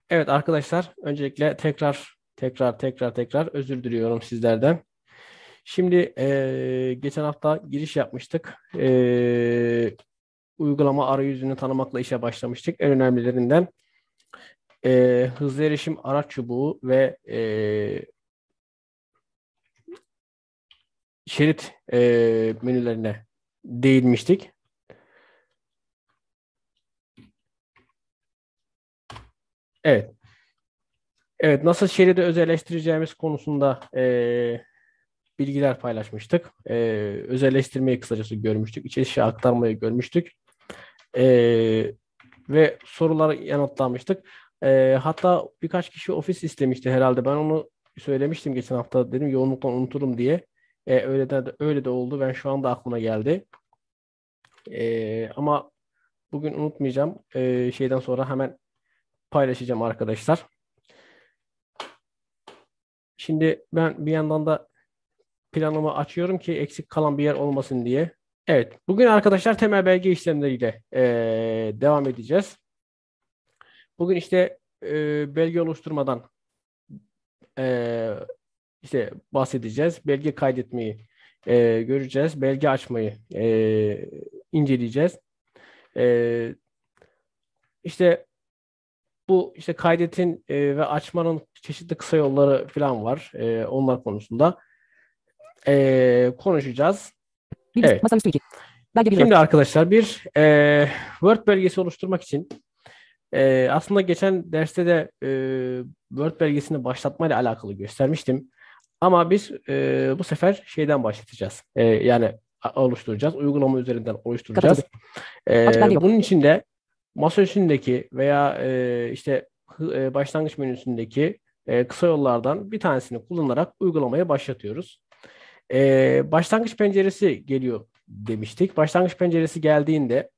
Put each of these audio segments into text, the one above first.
Evet arkadaşlar, öncelikle tekrar özür diliyorum sizlerden. Şimdi geçen hafta giriş yapmıştık. Uygulama arayüzünü tanımakla işe başlamıştık. En önemlilerinden hızlı erişim araç çubuğu ve şerit menülerine değinmiştik. Evet, evet nasıl şeridi özelleştireceğimiz konusunda bilgiler paylaşmıştık. Özelleştirmeyi kısacası görmüştük. İçerişe aktarmayı görmüştük. Ee, ve soruları yanıtlamıştık. Hatta birkaç kişi ofis istemişti herhalde. Ben onu söylemiştim geçen hafta. Dedim yoğunluktan unuturum diye. Öyle de oldu. Ben şu anda aklıma geldi. Ama bugün unutmayacağım. Şeyden sonra hemen paylaşacağım arkadaşlar. Şimdi ben bir yandan da planımı açıyorum ki eksik kalan bir yer olmasın diye. Evet, bugün arkadaşlar temel belge işlemleriyle devam edeceğiz. Bugün işte belge oluşturmadan e, işte bahsedeceğiz. Belge kaydetmeyi göreceğiz. Belge açmayı inceleyeceğiz. E, işte bu işte kaydetin ve açmanın çeşitli kısa yolları falan var. Onlar konusunda konuşacağız. Bilgis, Evet. masaüstü 2. Belge 1 Word. Şimdi arkadaşlar bir Word belgesi oluşturmak için aslında geçen derste de Word belgesini başlatmayla alakalı göstermiştim. Ama biz bu sefer şeyden başlatacağız. Yani oluşturacağız. Uygulama üzerinden oluşturacağız. Kapatıldı. Açık belge yok. Bunun için de masa üstündeki veya işte başlangıç menüsündeki kısa yollardan bir tanesini kullanarak uygulamaya başlatıyoruz. Başlangıç penceresi geliyor demiştik. Başlangıç penceresi geldiğinde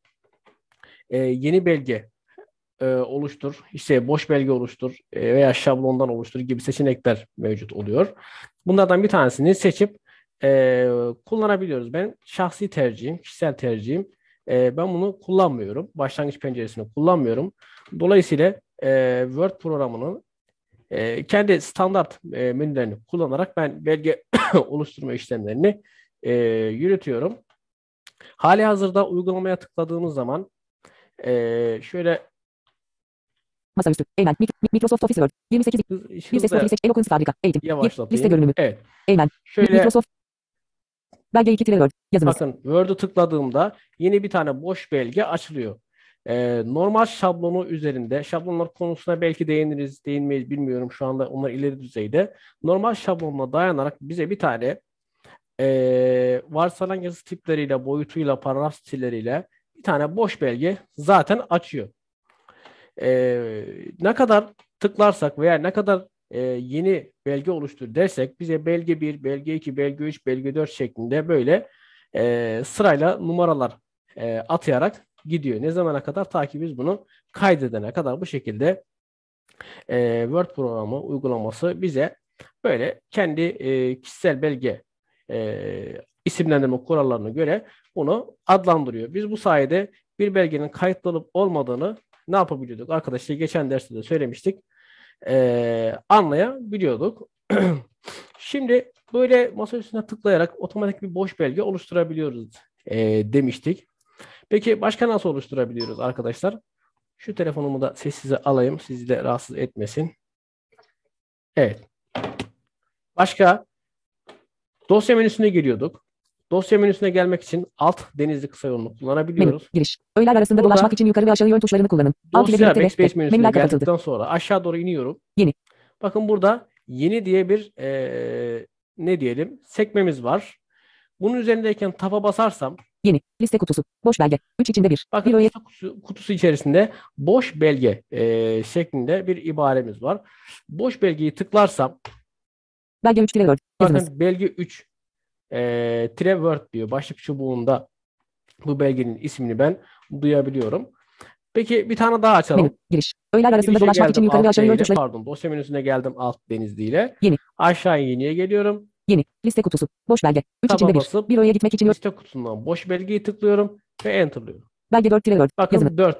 yeni belge oluştur, işte boş belge oluştur veya şablondan oluştur gibi seçenekler mevcut oluyor. Bunlardan bir tanesini seçip kullanabiliyoruz. Ben şahsi tercihim, kişisel tercihim. Ben bunu kullanmıyorum. Başlangıç penceresini kullanmıyorum. Dolayısıyla Word programının kendi standart menülerini kullanarak ben belge oluşturma işlemlerini yürütüyorum. Hali hazırda uygulamaya tıkladığımız zaman şöyle Masaüstü. Eymen. Microsoft Office Word. 28. Bir ses profili hızla seç. Eloquence fabrika. Eğitim. Liste yavaşlatayım. görünümü. Evet. Eymen. Şöyle Microsoft. Belge 2 Word. Yazınız. bakın Word'u tıkladığımda yeni bir tane boş belge açılıyor. Normal şablonu üzerinde, şablonlar konusuna belki değiniriz, değinmeyiz bilmiyorum. Şu anda onlar ileri düzeyde. Normal şablonuna dayanarak bize bir tane varsalan yazı tipleriyle, boyutuyla, paragraf stilleriyle bir tane boş belge zaten açıyor. Ne kadar tıklarsak veya ne kadar yeni belge oluştur dersek bize belge bir, belge 2, belge 3, belge 4 şeklinde böyle sırayla numaralar atayarak gidiyor. Ne zamana kadar? Ta ki biz bunu kaydedene kadar bu şekilde Word programı uygulaması bize böyle kendi kişisel belge isimlendirme kurallarına göre bunu adlandırıyor. Biz bu sayede bir belgenin kayıtlı olup olmadığını ne yapabiliyorduk? Arkadaşlar geçen derste de söylemiştik. Anlayabiliyorduk. Şimdi böyle masa üstüne tıklayarak otomatik bir boş belge oluşturabiliyoruz demiştik. Peki başka nasıl oluşturabiliyoruz arkadaşlar? Şu telefonumu da sessize alayım. Sizi de rahatsız etmesin. Evet. Başka dosya menüsüne giriyorduk. Dosya menüsüne gelmek için alt denizli kısa yolunu Menü. kullanabiliyoruz. Giriş. Öğeler arasında dolaşmak Burada için yukarı ve aşağı yön tuşlarını kullanın. Alt ile dosya birlikte de. backspace menüsüne Menüler kapatıldı. geldikten sonra aşağı doğru iniyorum. Yeni. Bakın burada yeni diye bir ne diyelim sekmemiz var. Bunun üzerindeyken taba basarsam Yeni. Liste kutusu. Boş belge. 3 içinde 1. Bir bakın öğe. liste kutusu içerisinde boş belge şeklinde bir ibaremiz var. Boş belgeyi tıklarsam Belge 3 Word. Yazınız. bakın belge 3 tire Word diyor. Başlık çubuğunda bu belgenin ismini ben duyabiliyorum. Peki bir tane daha Menü. açalım. Giriş. Öğeler arasında Girişe dolaşmak için geldim yukarı ve alt aşağı D yön ile. tuşları. Pardon dosya menüsüne geldim alt denizli ile. Yeni. Aşağı yeniye geliyorum. Yeni. Liste kutusu. Boş belge. 3 içinde Taba 1. basıp Bir öğeye gitmek için liste kutusundan boş belgeyi tıklıyorum ve enterlıyorum. belge 4 Word. Yazınız. Bakın 4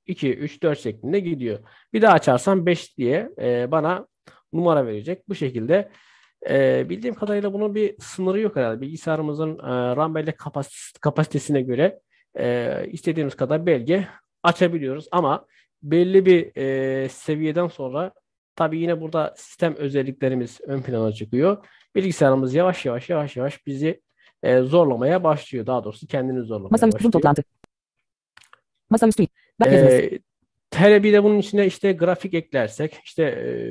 2, 3, 4 şeklinde gidiyor. Bir daha açarsam 5 diye bana numara verecek. Bu şekilde bildiğim kadarıyla bunun bir sınırı yok herhalde. Bilgisayarımızın RAM bellek kapasitesine göre istediğimiz kadar belge açabiliyoruz. Ama belli bir seviyeden sonra tabii yine burada sistem özelliklerimiz ön plana çıkıyor. Bilgisayarımız yavaş yavaş bizi zorlamaya başlıyor. Daha doğrusu kendini zorlamaya Masaüstü Zoom başlıyor. toplantı. Masaüstü. Yazınız. Hele bir de bunun içine işte grafik eklersek, işte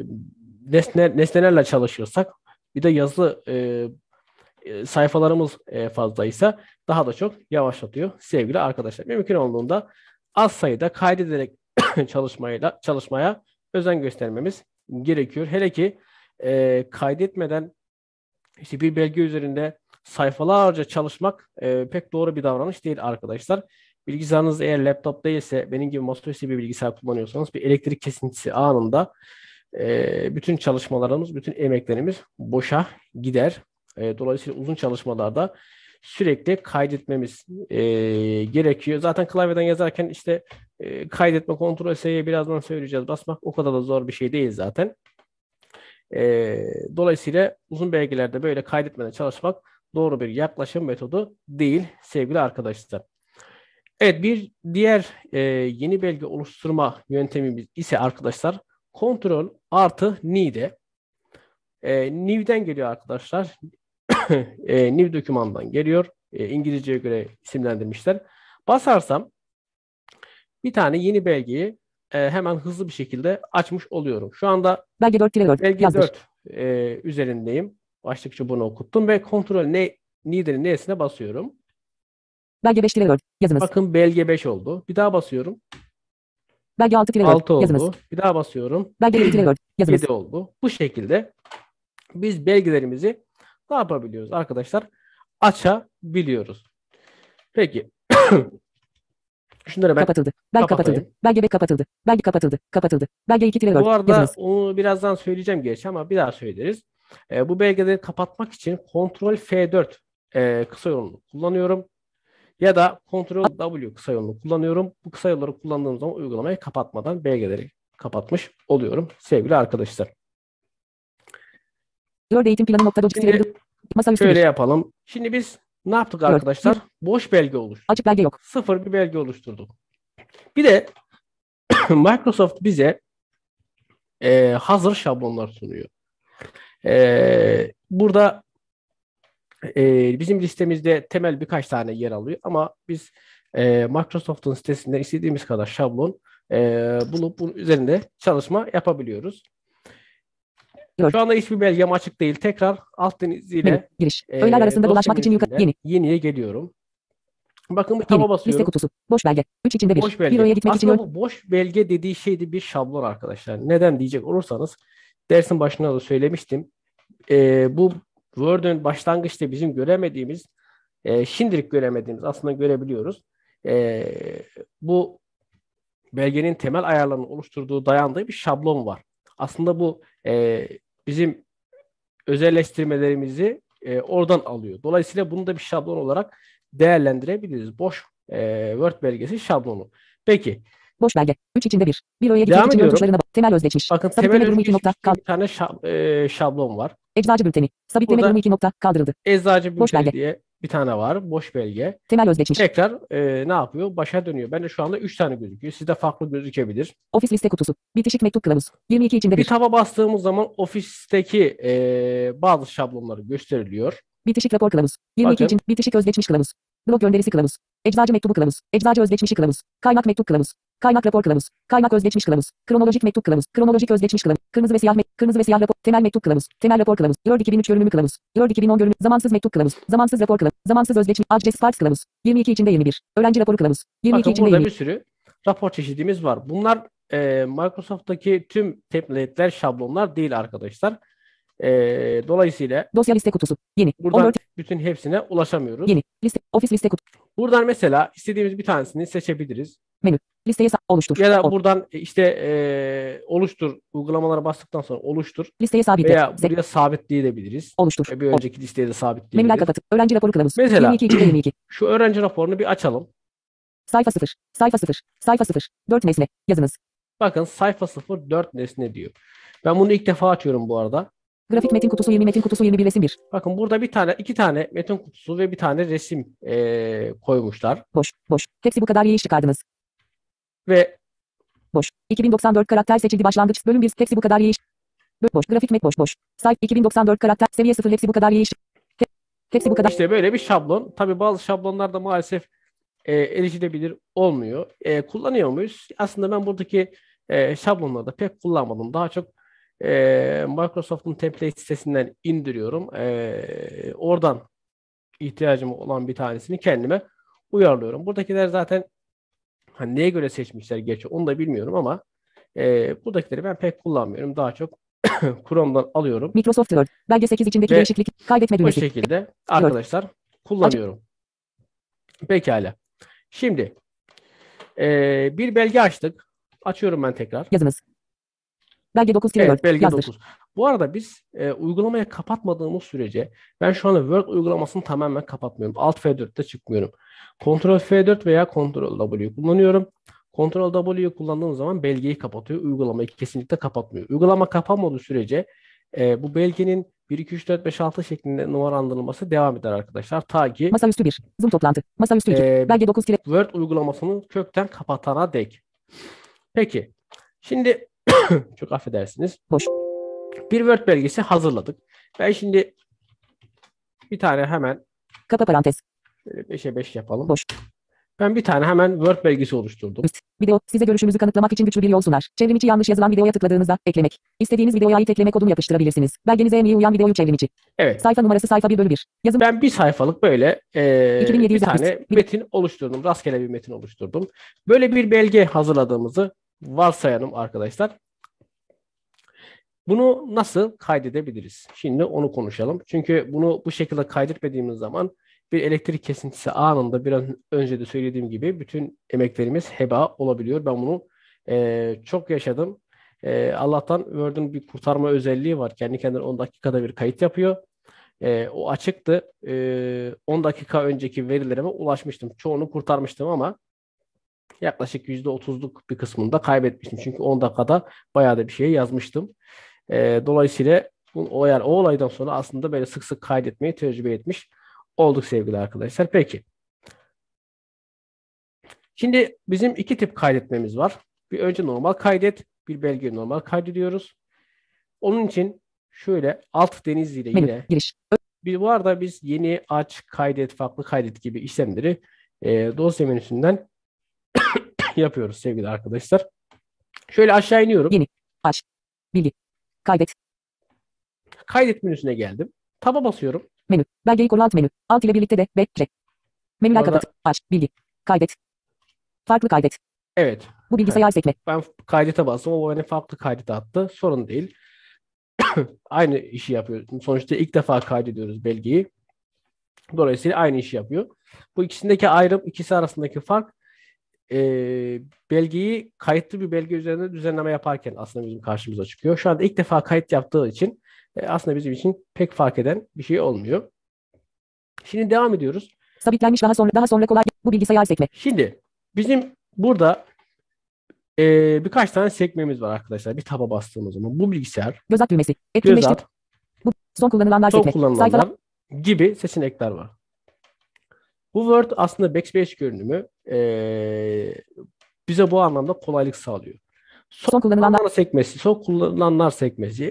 nesnelerle çalışırsak, bir de yazılı sayfalarımız fazlaysa daha da çok yavaşlatıyor sevgili arkadaşlar. Mümkün olduğunda az sayıda kaydederek çalışmaya özen göstermemiz gerekiyor. Hele ki kaydetmeden işte bir belge üzerinde sayfalarca çalışmak pek doğru bir davranış değil arkadaşlar. Bilgisayarınız eğer laptop değilse, benim gibi masaüstü bir bilgisayar kullanıyorsanız, bir elektrik kesintisi anında bütün çalışmalarımız, bütün emeklerimiz boşa gider. Dolayısıyla uzun çalışmalarda sürekli kaydetmemiz gerekiyor. Zaten klavyeden yazarken işte kaydetme, Ctrl S'ye birazdan söyleyeceğiz. Basmak o kadar da zor bir şey değil zaten. Dolayısıyla uzun belgelerde böyle kaydetmeden çalışmak doğru bir yaklaşım metodu değil sevgili arkadaşlar. Evet, bir diğer yeni belge oluşturma yöntemimiz ise arkadaşlar Ctrl artı N'de. New'den geliyor arkadaşlar. New dokümandan geliyor. İngilizceye göre isimlendirmişler. Basarsam bir tane yeni belgeyi hemen hızlı bir şekilde açmış oluyorum. Şu anda Belge 4-4 belge yazdır. 4 üzerindeyim. Başlıkça bunu okuttum ve Ctrl N'lerin N'sine basıyorum. Belge 5-4 yazınız. Bakın belge 5 oldu. Bir daha basıyorum. Belge 6-4 6 yazınız. oldu. Bir daha basıyorum. Belge 7-4 yazınız. 7 oldu. Bu şekilde biz belgelerimizi ne yapabiliyoruz arkadaşlar? Açabiliyoruz. Peki. Şunları ben Kapatıldı. Belge kapatayım. kapatıldı. Belge 5 kapatıldı. Belge kapatıldı. Kapatıldı. Belge 2-4 Bu arada yazınız. onu birazdan söyleyeceğim gerçi ama bir daha söyleriz. Bu belgeleri kapatmak için Ctrl F4 kısa yolunu kullanıyorum. Ya da Ctrl W kısa yolunu kullanıyorum. Bu kısa yolları kullandığım zaman uygulamayı kapatmadan belgeleri kapatmış oluyorum sevgili arkadaşlar. Word eğitim planı nokta logik Şimdi masaüstü şöyle bir. yapalım. Şimdi biz ne yaptık arkadaşlar? Boş belge oluşturduk. Açık belge yok. Sıfır bir belge oluşturduk. Bir de Microsoft bize hazır şablonlar sunuyor. Burada bizim listemizde temel birkaç tane yer alıyor ama biz Microsoft'un sitesinden istediğimiz kadar şablon bulup bunun üzerinde çalışma yapabiliyoruz. Word. Şu anda hiçbir belgem açık değil. Tekrar alt deniziyle Menü. Giriş. Öğeler arasında dolaşmak için yukarı. Yeni. Yeniye geliyorum. Bakın bir Yeni. taba basıyorum. Liste kutusu. Boş belge. 3 içinde 1. Boş Bir belge. öğeye gitmek için Aslında bu boş belge dediği şeydi bir şablon arkadaşlar. Neden diyecek olursanız dersin başında da söylemiştim. Bu Word'ün başlangıçta bizim göremediğimiz, şimdilik göremediğimiz, aslında görebiliyoruz. Bu belgenin temel ayarlarını oluşturduğu, dayandığı bir şablon var. Aslında bu bizim özelleştirmelerimizi oradan alıyor. Dolayısıyla bunu da bir şablon olarak değerlendirebiliriz. Boş Word belgesi şablonu. Peki. Boş belge. 3 içinde 1. Bir öğeye Devam gitmek için ediyorum. tuşlarına bak. Temel özdeşmiş. Bakın Sabitleme temel durumu 2 nokta. bir tane şablon var. Eczacı bülteni. Sabitleme Burada durumu 2 nokta. Kaldırıldı. Eczacı Boş bülteni belge. diye bir tane var. Boş belge. Temel özdeşmiş. Tekrar ne yapıyor? Başa dönüyor. Bende şu anda 3 tane gözüküyor. Sizde farklı gözükebilir. Ofis liste kutusu. Bitişik mektup kılavuz. 22 içinde Bir 1. taba bastığımız zaman ofisteki bazı şablonları gösteriliyor. Bitişik rapor kılavuz. 22 Bakın. için bitişik özdeşmiş kılavuz. Blok gönderisi kılavuz. Eczacı mektubu kılavuz. Eczacı özdeşmişi kılavuz. Kaynak mektup kılavuz. Kaynak rapor kılavuz. Kaynak özdeşmiş kılavuz. Kronolojik mektup kılavuz. Kronolojik özdeşmiş kılavuz. Kırmızı ve siyah rapor. Temel mektup kılavuz. Temel rapor kılavuz. Word 2003 görünümü kılavuz. Word 2010 görünümü. Zamansız mektup kılavuz. Zamansız rapor kılavuz. Zamansız özdeşmiş. Adres Sparks kılavuz. 22 içinde 21. Öğrenci raporu kılavuz. 22 Bakın içinde burada 20. bir sürü rapor çeşidimiz var. Bunlar Microsoft'taki tüm template'ler, şablonlar değil arkadaşlar. Dolayısıyla Dosya liste kutusu. Yeni. buradan 14. bütün hepsine ulaşamıyoruz. Yeni. Liste. Ofis liste kutusu. Buradan mesela istediğimiz bir tanesini seçebiliriz. Menü. Listeye oluştur. Ya da buradan işte oluştur uygulamalara bastıktan sonra oluştur Listeye sabitle. veya buraya sabitleyebiliriz. Oluştur. Bir önceki listeye de Menüler sabitleyebiliriz. kapatıp. Öğrenci raporu kılavuz. Mesela 22 içinde 22. şu öğrenci raporunu bir açalım. Sayfa 0. Sayfa 0. Sayfa 0. 4 nesne. Yazınız. Bakın sayfa 0 4 nesne diyor. Ben bunu ilk defa açıyorum bu arada. Grafik metin kutusu 20 metin kutusu 21 resim 1. Bakın burada iki tane metin kutusu ve bir tane resim koymuşlar. Boş. Boş. Hepsi bu kadar iyi iş çıkardınız. Ve Boş. 2094 karakter seçildi başlangıç. Bölüm 1. Hepsi bu kadar iyi iş. Boş. Grafik met boş boş. Sayfa 2094 karakter seviye 0. Hepsi bu kadar iyi iş. Hepsi bu kadar. işte böyle bir şablon. Tabii bazı şablonlar da maalesef erişilebilir olmuyor. Kullanıyor muyuz? Aslında ben buradaki şablonları da pek kullanmadım. Daha çok Microsoft'un template sitesinden indiriyorum. Oradan ihtiyacım olan bir tanesini kendime uyarlıyorum. Buradakiler zaten hani neye göre seçmişler gerçi onu da bilmiyorum ama buradakileri ben pek kullanmıyorum. Daha çok Chrome'dan alıyorum. Microsoft Word. Belge 8 içindeki Ve değişiklik. Kaydetme bu düğmesi. şekilde arkadaşlar kullanıyorum. Pekala. Şimdi bir belge açtık. Açıyorum ben tekrar. Yazınız. Belge 9 Evet, Word. belge Yazdır. 9. Bu arada biz uygulamayı kapatmadığımız sürece ben şu anda Word uygulamasını tamamen kapatmıyorum. Alt F4'te çıkmıyorum. Ctrl F4 veya Ctrl W kullanıyorum. Ctrl W'yu kullandığım zaman belgeyi kapatıyor. Uygulamayı kesinlikle kapatmıyor. Uygulama kapanmadığı sürece bu belgenin 1, 2, 3, 4, 5, 6 şeklinde numaralandırılması devam eder arkadaşlar. Ta ki Masaüstü 1. Zoom toplantı. Masaüstü 2. e, Belge 9 Word uygulamasını kökten kapatana dek. Peki. Şimdi çok affedersiniz. Boş. Bir Word belgesi hazırladık. Ben şimdi bir tane hemen Kapa parantez. 5'e 5 yapalım. Boş. Ben bir tane hemen Word belgesi oluşturdum. Üst. Video. Size görüşünüzü kanıtlamak için güçlü bir yol sunar. Çevrimiçi yanlış yazılan videoya tıkladığınızda eklemek. İstediğiniz videoya ait ekleme kodunu yapıştırabilirsiniz. Belgenize en iyi uyan videoyu çevrimiçi. Evet. Sayfa numarası sayfa 1/1. Yazım. Ben bir sayfalık böyle bir 2760. tane metin oluşturdum. Rastgele bir metin oluşturdum. Böyle bir belge hazırladığımızı varsayalım arkadaşlar. Bunu nasıl kaydedebiliriz? Şimdi onu konuşalım. Çünkü bunu bu şekilde kaydetmediğimiz zaman bir elektrik kesintisi anında biraz önce de söylediğim gibi bütün emeklerimiz heba olabiliyor. Ben bunu çok yaşadım. Allah'tan Word'un bir kurtarma özelliği var. Kendi kendine 10 dakikada bir kayıt yapıyor. O açıktı. 10 dakika önceki verilerime ulaşmıştım. Çoğunu kurtarmıştım ama yaklaşık %30'luk bir kısmını da kaybetmiştim. Çünkü 10 dakikada bayağı da bir şey yazmıştım. Dolayısıyla o olaydan sonra aslında böyle sık sık kaydetmeyi tecrübe etmiş olduk sevgili arkadaşlar. Peki. Şimdi bizim iki tip kaydetmemiz var. Bir önce normal kaydet. Bir belgeyi normal kaydediyoruz. Onun için şöyle alt denizli ile Menü. yine Giriş. bu arada biz yeni aç, kaydet, farklı kaydet gibi işlemleri dosya menüsünden yapıyoruz sevgili arkadaşlar. Şöyle aşağı iniyorum. Yeni. Aç. Bilgi. Kaydet. Kaydet menüsüne geldim. Taba basıyorum. Menü. Belgeyi koru alt menü. Alt ile birlikte de bekle. Menüler Orada- kapat. Aç. Bilgi. Kaydet. Farklı kaydet. Evet. Bu bilgisayar sekme. Ben kaydete bastım ama beni farklı kaydete attı. Sorun değil. Aynı işi yapıyor. Sonuçta ilk defa kaydediyoruz belgeyi. Dolayısıyla aynı işi yapıyor. Bu ikisindeki ayrım, ikisi arasındaki fark belgeyi kayıtlı bir belge üzerinde düzenleme yaparken aslında bizim karşımıza çıkıyor. Şu anda ilk defa kayıt yaptığı için aslında bizim için pek fark eden bir şey olmuyor. Şimdi devam ediyoruz. Sabitlenmiş daha sonra kolay. Bu bilgisayar sekme. Şimdi bizim burada birkaç tane sekmemiz var arkadaşlar. Bir taba bastığımız zaman bu bilgisayar, Göz at düğmesi. göz Etkinleştir. at, Bu son kullanılanlar son sekme. Sayfalar. kullanılanlar gibi seçenekler var. Bu Word aslında Backspace görünümü bize bu anlamda kolaylık sağlıyor. Son kullanılanlar. Son kullanılanlar sekmesi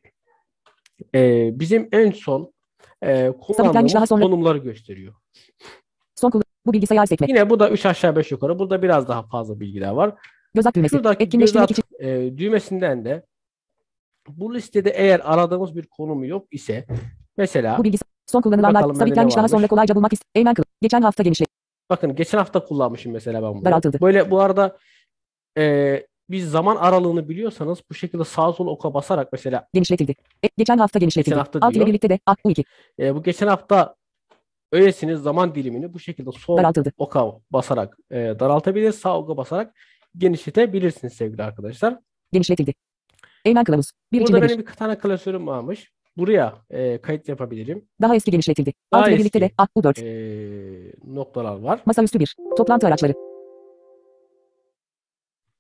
bizim en son Sabitlenmiş daha kullandığımız sonra. konumları gösteriyor. Bu bilgisayar sekme. Yine bu da 3 aşağı 5 yukarı. Burada biraz daha fazla bilgiler var. Göz at düğmesi. Şuradaki Etkinleştirmek göz için. at düğmesinden de bu listede eğer aradığımız bir konumu yok ise mesela Bu bilgisayar. Son kullanılanlar. bakalım bende ne Sabitlenmiş daha varmış. sonra kolayca bulmak ist. Eymen kıl. Geçen hafta genişlet. Bakın geçen hafta kullanmışım mesela ben bunu. Daraltıldı. Böyle bu arada biz zaman aralığını biliyorsanız bu şekilde sağa sola oka basarak mesela Genişletildi. Geçen hafta genişletildi. geçen hafta Alt ile diyor. birlikte de. Bu 2. Bu geçen hafta öylesiniz zaman dilimini bu şekilde sol Daraltıldı. oka basarak daraltabilir, sağ oka basarak genişletebilirsiniz sevgili arkadaşlar. Genişletildi. Eymen kılavuz. Bir Burada içinde benim bir. bir tane klasörüm varmış. Buraya kayıt yapabilirim. Daha eski genişletildi. Daha Alt ile birlikte de. eski Bu 4. noktalar var. Masaüstü 1. Toplantı araçları.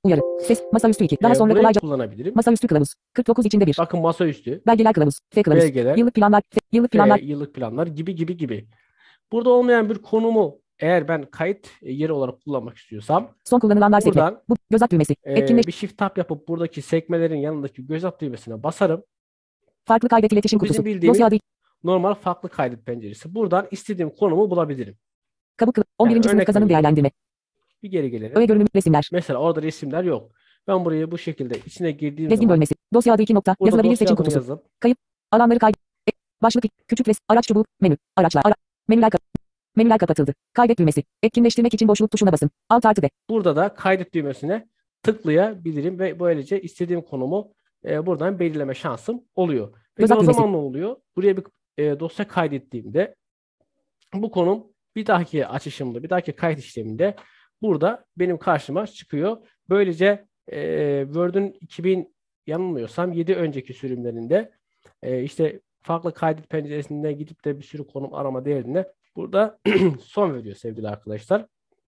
Uyarı. Ses. Masaüstü 2. Daha sonra Burayı kolayca. kullanabilirim. Masaüstü kılavuz. 49 içinde 1. Bakın masaüstü, Belgeler kılavuz. F kılavuz. belgeler, Yıllık planlar. Yıllık planlar. yıllık planlar gibi gibi gibi. Burada olmayan bir konumu eğer ben kayıt yeri olarak kullanmak istiyorsam Son kullanılanlar sekme. buradan Bu göz at düğmesi. Etkinleş. bir shift tab yapıp buradaki sekmelerin yanındaki göz at düğmesine basarım. Farklı kaydet iletişim Bu bizim kutusu. bildiğimiz Dosya adı. normal farklı kaydet penceresi. Buradan istediğim konumu bulabilirim. Kabuk. 11. Yani sınıf örnek kazanım veriyorum. değerlendirme. Bir geri gelelim. Öğe görünümü. Resimler. Mesela orada resimler yok. Ben burayı bu şekilde içine girdiğim Rezgin zaman bölmesi. Dosya adı 2 nokta. burada Yazılabilir dosya seçim adını kutusu. yazıp Kayıp. Alanları kaydet. Başlık. Küçük res. Araç çubuğu. Menü. Araçlar. Menüler. Menüler kapatıldı. Kaydet düğmesi. Etkinleştirmek için boşluk tuşuna basın. Alt artı D. burada da kaydet düğmesine tıklayabilirim ve böylece istediğim konumu buradan belirleme şansım oluyor. Peki Göz at o düğmesi. zaman ne oluyor? Buraya bir dosya kaydettiğimde bu konum bir dahaki açışımda, bir dahaki kayıt işleminde burada benim karşıma çıkıyor. Böylece Word'ün 2000 yanılmıyorsam 7 önceki sürümlerinde işte farklı kaydet penceresinde gidip de bir sürü konum arama değerine burada son veriyor sevgili arkadaşlar.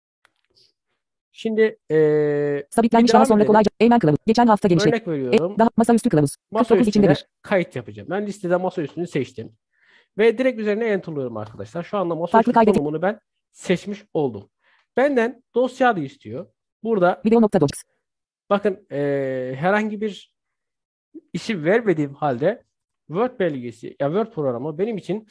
Şimdi bir Sabitlenmiş daha devam sonra edelim. kolayca. Eğmen kılavuz. Geçen hafta genişlet. Örnek veriyorum. Daha masaüstü kılavuz. 49 içinde Masaüstüne 1. kayıt yapacağım. Ben listede masaüstünü seçtim. Ve direkt üzerine enter'lıyorum arkadaşlar. Şu anda Farklı masaüstü kaydet. konumunu ben seçmiş oldum. Benden dosya adı istiyor. Burada Video nokta docs. bakın herhangi bir isim vermediğim halde Word belgesi ya Word programı benim için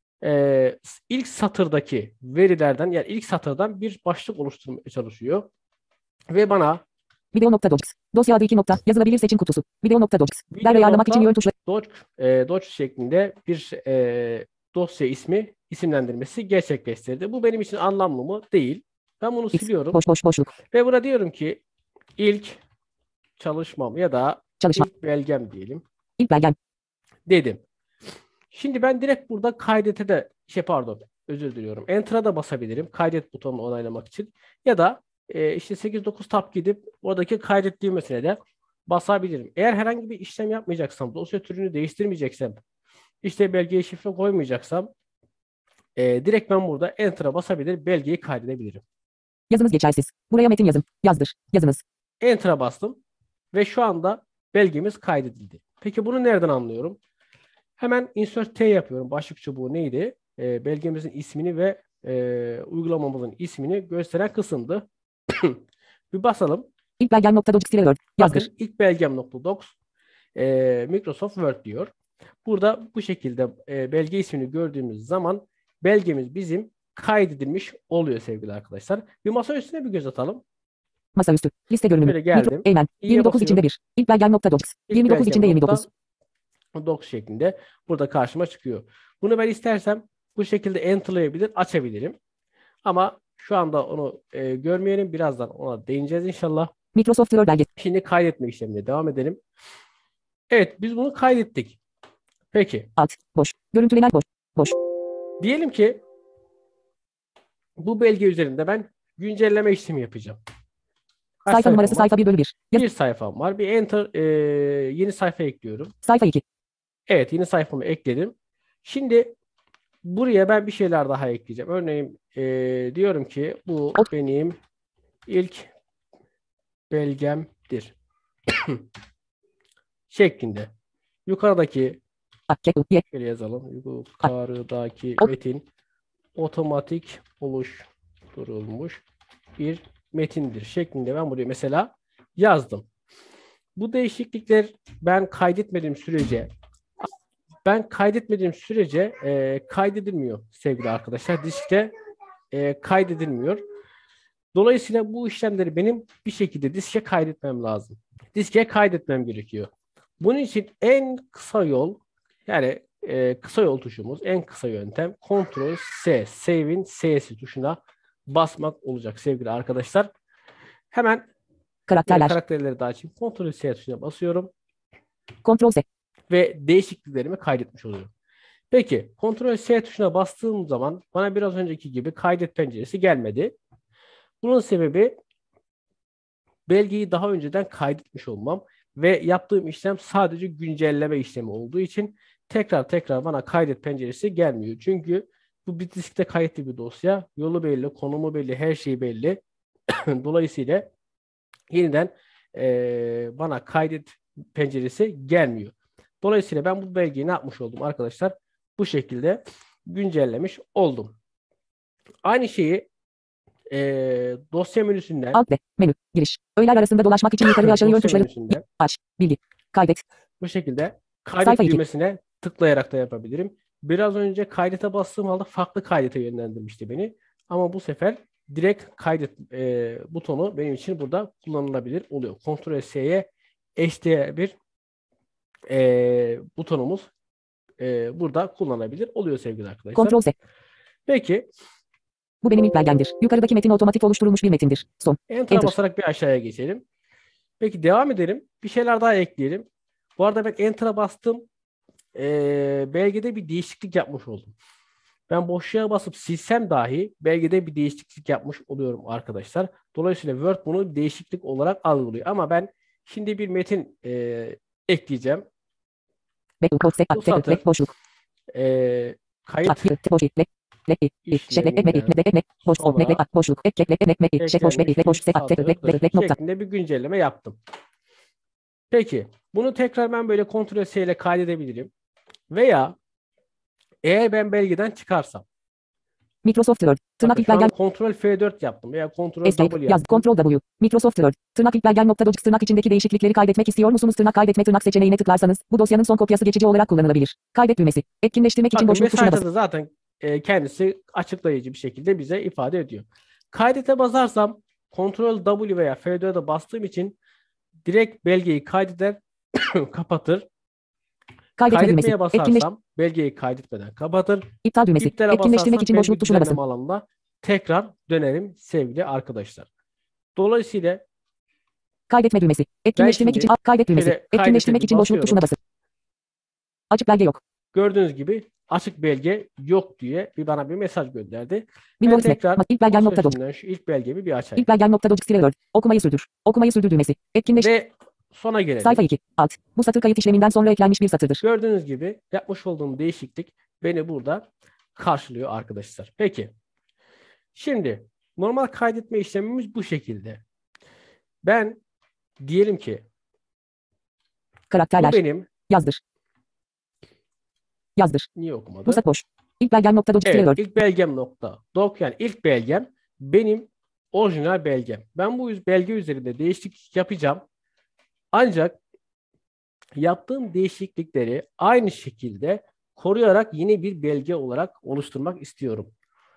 ilk satırdaki verilerden yani ilk satırdan bir başlık oluşturmaya çalışıyor. Ve bana Video nokta docs. Dosya adı 2 nokta. Yazılabilir seçim kutusu. Video nokta docs. Derle ayarlamak için yön tuşları. doc şeklinde bir dosya ismi isimlendirmesi gerçekleştirdi. Bu benim için anlamlı mı? Değil. Ben bunu siliyorum. Boşluk. Ve buna diyorum ki ilk çalışmam ya da Çalışma. ilk belgem diyelim. İlk belgem. Dedim. Şimdi ben direkt burada kaydete de özür diliyorum. Enter'a da basabilirim. Kaydet butonunu onaylamak için. Ya da işte 8-9 tab gidip oradaki kaydet düğmesine de basabilirim. Eğer herhangi bir işlem yapmayacaksam, dosya türünü değiştirmeyeceksem, işte belgeye şifre koymayacaksam direkt ben burada Enter'a basabilir, belgeyi kaydedebilirim. Yazınız geçersiz. Buraya metin yazın. Yazdır. Yazınız. Enter'a bastım ve şu anda belgemiz kaydedildi. Peki bunu nereden anlıyorum? Hemen Insert T yapıyorum. Başlık çubuğu neydi? Belgemizin ismini ve uygulamamızın ismini gösteren kısımdı. Bir basalım. İlk belgem nokta docs Word. Yazdır. Bakın ilk belgem nokta docs Microsoft Word diyor. Burada bu şekilde belge ismini gördüğümüz zaman belgemiz bizim kaydedilmiş oluyor sevgili arkadaşlar. Bir masa üstüne bir göz atalım. Masaüstü. Liste görünümü. Böyle geldim. Eğmen. İyiye 29 içinde basıyorum. 1. İlk belgem nokta docs. İlk 29 belgem içinde 29. docs şeklinde burada karşıma çıkıyor. Bunu ben istersem bu şekilde enter'layabilir, açabilirim. Ama şu anda onu görmeyelim. Birazdan ona değineceğiz inşallah. Microsoft Word belge. Şimdi kaydetme işlemine devam edelim. Evet, biz bunu kaydettik. Peki. Alt. Boş. Görüntülenen boş. Diyelim ki bu belge üzerinde ben güncelleme işlemi yapacağım. Kaç Sayfa numarası var? sayfa 1/1. Bir sayfam var. Bir enter yeni sayfa ekliyorum. Sayfa 2. Evet, yeni sayfamı ekledim. Şimdi buraya ben bir şeyler daha ekleyeceğim. Örneğin diyorum ki bu benim ilk belgemdir. Şeklinde. Yukarıdaki şöyle yazalım. Yukarıdaki metin otomatik oluşturulmuş bir metindir şeklinde ben buraya mesela yazdım. Bu değişiklikler ben kaydetmediğim sürece kaydedilmiyor sevgili arkadaşlar. Diskte kaydedilmiyor. Dolayısıyla bu işlemleri benim bir şekilde diske kaydetmem lazım. Diske kaydetmem gerekiyor. Bunun için en kısa yol yani kısa yol tuşumuz en kısa yöntem Ctrl S, Save'in S'si tuşuna basmak olacak sevgili arkadaşlar. Hemen karakterleri de açayım. Ctrl S tuşuna basıyorum. Ctrl S. Ve değişikliklerimi kaydetmiş oluyorum. Peki Ctrl S tuşuna bastığım zaman bana biraz önceki gibi kaydet penceresi gelmedi. Bunun sebebi belgeyi daha önceden kaydetmiş olmam ve yaptığım işlem sadece güncelleme işlemi olduğu için tekrar bana kaydet penceresi gelmiyor. Çünkü bu bir diskte kayıtlı bir dosya. Yolu belli, konumu belli, her şey belli. Dolayısıyla yeniden bana kaydet penceresi gelmiyor. Dolayısıyla ben bu belgeyi ne yapmış oldum arkadaşlar? Bu şekilde güncellemiş oldum. Aynı şeyi dosya menüsünden Alt ve menü. Giriş. Öğeler arasında dolaşmak için yukarı ve aşağı yön dosya tuşları. menüsünden Aç. Bilgi. Kaydet. bu şekilde Sayfa kaydet 2. düğmesine tıklayarak da yapabilirim. Biraz önce kaydete bastığım halde farklı kaydete yönlendirmişti beni. Ama bu sefer direkt kaydet butonu benim için burada kullanılabilir oluyor. Ctrl S'ye eşdeğer bir butonumuz burada kullanılabilir oluyor sevgili arkadaşlar. Ctrl S. Peki Bu benim ilk belgemdir. Yukarıdaki metin otomatik oluşturulmuş bir metindir. Son. Enter'a Enter. basarak bir aşağıya geçelim. Peki devam edelim. Bir şeyler daha ekleyelim. Bu arada ben Enter'a bastım. Belgede bir değişiklik yapmış oldum. Ben boşluğa basıp silsem dahi belgede bir değişiklik yapmış oluyorum arkadaşlar. Dolayısıyla Word bunu değişiklik olarak algılıyor. Ama ben şimdi bir metin ekleyeceğim. Bu satır Boşluk. kayıt işleminden sonra boşluk eklenmiş bir satırdır şeklinde bir güncelleme yaptım. Peki bunu tekrar ben böyle Ctrl S ile kaydedebilirim. Veya eğer ben belgeden çıkarsam Microsoft Word. Tırnak bakın ilk şu an belgem. Ctrl F4 yaptım veya Ctrl Escape. W Yaz. yaptım. Ctrl W. Microsoft Word. Tırnak ilk belgem nokta docx. Tırnak içindeki değişiklikleri kaydetmek istiyor musunuz? Tırnak kaydetme tırnak seçeneğine tıklarsanız bu dosyanın son kopyası geçici olarak kullanılabilir. Kaydet düğmesi. Etkinleştirmek için Bakın boşluk tuşuna basın. mesajda da zaten kendisi açıklayıcı bir şekilde bize ifade ediyor. Kaydete basarsam Ctrl W veya F4'e bastığım için direkt belgeyi kaydeder, kapatır. Kaydetme düğmesi. Kaydetmeye basarsam belgeyi kaydetmeden kapatır. İptal düğmesi. İptale Etkinleştirmek basarsam için belge boşluk tuşuna basın. düzenleme alanında tekrar dönerim sevgili arkadaşlar. Dolayısıyla Kaydetme düğmesi. Etkinleştirmek için kaydet düğmesi. şöyle Etkinleştirmek için boşluk basıyorum. tuşuna basın. Açık belge yok. Gördüğünüz gibi açık belge yok diye bana bir mesaj gönderdi. Ben Windows tekrar ilk belgem nokta docx. şu ilk belgemi bir açayım. İlk belgem nokta docx Word. Okumayı sürdür. Okumayı sürdür düğmesi. Ve sona gelelim. Sayfa 2. Alt. Bu satır kayıt işleminden sonra eklenmiş bir satırdır. Gördüğünüz gibi yapmış olduğum değişiklik beni burada karşılıyor arkadaşlar. Peki. Şimdi normal kaydetme işlemimiz bu şekilde. Ben diyelim ki Karakterler. bu benim Yazdır. Yazdır. niye okumadı? Bu satır boş. İlk belgem nokta docx Evet, Word. ilk belgem nokta doc yani ilk belgem benim orijinal belgem. Ben bu belge üzerinde değişiklik yapacağım. Ancak yaptığım değişiklikleri aynı şekilde koruyarak yeni bir belge olarak oluşturmak istiyorum.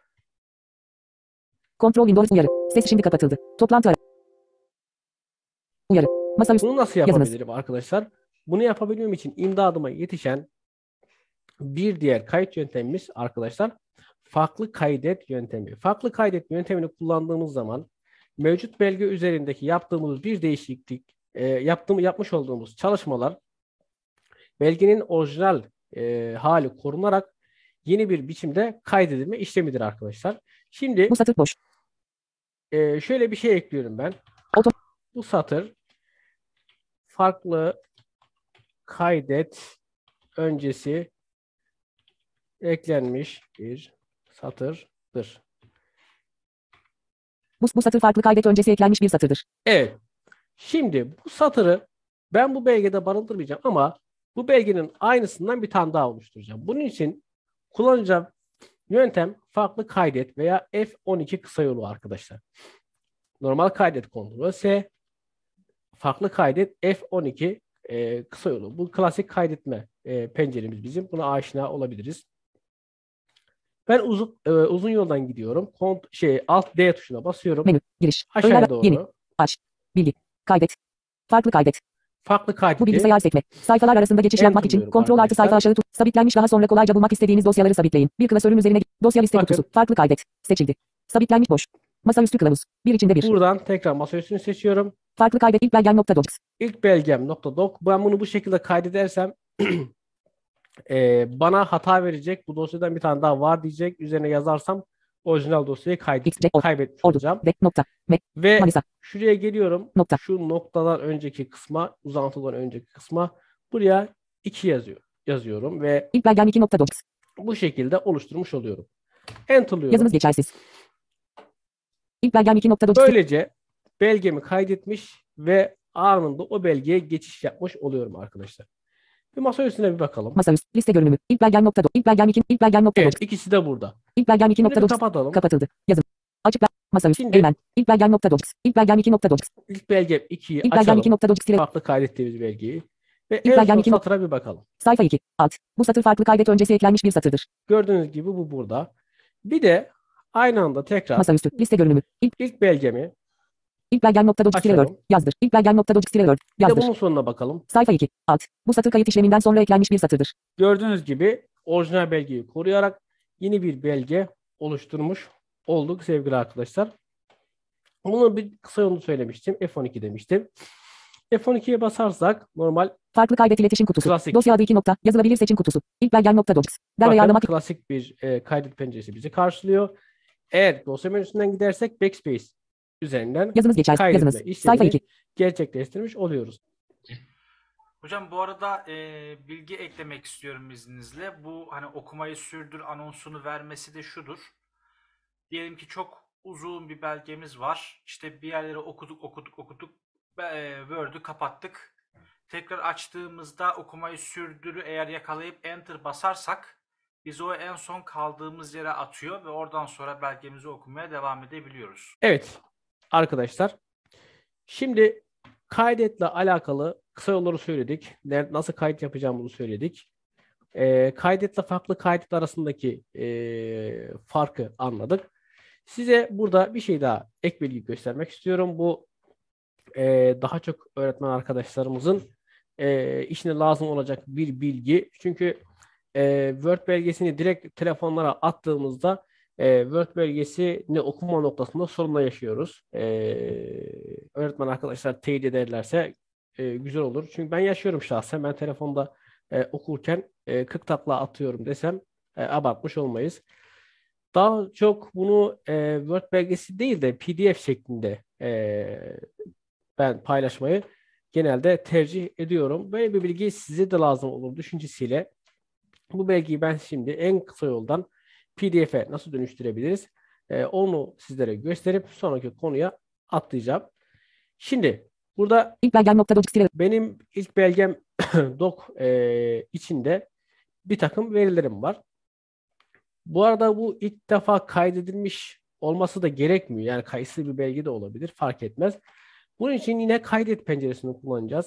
Kontrol Windows uyarı. Ses şimdi kapatıldı. Toplantı uyarı. Masaüstü. Bunu nasıl Yazınız. yapabilirim arkadaşlar? Bunu yapabilmem için imdadıma yetişen bir diğer kayıt yöntemimiz arkadaşlar farklı kaydet yöntemi. Farklı kaydet yöntemini kullandığımız zaman mevcut belge üzerindeki yaptığımız bir değişiklik, yapmış olduğumuz çalışmalar belgenin orijinal hali korunarak yeni bir biçimde kaydedilme işlemidir arkadaşlar. Şimdi Bu satır boş. şöyle bir şey ekliyorum ben. Bu satır farklı kaydet öncesi eklenmiş bir satırdır. Bu satır farklı kaydet öncesi eklenmiş bir satırdır. Evet. Şimdi bu satırı ben bu belgede barındırmayacağım ama bu belgenin aynısından bir tane daha oluşturacağım. Bunun için kullanacağım yöntem farklı kaydet veya F12 kısa yolu arkadaşlar. Normal kaydet Ctrl S, farklı kaydet F12 kısa yolu. Bu klasik kaydetme penceremiz bizim. Buna aşina olabiliriz. Ben uzun yoldan gidiyorum. Alt D tuşuna basıyorum. Menü, giriş, aşağıya öğeler, doğru. yeni, aç, bilgi, kaydet, farklı kaydet. Farklı kaydet. Bu bilgisayar sekme. Sayfalar arasında geçiş yapmak için Ctrl artı sayfa aşağı tut. Sabitlenmiş daha sonra kolayca bulmak istediğiniz dosyaları sabitleyin. Bir klasörün üzerine dosya liste kutusu. Farklı kaydet. Seçildi. Sabitlenmiş boş. Masaüstü kılavuz. Bir içinde bir. Buradan tekrar masaüstünü seçiyorum. Farklı kaydet ilk belgem nokta docx. İlk belgem nokta doc. Ben bunu bu şekilde kaydedersem bana hata verecek. Bu dosyadan bir tane daha var diyecek. Üzerine yazarsam orijinal dosyayı kaybetmiş olacağım. Ve şuraya geliyorum. Şu noktadan önceki kısma, uzantıdan önceki kısma buraya 2 yazıyorum ve ilk belgem 2 nokta docx. Bu şekilde oluşturmuş oluyorum. Enter'lıyorum. Yazınız geçersiz. İlk belgem 2 nokta docx. Böylece belgemi kaydetmiş ve anında o belgeye geçiş yapmış oluyorum arkadaşlar. Bir masa üstüne bir bakalım. Masaüstü. Liste görünümü. İlk belgem nokta. İlk belgem 2. İlk belgem nokta. Evet, ikisi de burada. İlk belgem 2 Şimdi nokta. bir kapatalım. Kapatıldı. Yazım. Açık masaüstü. Şimdi Eymen. İlk belgem nokta. İlk belgem 2 nokta. ilk belgem 2'yi İlk belgem 2 açalım. nokta. Farklı kaydettiğimiz belgeyi. Ve İlk en belgem son 2 satıra bir bakalım. sayfa 2. Alt. Bu satır farklı kaydet öncesi eklenmiş bir satırdır. Gördüğünüz gibi bu burada. Bir de aynı anda tekrar Masaüstü. Liste görünümü. ilk belgemi İlk belgem nokta. açalım. Yazdır. İlk belgem nokta. Bir de Yazdır. bunun sonuna bakalım. Sayfa 2. Alt. Bu satır kayıt işleminden sonra eklenmiş bir satırdır. Gördüğünüz gibi orijinal belgeyi koruyarak yeni bir belge oluşturmuş olduk sevgili arkadaşlar. Bunun bir kısa yolunu söylemiştim. F12 demiştim. F12'ye basarsak normal Farklı kaydet iletişim kutusu. klasik. Dosya adı 2 nokta. Yazılabilir seçim kutusu. İlk belgem nokta. Der Bakın ayarlamak. klasik bir kaydet penceresi bizi karşılıyor. Eğer dosya menüsünden gidersek backspace üzerinden Yazınız geçer. kaydetme Yazınız. Sayfa işlemini 2. gerçekleştirmiş oluyoruz. Hocam bu arada bilgi eklemek istiyorum izninizle. Bu hani okumayı sürdür anonsunu vermesi de şudur. Diyelim ki çok uzun bir belgemiz var. İşte bir yerleri okuduk. Word'ü kapattık. Tekrar açtığımızda okumayı sürdürü eğer yakalayıp enter basarsak bizi o en son kaldığımız yere atıyor ve oradan sonra belgemizi okumaya devam edebiliyoruz. Evet arkadaşlar. Şimdi kaydetle alakalı kısa yolları söyledik. Nasıl kayıt yapacağımızı söyledik. Kaydetle farklı kaydet arasındaki farkı anladık. Size burada bir şey daha ek bilgi göstermek istiyorum. Bu daha çok öğretmen arkadaşlarımızın işine lazım olacak bir bilgi. Çünkü Word belgesini direkt telefonlara attığımızda Word belgesini okuma noktasında sorunla yaşıyoruz. Öğretmen arkadaşlar teyit ederlerse güzel olur. Çünkü ben yaşıyorum şahsen. Ben telefonda okurken 40 takla atıyorum desem abartmış olmayız. Daha çok bunu Word belgesi değil de PDF şeklinde ben paylaşmayı genelde tercih ediyorum. Böyle bir bilgi size de lazım olur düşüncesiyle. Bu belgeyi ben şimdi en kısa yoldan PDF'e nasıl dönüştürebiliriz? Onu sizlere gösterip sonraki konuya atlayacağım. Şimdi burada İlk belgem nokta. benim ilk belgem doc içinde bir takım verilerim var. Bu arada bu ilk defa kaydedilmiş olması da gerekmiyor. Yani kayıtsız bir belge de olabilir. Fark etmez. Bunun için yine kaydet penceresini kullanacağız.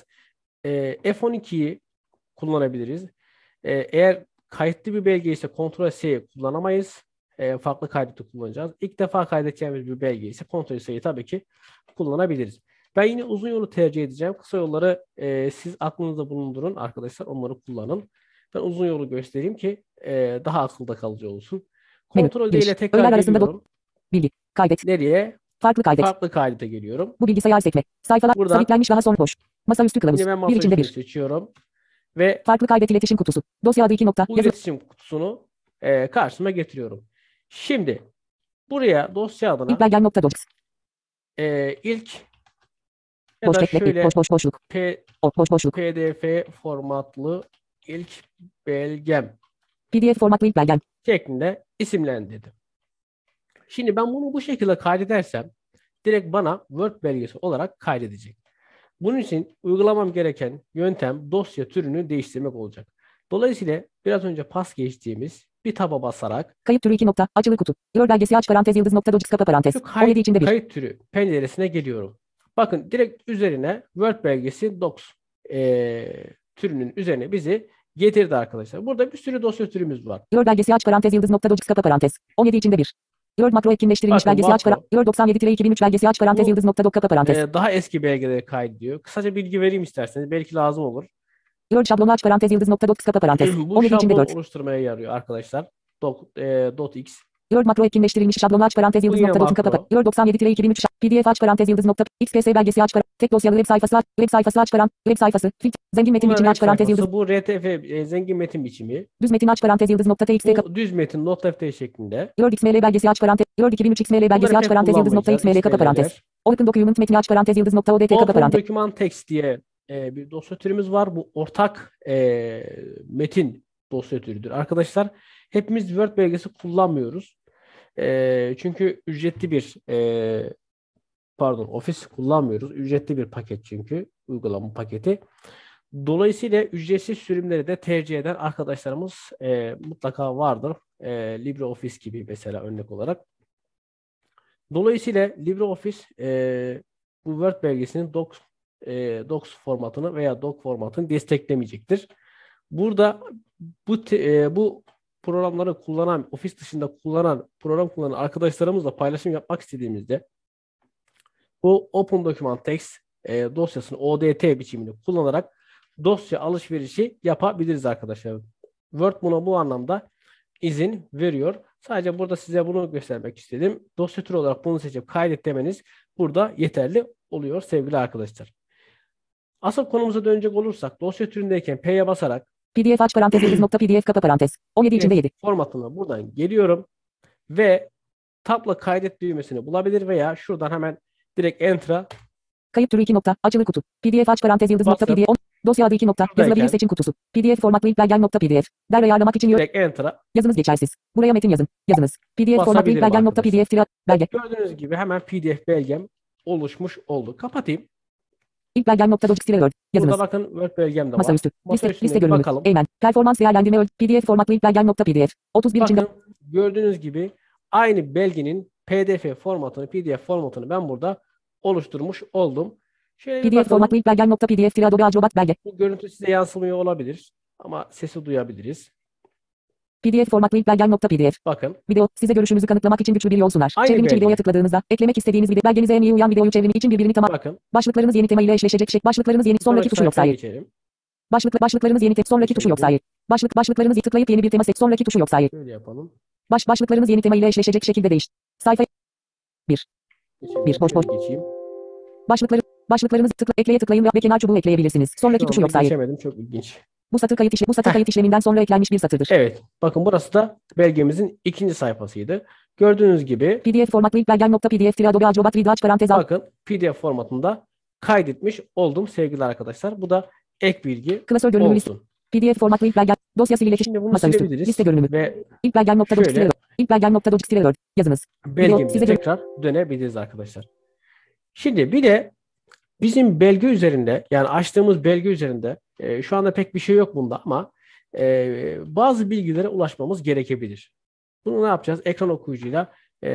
F12'yi kullanabiliriz. Eğer kayıtlı bir belge ise Ctrl+S'yi kullanamayız. Farklı kaydeti kullanacağız. İlk defa kaydedeceğimiz bir belge ise Ctrl+S'yi tabii ki kullanabiliriz. Ben yine uzun yolu tercih edeceğim. Kısa yolları siz aklınızda bulundurun arkadaşlar. Onları kullanın. Ben uzun yolu göstereyim ki daha akılda kalıcı olsun. Menü. Ctrl+D ile Giriş. tekrar Öğeler arasında geliyorum. bilgi. Kaydet. Nereye? Farklı kaydet. Farklı kaydete geliyorum. Bu bilgisayar sekme. Sayfalar Buradan sabitlenmiş daha sonra boş. Masaüstü kılavuz. yine ben Bir içinde masaüstünü bir. seçiyorum. Ve Farklı kaydet iletişim kutusu. Dosya adı 2 nokta. bu iletişim kutusunu karşıma getiriyorum. Şimdi buraya dosya İlk adına belgem nokta. ilk ya Boş da bekle. şöyle Boşluk. Boş boşluk. PDF formatlı ilk belgem PDF formatlı ilk belgem. şeklinde isimlendirdim. Şimdi ben bunu bu şekilde kaydedersem direkt bana Word belgesi olarak kaydedecek. Bunun için uygulamam gereken yöntem dosya türünü değiştirmek olacak. Dolayısıyla biraz önce pas geçtiğimiz bir taba basarak Kayıt türü 2 nokta. Açılı kutu. Word belgesi aç parantez yıldız nokta. Kapa parantez. şu 17 içinde bir. kayıt türü penceresine geliyorum. Bakın direkt üzerine Word belgesi Docs türünün üzerine bizi getirdi arkadaşlar. Burada bir sürü dosya türümüz var. Word belgesi aç parantez yıldız nokta. Kapa parantez. 17 içinde bir. Word makro etkinleştirilmiş Bakın belgesi aç makro. parantez. Word 97-2003 belgesi aç parantez Bu, yıldız nokta. Kapa parantez. Daha eski belgeleri kaydediyor. Kısaca bilgi vereyim isterseniz. Belki lazım olur. Word şablonu aç parantez yıldız nokta. Kapa parantez. Bu 17 içinde şablon 4. oluşturmaya yarıyor arkadaşlar. .x. Word makro etkinleştirilmiş şablonu aç parantez yıldız yine nokta. Kapa makro. Word 97-2003 PDF aç parantez yıldız nokta. XPS belgesi aç parantez. Tek dosyalı web sayfası aç parantez. Web sayfası. Zengin metin biçimi aç parantez yıldız. Bu RTF zengin metin biçimi. Düz metin aç parantez yıldız nokta. TXT Bu düz metin .ft şeklinde. Word XML belgesi aç parantez. Word 2003 XML belgesi Bunları aç pek parantez yıldız nokta. XML kapa kullanmayacağız, parantez. XML'ler. Open Document metni aç parantez yıldız nokta. ODT kapa Open parantez. Document Text diye bir dosya türümüz var. Bu ortak metin dosya türüdür. Arkadaşlar hepimiz Word belgesi kullanmıyoruz. Çünkü ücretli bir pardon, Office kullanmıyoruz. Ücretli bir paket çünkü uygulama paketi. Dolayısıyla ücretsiz sürümleri de tercih eden arkadaşlarımız mutlaka vardır. LibreOffice gibi mesela örnek olarak. Dolayısıyla LibreOffice bu Word belgesinin Docs formatını veya Doc formatını desteklemeyecektir. Burada bu programları kullanan, Office dışında program kullanan arkadaşlarımızla paylaşım yapmak istediğimizde bu Open Document Text dosyasını ODT biçimini kullanarak dosya alışverişi yapabiliriz arkadaşlar. Word buna bu anlamda izin veriyor. Sadece burada size bunu göstermek istedim. Dosya türü olarak bunu seçip kaydet demeniz burada yeterli oluyor sevgili arkadaşlar. Asıl konumuza dönecek olursak dosya türündeyken P'ye basarak PDF aç parantez yıldız nokta PDF kapa parantez. 17 içinde 7. formatına buradan geliyorum ve tabla kaydet düğmesini bulabilir veya şuradan hemen direkt Enter'a Kayıt türü 2 nokta. Açılı kutu. PDF aç parantez yıldız nokta basıp PDF. Dosya adı 2 nokta. Yazılabilir buradayken seçim kutusu. PDF formatlı ilk belgen nokta PDF. Der ayarlamak için direkt Enter'a yazınız geçersiz. Buraya metin yazın. Yazınız. PDF formatlı ilk basabilirim belgen nokta arkadaşlar. PDF belge. Gördüğünüz gibi hemen PDF belgem oluşmuş oldu. Kapatayım. İlk belgen nokta Word. Burada Yazınız. bakın Word belgem de var. Masaüstü. Masa Liste üstünde bir görünümü. bakalım. Eymen. Performans değerlendirme PDF formatlı ilk belgen nokta PDF. 31 içinde. Bakın gördüğünüz gibi aynı belgenin PDF formatını, PDF formatını ben burada oluşturmuş oldum. Şöyle bir PDF bakalım. formatlı ilk belgen nokta PDF Adobe Acrobat belge. Bu görüntü size yansımıyor olabilir ama sesi duyabiliriz. PDF formatlı ilk belgen nokta PDF. Bakın Video size görüşünüzü kanıtlamak için güçlü bir yol sunar. Aynı Çevrim içi belge. videoya tıkladığınızda eklemek istediğiniz video belgenize en iyi uyan videoyu çevrimi için birbirini tamam. bakın. Başlıklarınız yeni tema ile eşleşecek başlıklarınız yeni sonraki tuşu yok sayfaya sayı. geçelim. Başlıklarınız yeni sonraki tuşu yok sayı. Başlıklarınızı tıklayıp yeni bir tema seç sonraki tuşu yok sayı. Şöyle yapalım. Başlıklarınız yeni tema ile eşleşecek şekilde değiş. Sayfa 1. Geçelim. Bir, boş, Şöyle geçeyim. Başlıklarınızı ekleye tıklayın ve kenar çubuğu ekleyebilirsiniz. Sonraki Şu tuşu anda yok sayı. geçemedim. Çok ilginç. Bu satır kayıt işleminden sonra eklenmiş bir satırdır. Evet. Bakın burası da belgemizin ikinci sayfasıydı. Gördüğünüz gibi PDF formatlı ilk belgen nokta PDF Adobe Acrobat video aç parantez al. bakın PDF formatında kaydetmiş oldum sevgili arkadaşlar. Bu da ek bilgi Klasör görünümü olsun. PDF formatlı ilk belgen dosya sil iletişim Şimdi bunu masaüstü silebiliriz liste görünümü ve ilk belgen nokta şöyle ilk belgen nokta yazınız. belgemize size tekrar dönebiliriz arkadaşlar. Şimdi bir de bizim belge üzerinde yani açtığımız belge üzerinde şu anda pek bir şey yok bunda ama bazı bilgilere ulaşmamız gerekebilir. Bunu ne yapacağız? Ekran okuyucuyla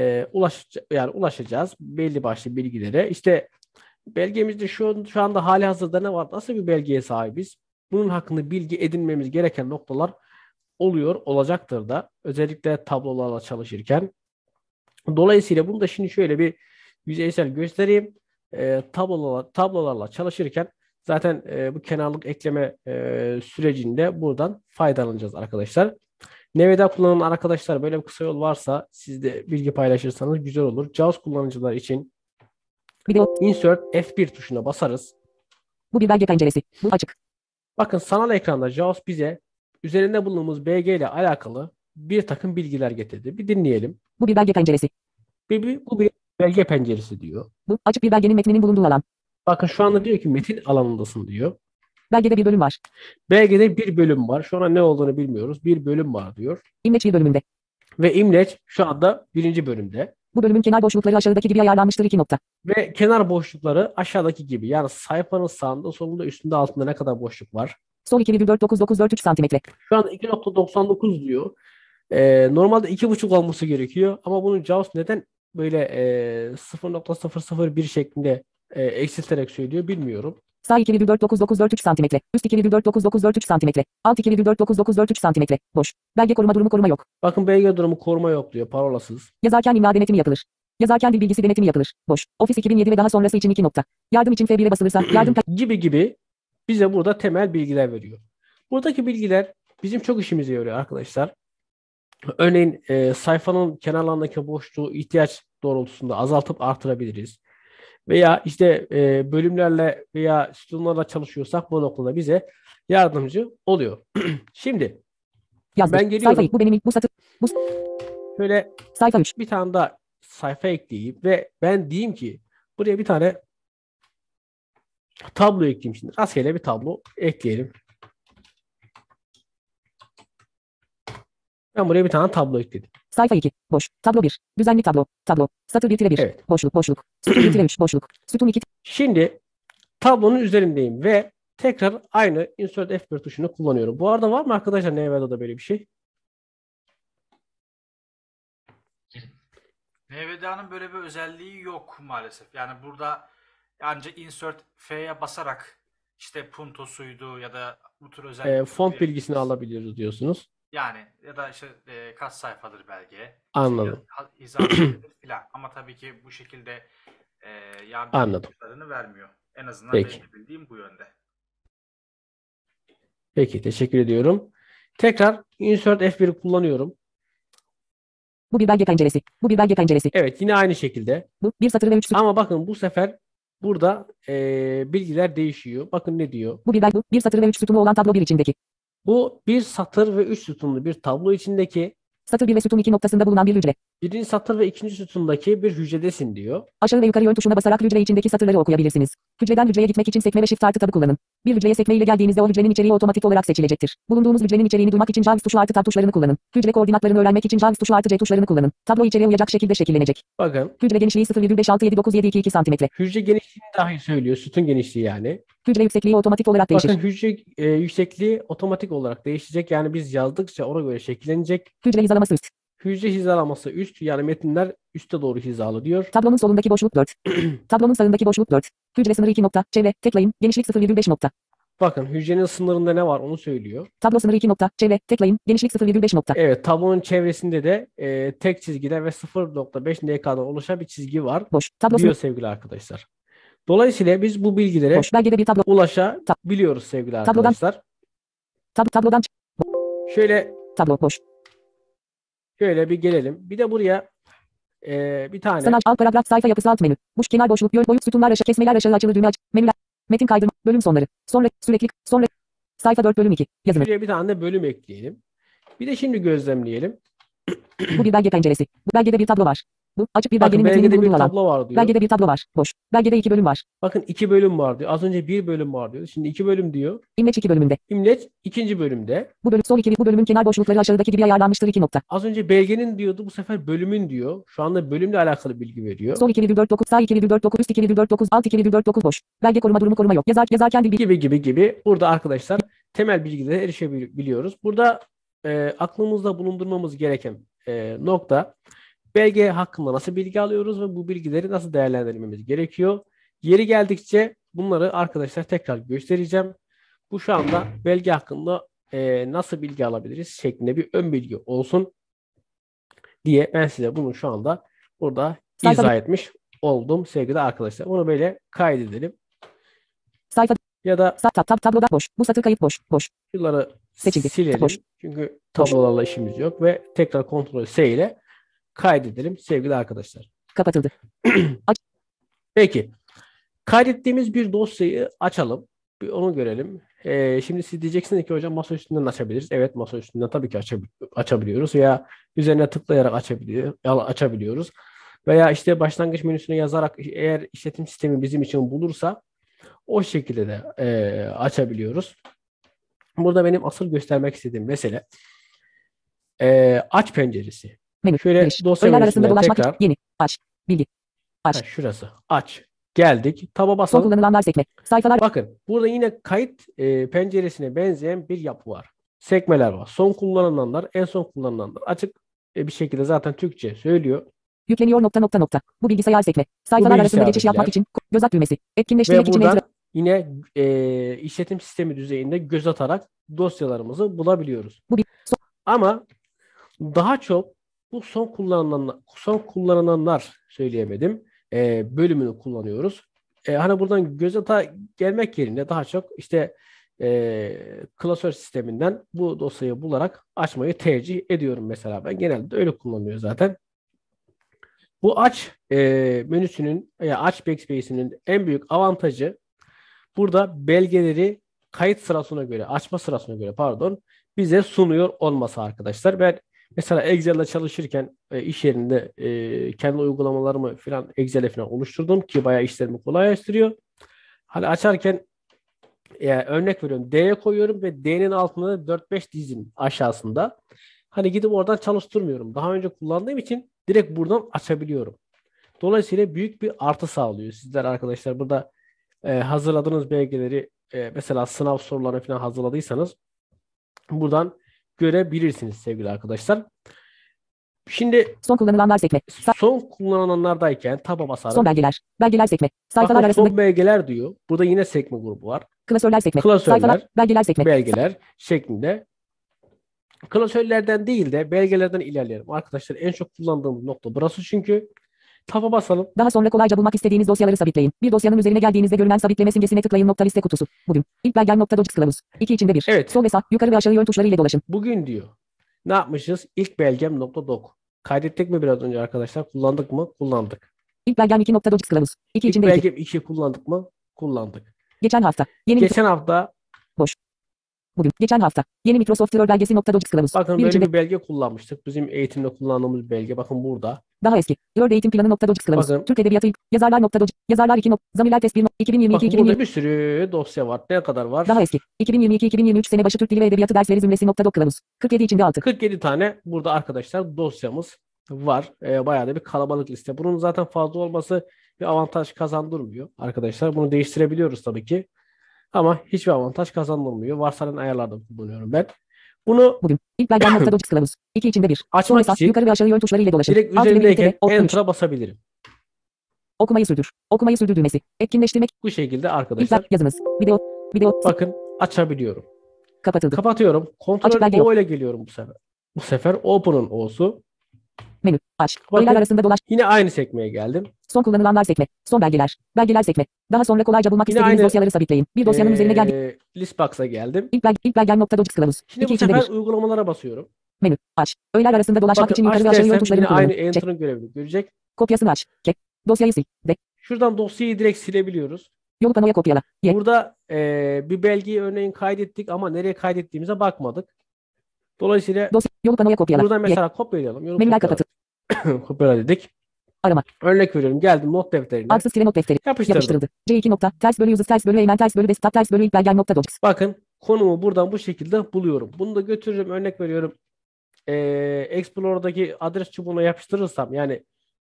ulaşacağız belli başlı bilgilere. İşte belgemizde şu anda hali hazırda ne var? Nasıl bir belgeye sahibiz? Bunun hakkında bilgi edinmemiz gereken noktalar olacaktır da. Özellikle tablolarla çalışırken. Dolayısıyla bunu da şimdi şöyle bir yüzeysel göstereyim. Tablolarla çalışırken zaten bu kenarlık ekleme sürecinde buradan faydalanacağız arkadaşlar. Nevada kullanan arkadaşlar böyle bir kısa yol varsa siz de bilgi paylaşırsanız güzel olur. JAWS kullanıcılar için Video. Insert F1 tuşuna basarız. Bu bir belge penceresi. Bu açık. Bakın sanal ekranda JAWS bize üzerinde bulunduğumuz belge ile alakalı bir takım bilgiler getirdi. Bir dinleyelim. Bu bir belge penceresi. Bu bir belge penceresi diyor. Bu açık bir belgenin metninin bulunduğu alan. Bakın şu anda diyor ki metin alanındasın diyor. Belgede bir bölüm var. Belgede bir bölüm var. Şu an ne olduğunu bilmiyoruz. Bir bölüm var diyor. İmleç bir bölümünde. Ve imleç şu anda birinci bölümde. Bu bölümün kenar boşlukları aşağıdaki gibi ayarlanmıştır 2 nokta. Ve kenar boşlukları aşağıdaki gibi. Yani sayfanın sağında, solunda, üstünde, altında ne kadar boşluk var. Sol 2,499443 santimetre. Şu anda 2,99 diyor. Normalde 2,5 olması gerekiyor. Ama bunu JAWS neden böyle 0,001 şeklinde eksilterek söylüyor bilmiyorum. Sağ 2,499443 santimetre. Üst 2,499443 santimetre. Alt 2,499443 santimetre. Boş. Belge koruma yok. Bakın belge durumu koruma yok diyor. Parolasız. Yazarken imla denetimi yapılır. Yazarken dil bilgisi denetimi yapılır. Boş. Office 2007 ve daha sonrası için 2 nokta. Yardım için F1'e basılırsa gibi bize burada temel bilgiler veriyor. Buradaki bilgiler bizim çok işimize yarıyor arkadaşlar. Örneğin sayfanın kenarlarındaki boşluğu ihtiyaç doğrultusunda azaltıp artırabiliriz. Veya işte bölümlerle veya sütunlarla çalışıyorsak bu noktada bize yardımcı oluyor. Şimdi yazdır. ben geliyorum. Sayfa bu benim ilk bu satır. Bu Şöyle sayfa 3. bir tane daha sayfa ekleyeyim ve ben diyeyim ki buraya bir tane tablo ekleyeyim şimdi. Rastgele bir tablo ekleyelim. Ben buraya bir tane tablo ekledim. Sayfa 2. Boş. Tablo 1. Düzenli tablo. Tablo. Satır 1-1. Evet. Boşluk. Boşluk. Sütun 1-3. Boşluk. Sütun 2. Şimdi tablonun üzerindeyim ve tekrar aynı Insert F1 tuşunu kullanıyorum. Bu arada var mı arkadaşlar Nevado'da böyle bir şey? NVDA'nın böyle bir özelliği yok maalesef. Yani burada ancak insert F'ye basarak işte puntosuydu ya da bu tür özellikleri Font bilgisini verebiliriz. alabiliyoruz diyorsunuz. Yani ya da işte kaç sayfadır belge, işte Anladım. hizası nedir filan. Ama tabii ki bu şekilde e, yardım Anladım. ipuçlarını vermiyor. En azından benim Peki. de bildiğim bu yönde. Peki. Teşekkür ediyorum. Tekrar Insert F1'i kullanıyorum. Bu bir belge penceresi. Bu bir belge penceresi. Evet. Yine aynı şekilde. Bu bir satır ve 3 sütun. Ama bakın bu sefer burada bilgiler değişiyor. Bakın ne diyor. Bu bir belge. Bir satır ve 3 sütunu olan tablo 1 içindeki. Bu bir satır ve 3 sütunlu bir tablo içindeki Satır 1 ve sütun 2 noktasında bulunan bir hücre. birinci satır ve ikinci sütundaki bir hücredesin diyor. Aşağı ve yukarı yön tuşuna basarak hücre içindeki satırları okuyabilirsiniz. Hücreden hücreye gitmek için sekme ve shift artı tabı kullanın. Bir hücreye sekme ile geldiğinizde o hücrenin içeriği otomatik olarak seçilecektir. Bulunduğunuz hücrenin içeriğini duymak için Jaws tuşu artı tab tuşlarını kullanın. Hücre koordinatlarını öğrenmek için Jaws tuşu artı C tuşlarını kullanın. Tablo içeriğe uyacak şekilde şekillenecek. Bakın Hücre genişliği 0,5679722 cm. hücre genişliğini dahi söylüyor. Sütun genişliği yani. Hücre yüksekliği otomatik olarak değişir. Bakın hücre yüksekliği otomatik olarak değişecek. Yani biz yazdıkça ona göre şekillenecek. Hücre hizalaması üst. Hücre hizalaması üst, yani metinler üste doğru hizalı diyor. Tablonun solundaki boşluk 4. Tablonun sağındaki boşluk 4. Hücre sınırı 2 nokta. Çevre. Tıklayın. Genişlik 0,5 nokta. Bakın hücrenin sınırında ne var onu söylüyor. Tablo sınırı 2 nokta. Çevre. Tıklayın. Genişlik 0,5 nokta. Evet, tablonun çevresinde de tek çizgiden ve 0,5 NK'dan oluşan bir çizgi var Boş. Tablo diyor sınırı. sevgili arkadaşlar. Dolayısıyla biz bu bilgilere Boş. Belgede bir tablo. ulaşabiliyoruz sevgili Tablodan. arkadaşlar. Tablodan. Şöyle Tablo. Boş. bir gelelim. Bir de buraya bir tane Sanal alt paragraf sayfa yapısı alt menü. Buş kenar boşluk yön boyut sütunlar aşağı kesmeler aşağı açılır düğme aç. Menüler. Metin kaydırma. Bölüm sonları. Sonra sürekli. Sonra. Sayfa 4 bölüm 2. Yazını. şuraya bir tane de bölüm ekleyelim. Bir de şimdi gözlemleyelim. Bu bir belge penceresi. Bu belgede bir tablo var. Bu açık bir Bakın belgenin metininin belgede bir bulunduğu alan. tablo var diyor. Belgede bir tablo var. Boş. Belgede 2 bölüm var. Bakın 2 bölüm var diyor. Az önce 1 bölüm var diyor. Şimdi 2 bölüm diyor. İmleç 2 bölümünde. İmleç ikinci bölümde. Bu bölüm sol 2 bu bölümün kenar boşlukları aşağıdaki gibi ayarlanmıştır 2 nokta. Az önce belgenin diyordu. Bu sefer bölümün diyor. Şu anda bölümle alakalı bilgi veriyor. Sol 2,49 sağ 2,49 üst 2,49 alt 2,49 boş. Belge koruma durumu koruma yok. Yazarken dil Gibi. Burada arkadaşlar temel bilgilere erişebiliyoruz. Burada aklımızda bulundurmamız gereken nokta, belge hakkında nasıl bilgi alıyoruz ve bu bilgileri nasıl değerlendirmemiz gerekiyor. Yeri geldikçe bunları arkadaşlar tekrar göstereceğim. Bu şu anda belge hakkında nasıl bilgi alabiliriz şeklinde bir ön bilgi olsun diye ben size bunu şu anda burada izah etmiş oldum sevgili arkadaşlar. Bunu böyle kaydedelim. sayfa Ya da tabloda boş. Bu satır kayıt boş. Boş. şunları Seçildi. silelim. Boş. Çünkü tablolarla işimiz yok ve tekrar Ctrl S ile kaydedelim sevgili arkadaşlar. Kapatıldı. Peki. Kaydettiğimiz bir dosyayı açalım. Bir onu görelim. Şimdi siz diyeceksiniz ki hocam masa üstünden açabiliriz. Evet, masa üstünden tabii ki açabiliyoruz veya üzerine tıklayarak açabiliyoruz. Veya işte başlangıç menüsüne yazarak eğer işletim sistemi bizim için bulursa o şekilde de açabiliyoruz. Burada benim asıl göstermek istediğim mesele aç penceresi. Menü. Şöyle Giriş. dosya Öğeler arasında menüsünden dolaşmak. tekrar. Yeni. Aç. Bilgi. Aç. Şurası. Aç. Geldik. Taba Son basalım. kullanılanlar sekme. Sayfalar. Bakın burada yine kayıt penceresine benzeyen bir yapı var. Sekmeler var. Son kullanılanlar, en son kullanılanlar. Açık bir şekilde zaten Türkçe söylüyor. Yükleniyor nokta nokta nokta. Bu bilgisayar sekme. Sayfalar arasında geçiş yapmak için göz at düğmesi. Etkinleştirmek Ve için buradan yine işletim sistemi düzeyinde göz atarak dosyalarımızı bulabiliyoruz. Bu bir Ama daha çok bu son kullanılanlar söyleyemedim. Bölümünü kullanıyoruz. Hani buradan göz ata gelmek yerine daha çok işte klasör sisteminden bu dosyayı bularak açmayı tercih ediyorum mesela. Ben genelde öyle kullanıyorum zaten. Bu aç menüsünün ya aç backspace'inin en büyük avantajı burada belgeleri kayıt sırasına göre, açma sırasına göre pardon bize sunuyor olması arkadaşlar. Ben mesela Excel'de çalışırken iş yerinde kendi uygulamalarımı falan Excel'e falan oluşturdum ki bayağı işlerimi kolaylaştırıyor. Hani açarken örnek veriyorum D'ye koyuyorum ve D'nin altında 4-5 dizin aşağısında Hani gidip oradan çalıştırmıyorum. Daha önce kullandığım için direkt buradan açabiliyorum. Dolayısıyla büyük bir artı sağlıyor. Sizler arkadaşlar burada hazırladığınız belgeleri mesela sınav sorularını falan hazırladıysanız buradan görebilirsiniz sevgili arkadaşlar. Şimdi Son kullanılanlar sekme. son kullanılanlardayken taba Son basarım. belgeler. Belgeler sekme. Sayfalar Bakın arasında son belgeler diyor. Burada yine sekme grubu var. klasörler sekme. Klasörler, Sayfalar. Belgeler sekme. belgeler şeklinde. Klasörlerden değil de belgelerden ilerleyelim. Arkadaşlar en çok kullandığımız nokta burası çünkü. Taba basalım. Daha sonra kolayca bulmak istediğiniz dosyaları sabitleyin. Bir dosyanın üzerine geldiğinizde görünen sabitleme simgesine tıklayın. Nokta liste kutusu. Bugün. İlk belgem nokta docx kılavuz. 2 içinde 1. Evet. Sol ve sağ, yukarı ve aşağı yön tuşları ile dolaşın. Bugün diyor. Ne yapmışız? İlk belgem nokta doc. Kaydettik mi biraz önce arkadaşlar? Kullandık mı? Kullandık. İlk belgem 2 nokta docx kılavuz. 2 İlk içinde 2. belgem 2 kullandık mı? Kullandık. Geçen hafta. Yeni Geçen hafta boş. Bugün. Geçen hafta. Yeni Microsoft Word belgesi nokta docx kılavuz. bakın Bir böyle içinde bir belge kullanmıştık. Bizim eğitimde kullandığımız belge. Bakın burada. daha eski. Word eğitim planı nokta docx kılavuz. Bakın. Türk Edebiyatı ilk. Yazarlar nokta docx. Yazarlar 2 nokta. Zamirler test 1 2022 Bakın 2020. burada bir sürü dosya var. Ne kadar var? Daha eski. 2022-2023 sene başı Türk Dili ve Edebiyatı dersleri zümresi nokta doc kılavuz. 47 içinde 6. 47 tane burada arkadaşlar dosyamız var. Bayağı da bir kalabalık liste. Bunun zaten fazla olması bir avantaj kazandırmıyor arkadaşlar. Bunu değiştirebiliyoruz tabii ki. Ama hiçbir avantaj kazandırmıyor. Varsayılan ayarlarda kullanıyorum ben. Bunu Bugün. İlk belgem nokta docx kılavuz. 2 içinde 1. Sol ve açmak sağ, için yukarı ve aşağı yön tuşları ile dolaşın. direkt Alt ile birlikte üzerindeyken ve Alt 3. Enter'a basabilirim. Okumayı sürdür. Okumayı sürdür düğmesi. Etkinleştirmek. Bu şekilde İlk arkadaşlar yazınız. Video. Video. bakın açabiliyorum. Kapatıldı. Kapatıyorum. Açık Kontrol belge yok. O ile geliyorum bu sefer. Bu sefer Open'ın O'su. Menü. Aç. Bakın. Öğeler arasında dolaş. Yine aynı sekmeye geldim. Son kullanılanlar sekme. Son belgeler. Belgeler sekme. Daha sonra kolayca bulmak Yine istediğiniz aynı, dosyaları sabitleyin. Bir dosyanın üzerine geldik. Listbox'a geldim. İlk belgem nokta docx kılavuz. Şimdi 2 bu içinde sefer 1. uygulamalara basıyorum. Menü. Aç. Öğeler arasında dolaşmak Bakın için aç yukarı ve aşağı yön dersem tuşlarını yine aynı kullanın. Çek. Enter'ın görevini görecek. Kopyasını aç. Çek. Dosyayı sil. De. Şuradan dosyayı direkt silebiliyoruz. Yolu panoya kopyala. Ye. Burada bir belgeyi örneğin kaydettik ama nereye kaydettiğimize bakmadık. Dolayısıyla Yolu panoya kopyala. buradan Ye. mesela kopyalayalım. Yolu Menüler kopyala. kapatıl. Kopyala dedik. Arama. Örnek veriyorum. Geldim not defterine. Adsız tire not defteri. Yapıştırdım. Yapıştırıldı. C2 nokta. Ters bölü yazı ters bölü eğmen ters bölü desktop ters bölü ilk belgem nokta docx. Bakın konumu buradan bu şekilde buluyorum. Bunu da götürürüm. Örnek veriyorum. Explorer'daki adres çubuğuna yapıştırırsam yani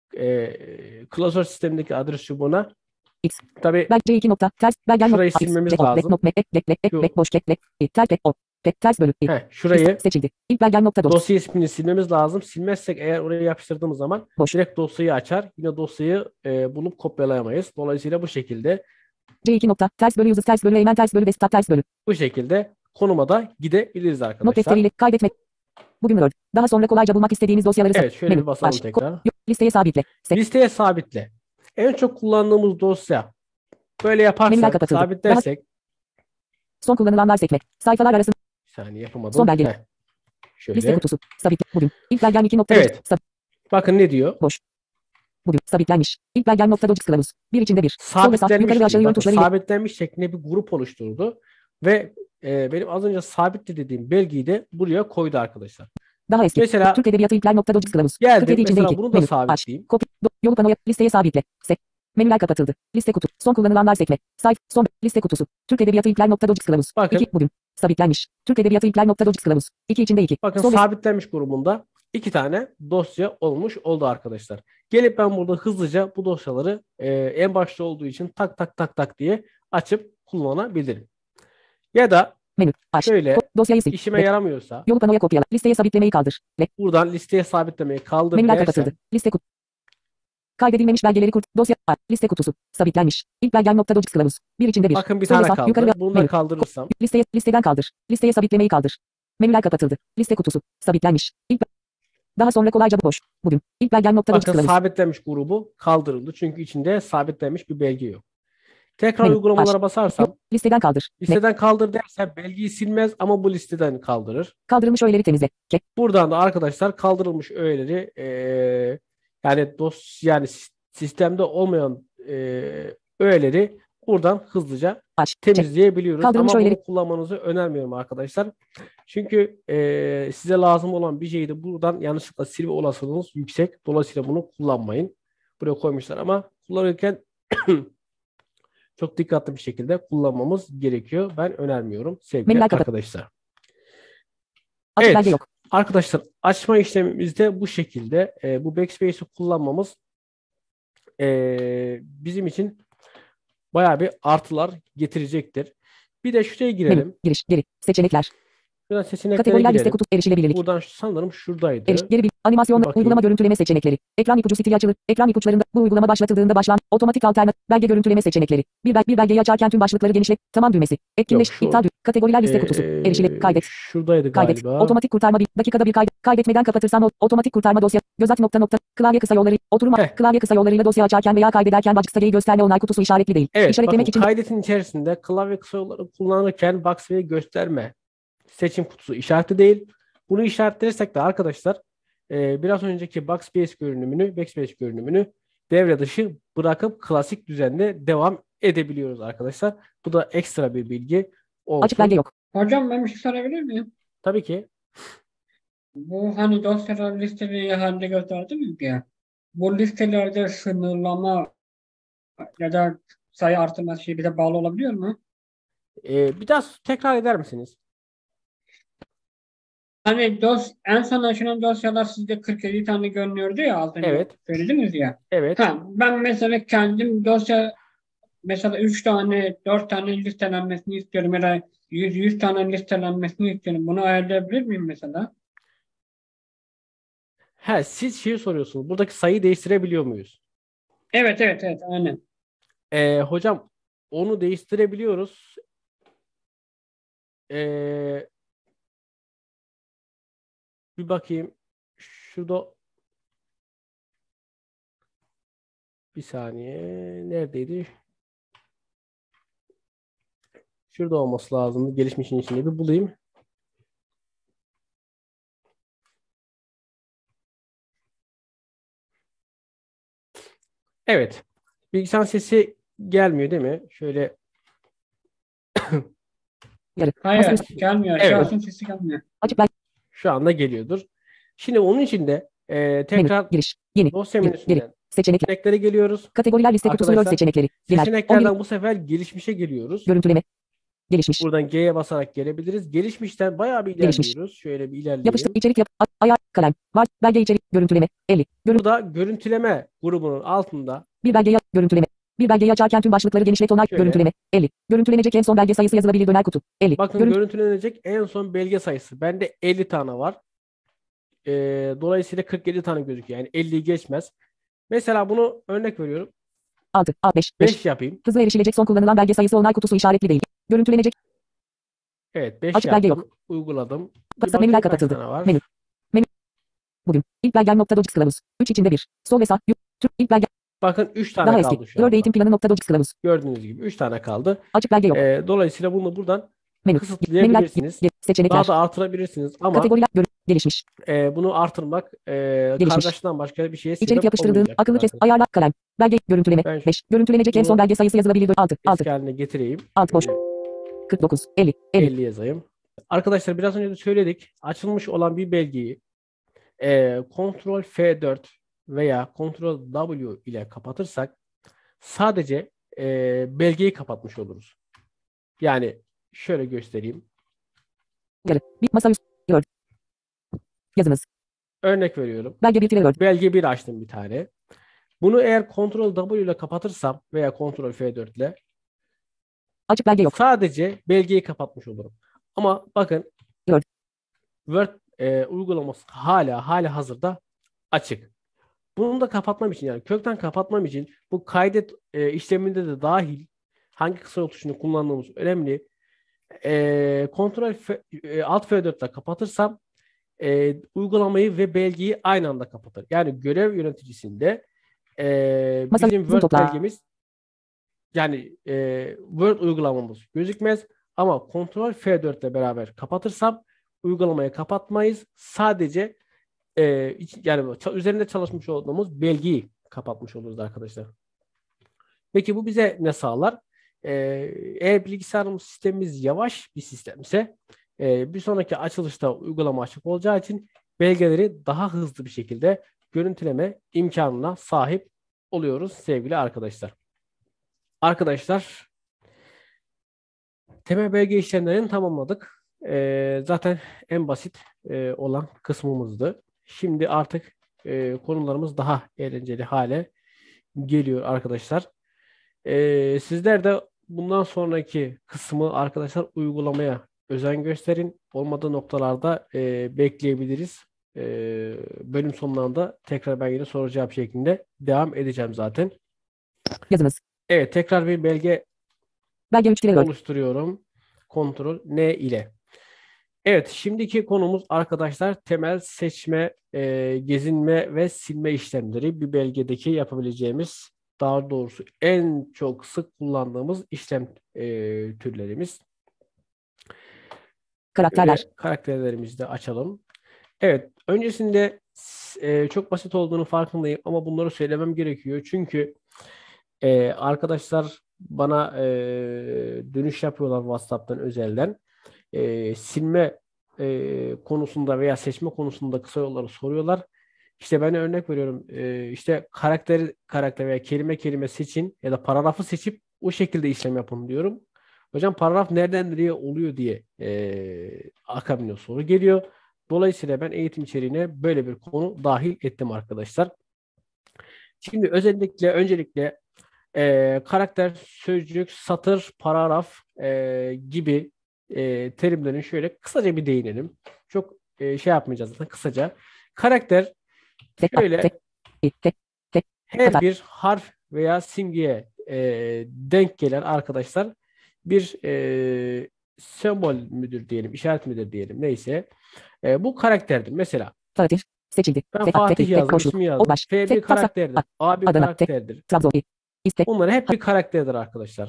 klasör sistemindeki adres çubuğuna X. tabii Bel C2 nokta. Ters belgem şurayı nokta. silmemiz X. lazım. Not ek boş ek ters o. Ters bölü. Şurayı Seçildi. İlk belgem nokta docx. dosya ismini silmemiz lazım. Silmezsek eğer oraya yapıştırdığımız zaman Boş. direkt dosyayı açar. Yine dosyayı bulup kopyalayamayız. Dolayısıyla bu şekilde C2 nokta. Ters bölü yazı ters bölü eğmen ters bölü desktop ters bölü. bu şekilde konuma da gidebiliriz Not arkadaşlar. defteriyle kaydetmek. Bugün Word. Daha sonra kolayca bulmak istediğiniz dosyaları Evet şöyle menü. bir basalım Aç. tekrar. Listeye sabitle. Listeye sabitle. En çok kullandığımız dosya. Böyle Menüler yaparsak, kapatıldı. sabitlersek. Son kullanılanlar sekme. Sayfalar arasında. Bir saniye yapamadım. Son belge. Liste Şöyle. kutusu. Sabitle. Bugün. İlk belgem 2 nokta. Evet. Bakın ne diyor? Bugün. Sabitlenmiş. İlk belgem nokta docx kılavuz. Bir içinde 1. Sol ve sağ Sabitlenmiş yukarı ve aşağı diyor. yön Bakın, tuşlarıyla. sabitlenmiş şeklinde bir grup oluşturdu. Ve benim az önce sabitle dediğim belgeyi de buraya koydu arkadaşlar. Daha eski. Mesela Türk Edebiyatı ilkler nokta docx kılavuz. geldim. 47 içinde Mesela 2. bunu da Menü. sabitleyeyim. Aç. Yolu panoya. Listeye sabitle. Menüler kapatıldı. Liste kutu. Son kullanılanlar sekme. Son. Liste kutusu. Türk Edebiyatı ilkler nokta docx kılavuz. Bakın. 2. Bugün. Sabitlenmiş. Türk Edebiyatı ilkler nokta docx kılavuz. 2 içinde 2. Bakın Sol ve sabitlenmiş grubunda 2 tane dosya olmuş oldu arkadaşlar. Gelip ben burada hızlıca bu dosyaları en başta olduğu için tak tak tak tak diye açıp kullanabilirim. Ya da menü. Aç. şöyle Dosyayı sil. işime yaramıyorsa Yolu panoya kopyala. Listeye sabitlemeyi kaldır. buradan listeye sabitlemeyi kaldır Menüler dersem kapatıldı. Liste kutu. Kaydedilmemiş belgeleri dosya liste kutusu sabitlenmiş. İlk belgem nokta docx kılavuz. Bir içinde 1. bakın bir Sol ve tane sağ, kaldı. yukarı ve Bunu da menü. kaldırırsam Listeden kaldır. Listeye sabitlemeyi kaldır. Menüler kapatıldı. Liste kutusu sabitlenmiş. Daha sonra kolayca boş. Bugün. İlk belgem nokta docx bakın kılavuz. sabitlenmiş grubu kaldırıldı. Çünkü içinde sabitlenmiş bir belge yok. Tekrar Menü, uygulamalara basarsam Listeden kaldır. listeden kaldır dersem belgeyi silmez ama bu listeden kaldırır. Kaldırılmış öğeleri temizle. Buradan da arkadaşlar kaldırılmış öğeleri yani yani sistemde olmayan öğeleri buradan hızlıca Aç. temizleyebiliyoruz. Kaldırılmış Ama öğeleri. bunu kullanmanızı önermiyorum arkadaşlar. Çünkü size lazım olan bir şeyi de buradan yanlışlıkla silme olasılığınız yüksek. Dolayısıyla bunu kullanmayın. Buraya koymuşlar ama kullanırken çok dikkatli bir şekilde kullanmamız gerekiyor. Ben önermiyorum sevgili Menüler kapat. arkadaşlar. Açık Evet. belge yok. Arkadaşlar açma işlemimizde bu şekilde. Bu backspace'i kullanmamız bizim için bayağı bir artılar getirecektir. Bir de şuraya Menü. girelim. Giriş. Geri. Seçenekler. Şuradan seçeneklere Kategoriler liste girelim. kutu. Erişilebilirlik. Buradan sanırım şuradaydı. Geri bir. Bir Animasyon. bakayım. Uygulama görüntüleme seçenekleri. Ekran ipucu stili açılır. Ekran ipuçlarında bu uygulama başlatıldığında başlan. Otomatik alternatif. Belge görüntüleme seçenekleri. Bir belgeyi açarken tüm başlıkları genişlet. Tamam düğmesi. Etkinleş. Yok, şu İptal düğmesi. Kategoriler liste kutusu. Erişile. Kaydet. Şuradaydı Kaydet. galiba. Otomatik kurtarma bir dakikada bir kaydet. Kaydetmeden kapatırsan otomatik kurtarma dosya. Gözat nokta nokta. Klavye kısa yolları. Oturum. Klavye kısa yollarıyla dosya açarken veya kaydederken backspace'i gösterme onay kutusu işaretli değil. Evet, İşaretlemek bakın için kaydetin içerisinde klavye kısa yolları kullanırken backspace'i gösterme seçim kutusu işaretli değil. Bunu işaretlersek de arkadaşlar biraz önceki backspace görünümünü devre dışı bırakıp klasik düzenle devam edebiliyoruz arkadaşlar. Bu da ekstra bir bilgi açık belge olsun. yok. Hocam ben bir şey sorabilir miyim? Tabii ki. Bu hani dosyalar listeli halde gösterdim ya. Bu listelerde sınırlama ya da sayı artırma şey bize bağlı olabiliyor mu? Bir daha tekrar eder misiniz? Hani en son açılan dosyalar sizde 47 tane görünüyordu ya az önce Evet. söylediniz ya. Evet. Ben mesela kendim dosya mesela 3 tane 4 tane listelenmesini istiyorum ya da 100 tane listelenmesini istiyorum. Bunu ayarlayabilir miyim mesela? Siz şeyi soruyorsunuz. Buradaki sayıyı değiştirebiliyor muyuz? Evet aynen. Hocam onu değiştirebiliyoruz. Ee, Bir bakayım. Şurada bir saniye. Neredeydi? Şurada olması lazımdı. Gelişmişin içinde bir bulayım. Evet. Bilgisayar sesi gelmiyor değil mi? Şöyle. Yarı. Hayır Masaüstü. gelmiyor. Evet. Şahsın sesi gelmiyor. Açık belge. Şu anda geliyordur. Şimdi onun için de tekrar Giriş. Yeni. dosya Geri. menüsünden Seçenekler. seçeneklere geliyoruz. Kategoriler liste kutusu Word Arkadaşlar seçenekleri. Genel. 11. seçeneklerden bu sefer gelişmişe geliyoruz. Görüntüleme. Gelişmiş. Buradan G'ye basarak gelebiliriz. Gelişmişten bayağı bir Gelişmiş. ilerliyoruz. Şöyle bir Yapıştır. ilerleyelim. İçerik yap. Ayar. Kalem. Var. Belge içerik. Görüntüleme. 50. Burada görüntüleme grubunun altında Bir belgeyi görüntüleme. Bir belgeyi açarken tüm başlıkları genişlet onay. Şöyle. Görüntüleme. 50. Görüntülenecek en son belge sayısı yazılabilir döner kutu. 50. bakın görüntülenecek en son belge sayısı. Bende 50 tane var. Dolayısıyla 47 tane gözüküyor. Yani 50'yi geçmez. Mesela bunu örnek veriyorum. 6. A5. 5 yapayım. Hızlı erişilecek son kullanılan belge sayısı onay kutusu işaretli değil. Görüntülenecek. Evet 5 Açık belge yaptım. Uyguladım. Bir Kısa bakayım menüler kaç kapatıldı. tane var. Menü. Bugün. İlk belgem nokta docx kılavuz. 3 içinde 1. Sol ve sağ. Türk ilk belge. Bakın 3 tane Daha kaldı eski. şu Word anda. eğitim planı nokta docx kılavuz. Gördüğünüz gibi 3 tane kaldı. Açık belge yok. Dolayısıyla bunu buradan Menü. kısıtlayabilirsiniz. Seçenekler. Daha da artırabilirsiniz ama Kategoriler. Gelişmiş. bunu artırmak Gelişmiş. kargaşadan başka bir şeye İçerik sebep yapıştırıldığın olmayacaktır akıllı kes arkadaşlar. ayarlar kalem. Belge görüntüleme Ben 5. Görüntülenecek en son bunu belge sayısı yazılabilir 6. 6. eski haline getireyim. Alt boş. 49. 50. 50. 50 yazayım. Arkadaşlar biraz önce de söyledik. Açılmış olan bir belgeyi Ctrl F4 veya Ctrl W ile kapatırsak sadece belgeyi kapatmış oluruz. Yani şöyle göstereyim. Yarı. Bir masaüstü. Word. Yazınız. Örnek veriyorum. Belge bir Word. Belge 1 açtım bir tane. Bunu eğer Ctrl W ile kapatırsam veya Ctrl F4 ile Açık belge yok. sadece belgeyi kapatmış olurum. Ama bakın Word. Word uygulaması hala hazırda açık. Bunu da kapatmam için yani kökten kapatmam için bu kaydet işleminde de dahil hangi kısa yol tuşunu kullandığımız önemli. Alt F4 ile kapatırsam uygulamayı ve belgeyi aynı anda kapatır. Yani görev yöneticisinde Masa bizim Word topla. belgemiz yani Word uygulamamız gözükmez ama Ctrl F4 ile beraber kapatırsam uygulamayı kapatmayız. Sadece yani üzerinde çalışmış olduğumuz belgeyi kapatmış oluruz arkadaşlar. Peki bu bize ne sağlar? Eğer bilgisayarımız sistemimiz yavaş bir sistemse bir sonraki açılışta uygulama açık olacağı için belgeleri daha hızlı bir şekilde görüntüleme imkanına sahip oluyoruz sevgili arkadaşlar. Arkadaşlar temel belge işlemlerini tamamladık. zaten en basit olan kısmımızdı. Şimdi artık konularımız daha eğlenceli hale geliyor arkadaşlar. Sizler de bundan sonraki kısmı arkadaşlar uygulamaya özen gösterin. Olmadığı noktalarda bekleyebiliriz. Bölüm sonlarında tekrar ben yine soru cevap şeklinde devam edeceğim zaten. Yazınız. Evet, tekrar bir belge Belge 3-4. oluşturuyorum. Ctrl N ile. Evet, şimdiki konumuz arkadaşlar temel seçme, gezinme ve silme işlemleri. Bir belgedeki yapabileceğimiz, daha doğrusu en çok sık kullandığımız işlem türlerimiz. Karakterler. Şöyle karakterlerimizi de açalım. Evet, öncesinde çok basit olduğunu farkındayım ama bunları söylemem gerekiyor. Çünkü arkadaşlar bana dönüş yapıyorlar WhatsApp'tan özelden. Silme konusunda veya seçme konusunda kısa yolları soruyorlar. İşte ben örnek veriyorum. İşte karakter veya kelime seçin ya da paragrafı seçip o şekilde işlem yapın diyorum. Hocam paragraf nereden nereye oluyor diye akabinde soru geliyor. Dolayısıyla ben eğitim içeriğine böyle bir konu dahil ettim arkadaşlar. Şimdi öncelikle karakter, sözcük, satır, paragraf gibi terimlerin şöyle kısaca bir değinelim. Çok şey yapmayacağız zaten kısaca. Karakter şöyle her bir harf veya simgeye denk gelen arkadaşlar bir sembol müdür diyelim, işaret müdür diyelim neyse. Bu karakterdir. Mesela Fatih. Seçildi. ben Fatih yazdım, Boşluk. ismi yazdım. Baş. F bir karakterdir. A bir Adana. karakterdir. Trabzon. İstek. Bunlar hep bir karakterdir arkadaşlar.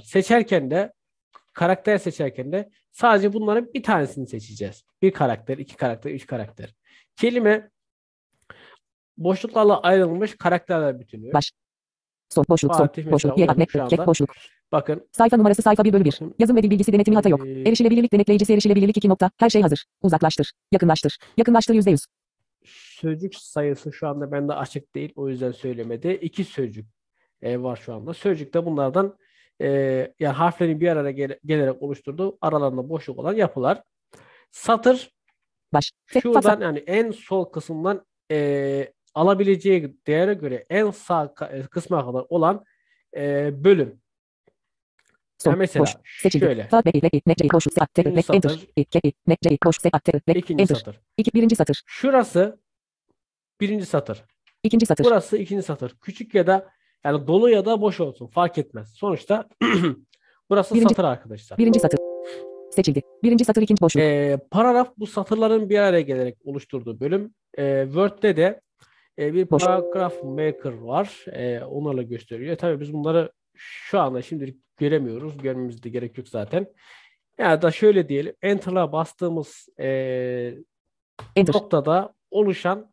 Karakter seçerken de sadece bunların bir tanesini seçeceğiz. Bir karakter, iki karakter, üç karakter. Kelime boşluklarla ayrılmış karakterler bütünü. Baş. Son. Boşluk. Son. Fatih mesela Boşluk. Yer. oynadım şu anda. Boşluk. Bakın. Sayfa numarası sayfa 1/1. Bakın. Yazım ve dil bilgisi denetimi hata yok. Erişilebilirlik denetleyicisi erişilebilirlik 2 nokta. Her şey hazır. Uzaklaştır. Yakınlaştır. Yakınlaştır %100. Sözcük sayısı şu anda bende açık değil. O yüzden söylemedi. 2 sözcük var şu anda. Sözcük de bunlardan yani harflerin bir araya gelerek oluşturduğu aralarında boşluk olan yapılar. Satır Baş. şuradan yani en sol kısımdan alabileceği değere göre en sağ kısma kadar olan bölüm. Son. Yani mesela Boş. Seçildi. şöyle. Boşluk. Birinci satır. İkinci Enter. satır. Birinci satır. Şurası birinci satır. İkinci satır. Burası ikinci satır. Küçük ya da yani dolu ya da boş olsun. Fark etmez. Sonuçta burası Birinci- satır arkadaşlar. Birinci satır. Seçildi. Birinci satır ikinci boşluk. Paragraf bu satırların bir araya gelerek oluşturduğu bölüm. Word'de de bir Boş. paragraph maker var. Onlarla gösteriyor. Tabii biz bunları şu anda şimdilik göremiyoruz. Görmemiz de gerek yok zaten. Ya da şöyle diyelim. Enter'a bastığımız Enter. noktada oluşan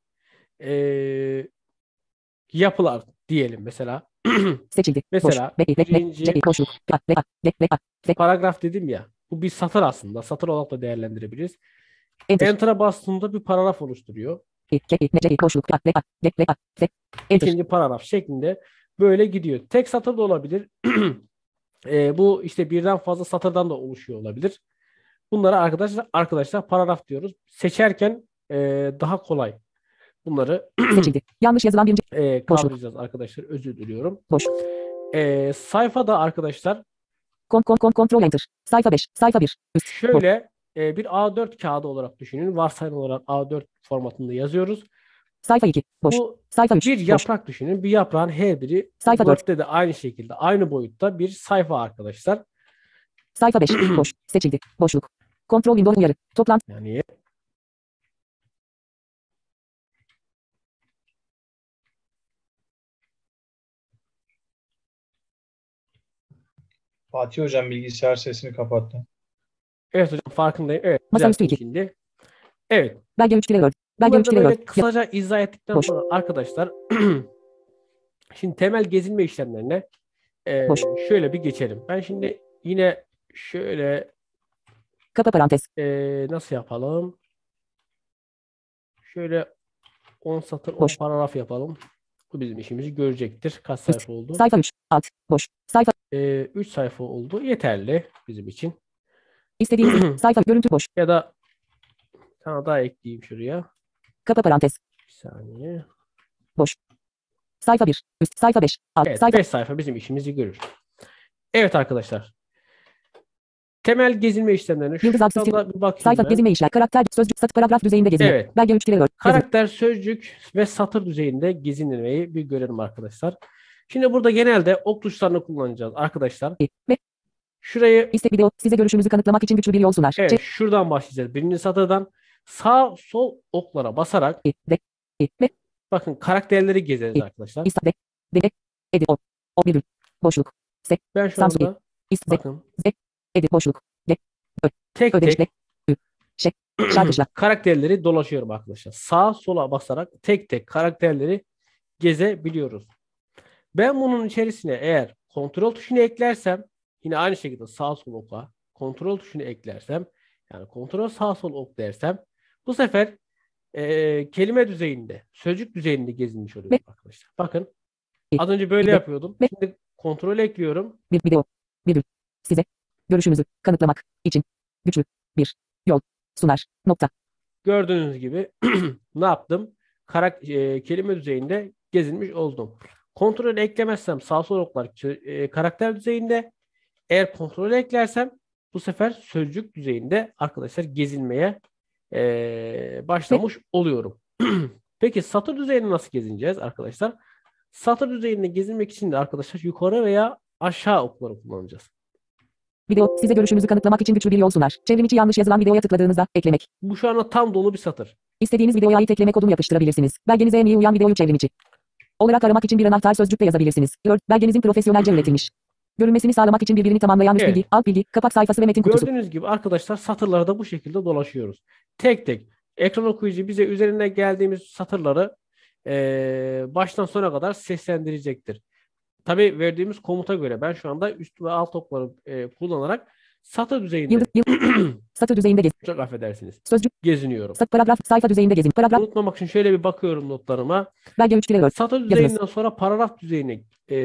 yapılar diyelim mesela. Seçildi. Mesela birinci Boşluk. paragraf dedim ya. Bu bir satır aslında. Satır olarak da değerlendirebiliriz. Enter. Enter'a bastığında bir paragraf oluşturuyor. Boşluk. Enter. İkinci paragraf şeklinde böyle gidiyor. Tek satır da olabilir. Bu işte birden fazla satırdan da oluşuyor olabilir. Bunlara arkadaşlar paragraf diyoruz. Seçerken daha kolay. Bunları Seçildi. Yanlış yazılan birinci. kavrayacağız arkadaşlar. Özür diliyorum. Boş. Sayfada arkadaşlar Kontrol enter. Sayfa 5. Sayfa 1. Üst. şöyle bir A4 kağıdı olarak düşünün. Varsayılan olarak A4 formatında yazıyoruz. Sayfa 2. Boş. Bu Sayfa 3. bir Boş. yaprak düşünün. Bir yaprağın her biri Sayfa dört. Word'de de aynı şekilde, aynı boyutta bir sayfa arkadaşlar. Sayfa 5. Boş. Seçildi. Boşluk. Kontrol window uyarı. Toplantı. Yani Fatih Hocam bilgisayar sesini kapattı. evet hocam farkındayım. Evet. Masaüstü düzelttim 2. şimdi. Evet. Belge 3 Word. Belge Bunları 3 da Word. böyle kısaca izah ettikten Boş. sonra arkadaşlar şimdi temel gezinme işlemlerine Boş. şöyle bir geçelim. Ben şimdi yine şöyle Kapa parantez. nasıl yapalım? Şöyle 10 satır 10 Boş. paragraf yapalım. Bu bizim işimizi görecektir. Kaç sayfa oldu? Sayfa 3. Alt. Boş. Sayfa 3 sayfa oldu. Yeterli bizim için. İstediğiniz sayfa görüntü boş. Ya da bir tane daha ekleyeyim şuraya. Kapa parantez. Bir saniye. Boş. Sayfa 1. Üst. Sayfa 5. Alt. Evet, Sayfa 5 sayfa bizim işimizi görür. Evet arkadaşlar. Temel gezinme işlemlerine Yıldız alt şuradan sistem. da bir bakayım Sayfa ben. gezinme işler. Karakter sözcük satır paragraf düzeyinde gezinme. Evet. Belge 3 Word. Yazı. Karakter, sözcük ve satır düzeyinde gezinmeyi bir görelim arkadaşlar. Şimdi burada genelde ok tuşlarını kullanacağız arkadaşlar. Ve Şurayı istek video size görüşümüzü kanıtlamak için güçlü bir yol sunar. evet şuradan başlayacağız. Birinci satırdan sağ sol oklara basarak Ve bakın karakterleri gezeriz arkadaşlar. İsta de edit o virgül boşluk Ben şu Samsung anda İste bakın edit boşluk tek ödemişle tek şarkışla karakterleri dolaşıyorum arkadaşlar. Sağa sola basarak tek tek karakterleri gezebiliyoruz. Ben bunun içerisine eğer kontrol tuşunu eklersem yine aynı şekilde sağ sol oka kontrol tuşunu eklersem yani kontrol sağ sol ok dersem bu sefer kelime düzeyinde, sözcük düzeyinde gezinmiş oluyorum arkadaşlar. Bakın az önce böyle yapıyordum. Şimdi kontrol ekliyorum. bir video virgül size görüşümüzü kanıtlamak için güçlü bir yol sunar. Nokta. Gördüğünüz gibi ne yaptım? Kelime düzeyinde gezinmiş oldum. Kontrol eklemezsem sağ sol oklar karakter düzeyinde. Eğer kontrol eklersem bu sefer sözcük düzeyinde arkadaşlar gezinmeye başlamış oluyorum. Peki satır düzeyinde nasıl gezineceğiz arkadaşlar? Satır düzeyinde gezinmek için de arkadaşlar yukarı veya aşağı okları kullanacağız. Video size görüşümüzü kanıtlamak için güçlü bir yol sunar. Çevrim içi yanlış yazılan videoya tıkladığınızda eklemek. Bu şu anda tam dolu bir satır. İstediğiniz videoya ait ekleme kodunu yapıştırabilirsiniz. Belgenize en iyi uyan videoyu çevrim içi olarak aramak için bir anahtar sözcük de yazabilirsiniz. 4. Belgenizin profesyonelce üretilmiş. Görünmesini sağlamak için birbirini tamamlayan üst Evet. bilgi, alt bilgi, kapak sayfası ve metin kutusu. Gördüğünüz gibi arkadaşlar satırları da bu şekilde dolaşıyoruz. Tek tek ekran okuyucu bize üzerine geldiğimiz satırları baştan sona kadar seslendirecektir. Tabii verdiğimiz komuta göre ben şu anda üst ve alt okları kullanarak satır düzeyinde Satır düzeyinde gezin. çok affedersiniz. Sözcük. Geziniyorum. Paragraf sayfa düzeyinde gezin. Paragraf. Unutmamak için şöyle bir bakıyorum notlarıma. Belge 3 Word. Satır düzeyinden sonra paragraf düzeyine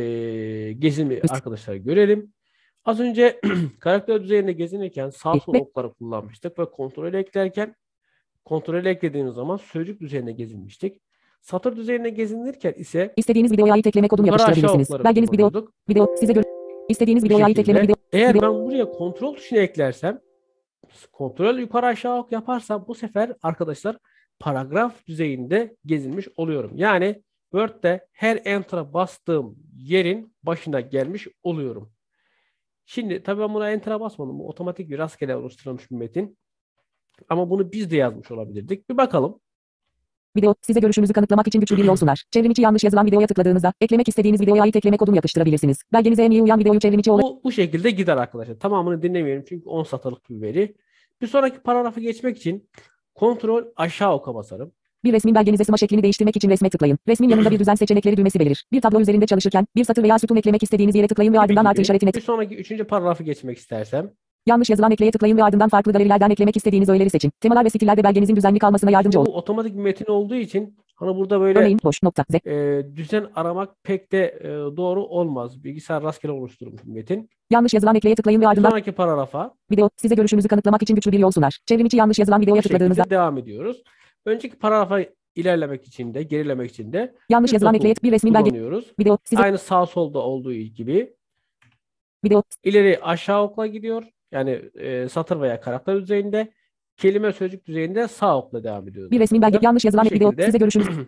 gezinmeyi arkadaşlar görelim. Az önce karakter düzeyinde gezinirken sağ sol okları kullanmıştık ve kontrol eklerken kontrol eklediğimiz zaman sözcük düzeyine gezinmiştik. Satır düzeyine gezinirken ise İstediğiniz videoya ait ekleme kodunu yukarı aşağı yapıştırabilirsiniz. okları Belgeniz kullanıyorduk. video size İstediğiniz Bu videoya ait ekleme şekilde. video. Eğer video- ben buraya kontrol tuşunu eklersem kontrol yukarı aşağı ok yaparsam bu sefer arkadaşlar paragraf düzeyinde gezinmiş oluyorum. Yani Word'de her enter'a bastığım yerin başına gelmiş oluyorum. Şimdi tabii ben buna enter'a basmadım. Bu otomatik bir rastgele oluşturulmuş bir metin. Ama bunu biz de yazmış olabilirdik. Bir bakalım. Video size görüşümüzü kanıtlamak için güçlü bir yol sunar. Çevrim içi yanlış yazılan videoya tıkladığınızda eklemek istediğiniz videoya ait ekleme kodunu yapıştırabilirsiniz. Belgenize en iyi uyan videoyu çevrim içi olarak Bu şekilde gider arkadaşlar. Tamamını dinlemeyelim çünkü 10 satırlık bir veri. Bir sonraki paragrafı geçmek için kontrol aşağı oka basarım. bir resmin belgenize sığma şeklini değiştirmek için resme tıklayın. Resmin yanında bir düzen seçenekleri düğmesi belirir. Bir tablo üzerinde çalışırken bir satır veya sütun eklemek istediğiniz yere tıklayın ve ardından artı işaretine Bir sonraki 3. paragrafı geçmek istersem yanlış yazılan ekleye tıklayın ve ardından farklı galerilerden eklemek istediğiniz öğeleri seçin. Temalar ve stillerde belgenizin düzenli kalmasına yardımcı bu olun. otomatik bir metin olduğu için hani burada böyle Örneğin boş nokta z. düzen aramak pek de doğru olmaz. Bilgisayar rastgele oluşturulmuş bir metin. Yanlış yazılan ekleye tıklayın ve Bir ardından sonraki paragrafa video size görüşümüzü kanıtlamak için güçlü bir yol sunar. Çevrim içi yanlış yazılan videoya bu tıkladığınızda şekilde devam ediyoruz. Önceki paragrafa ilerlemek için de gerilemek için de yanlış yazılan ekleye bir resmin belge kullanıyoruz. video size Aynı sağ solda olduğu gibi video ileri aşağı okla gidiyor. Yani satır veya karakter düzeyinde, kelime sözcük düzeyinde sağ okla devam ediyoruz. bir resmin belge yanlış yazılan Bu video şekilde size görüşümüzü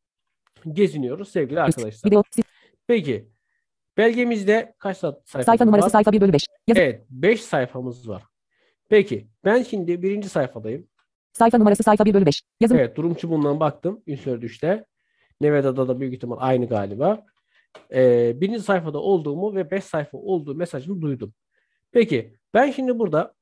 geziniyoruz sevgili arkadaşlar. video Peki belgemizde kaç sayfamız sayfa numarası var? sayfa 1/5. Yazı Evet 5 sayfamız var. Peki ben şimdi birinci sayfadayım. sayfa numarası sayfa 1/5. Yazım Evet durum çubuğundan baktım. Insert 3'te. Neveda'da da büyük ihtimal aynı galiba. Birinci sayfada olduğumu ve 5 sayfa olduğu mesajını duydum. Peki ben şimdi burada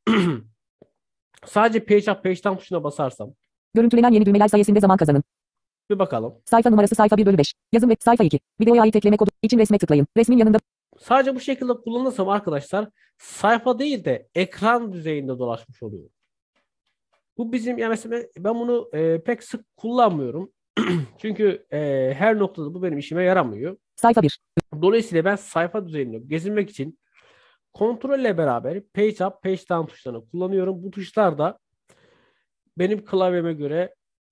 sadece page up page down tuşuna basarsam görüntülenen yeni düğmeler sayesinde zaman kazanın. bir bakalım. Sayfa numarası sayfa 1/5. Yazım ve sayfa 2. Videoya ait ekleme kodu için resme tıklayın. Resmin yanında Sadece bu şekilde kullanırsam arkadaşlar sayfa değil de ekran düzeyinde dolaşmış oluyor. Bu bizim yani mesela ben bunu pek sık kullanmıyorum. Çünkü her noktada bu benim işime yaramıyor. sayfa 1. Dolayısıyla ben sayfa düzeyinde gezinmek için Kontrolle beraber page up, page down tuşlarını kullanıyorum. Bu tuşlar da benim klavyeme göre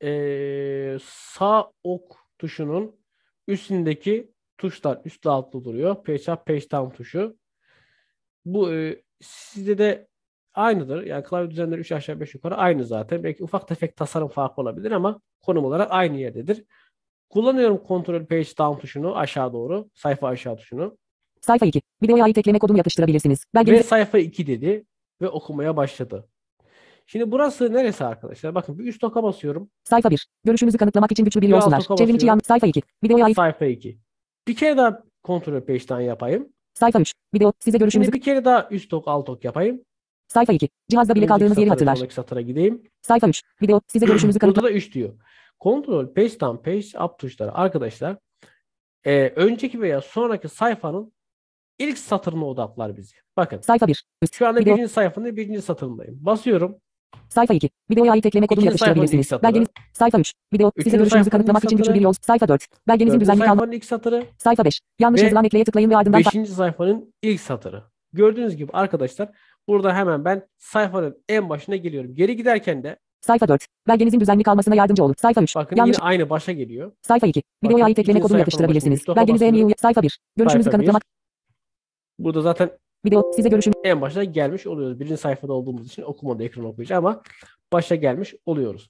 sağ ok tuşunun üstündeki tuşlar üstlü altlı duruyor. Page up, page down tuşu. Bu sizde de aynıdır. Yani klavye düzenleri 3 aşağı 5 yukarı aynı zaten. Belki ufak tefek tasarım farkı olabilir ama konum olarak aynı yerdedir. Kullanıyorum Ctrl Page Down tuşunu aşağı doğru. Sayfa aşağı tuşunu. Sayfa 2. Videoya ait ekleme kodunu yapıştırabilirsiniz. Ve Belgenizi sayfa 2 dedi ve okumaya başladı. Şimdi burası neresi arkadaşlar? Bakın bir üst oka basıyorum. sayfa 1. Görüşünüzü kanıtlamak için güçlü bir Bir yol alt sunar. oka Çevrimiçi yan basıyorum. sayfa 2. Videoya ait Sayfa 2. Bir kere daha Ctrl Page Down yapayım. sayfa 3. Video size görüşünüzü Şimdi bir kere daha üst ok alt ok yapayım. sayfa 2. Cihazda bile Önceki kaldığınız yeri satıra, hatırlar. sonraki satıra gideyim. Sayfa 3. Video size görüşünüzü kanıtlamak Burada da 3 diyor. Ctrl Page Down, Page Up tuşları arkadaşlar önceki veya sonraki sayfanın ilk satırına odaklar bizi. Bakın sayfa 1. Üst. şu anda Video birinci sayfanın birinci satırındayım. Basıyorum. sayfa 2. Videoya ait ekleme kodunu İkinci sayfanın ilk yapıştırabilirsiniz. satırı. Belgeniz sayfa 3. Video size Üçüncü görüşünüzü sayfanın kanıtlamak ilk için güçlü satırı. bir yol. Sayfa 4. Belgenizin Dördüncü düzenli kalma. sayfanın ilk satırı. Sayfa 5. Yanlış Ve yazılan ekleye tıklayın ve ardından Beşinci sayfanın ilk satırı. Gördüğünüz gibi arkadaşlar burada hemen ben sayfanın en başına geliyorum. Geri giderken de sayfa 4. Belgenizin düzenli kalmasına yardımcı olur. Sayfa 3. bakın Yanlış yine aynı başa geliyor. sayfa 2. Videoya Bakın, ait ekleme ikinci kodunu sayfanın yapıştırabilirsiniz. başına Belgenize en iyi basıyorum. sayfa 1. Görüşünüzü Sayfa bir. kanıtlamak. Burada zaten Video size görüşün en başa gelmiş oluyoruz. Birinci sayfada olduğumuz için okumada ekran okuyucu ama başa gelmiş oluyoruz.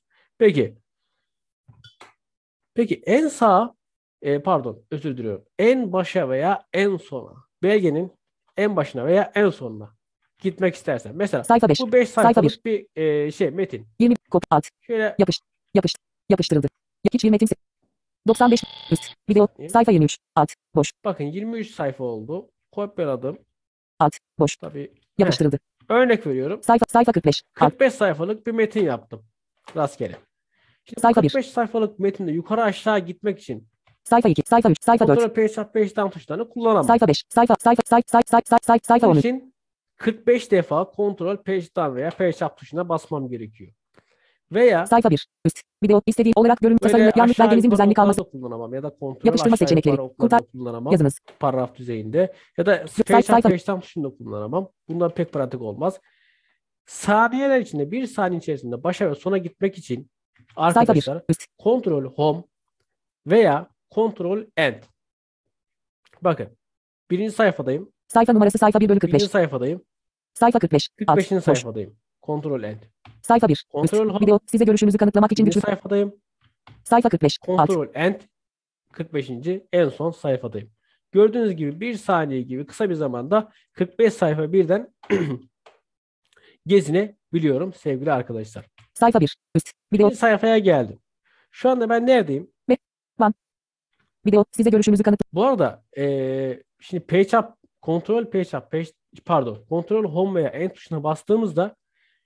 Peki en sağa pardon özür diliyorum. En başa veya en sona belgenin en başına veya en sonuna gitmek istersen. Mesela sayfa 5. bu 5 Sayfa sayfalık bir metin. 20 kop alt Şöyle yapıştırıldı. Hiç bir metin 95 üst video sayfa 23 alt boş bakın 23 sayfa oldu. Kopyaladım. alt boş Tabii. yapıştırıldı. Örnek veriyorum. Sayfa 45 alt 45 sayfalık bir metin yaptım. Rastgele. Şimdi Sayfa 1. 45 sayfalık metinde yukarı aşağı gitmek için sayfa 2 sayfa 3 sayfa 4 Ctrl Paste Up Paste Down tuşlarını kullanamam. sayfa 5 sayfa Bunun 13 için 45 defa Ctrl Paste Down veya Paste Up tuşuna basmam gerekiyor. Veya sayfa 1 üst video istediği olarak görünüm böyle tasarımı yanlış aşağı belgenizin yukarı düzenli okları kalması da kullanamam ya da Ctrl Yapıştırma aşağı seçenekleri. yukarı okları da Kurtar. kullanamam. yazınız Paragraf düzeyinde ya da Paste Up sayfa Paste Down tuşunu da kullanamam. Bunlar pek pratik olmaz. Saniyeler içinde bir saniye içerisinde başa ve sona gitmek için sayfa 1 arkadaşlar üst Ctrl Home veya Ctrl End. Bakın birinci sayfadayım. sayfa numarası sayfa 1 bölü 45 Birinci sayfadayım. sayfa 45 alt 45. boş sayfadayım. Ctrl End. sayfa 1 üst Ctrl Home. video size görüşünüzü kanıtlamak için Birinci güçlü sayfadayım. sayfa 45 alt Ctrl End. 45. en son sayfadayım. Gördüğünüz gibi bir saniye gibi kısa bir zamanda 45 sayfa birden gezinebiliyorum sevgili arkadaşlar. sayfa 1 üst video Birinci sayfaya geldim. Şu anda ben neredeyim? video size görüşünüzü kanıtlamak Bu arada şimdi Page Up, Ctrl Page Up, Ctrl Home veya End tuşuna bastığımızda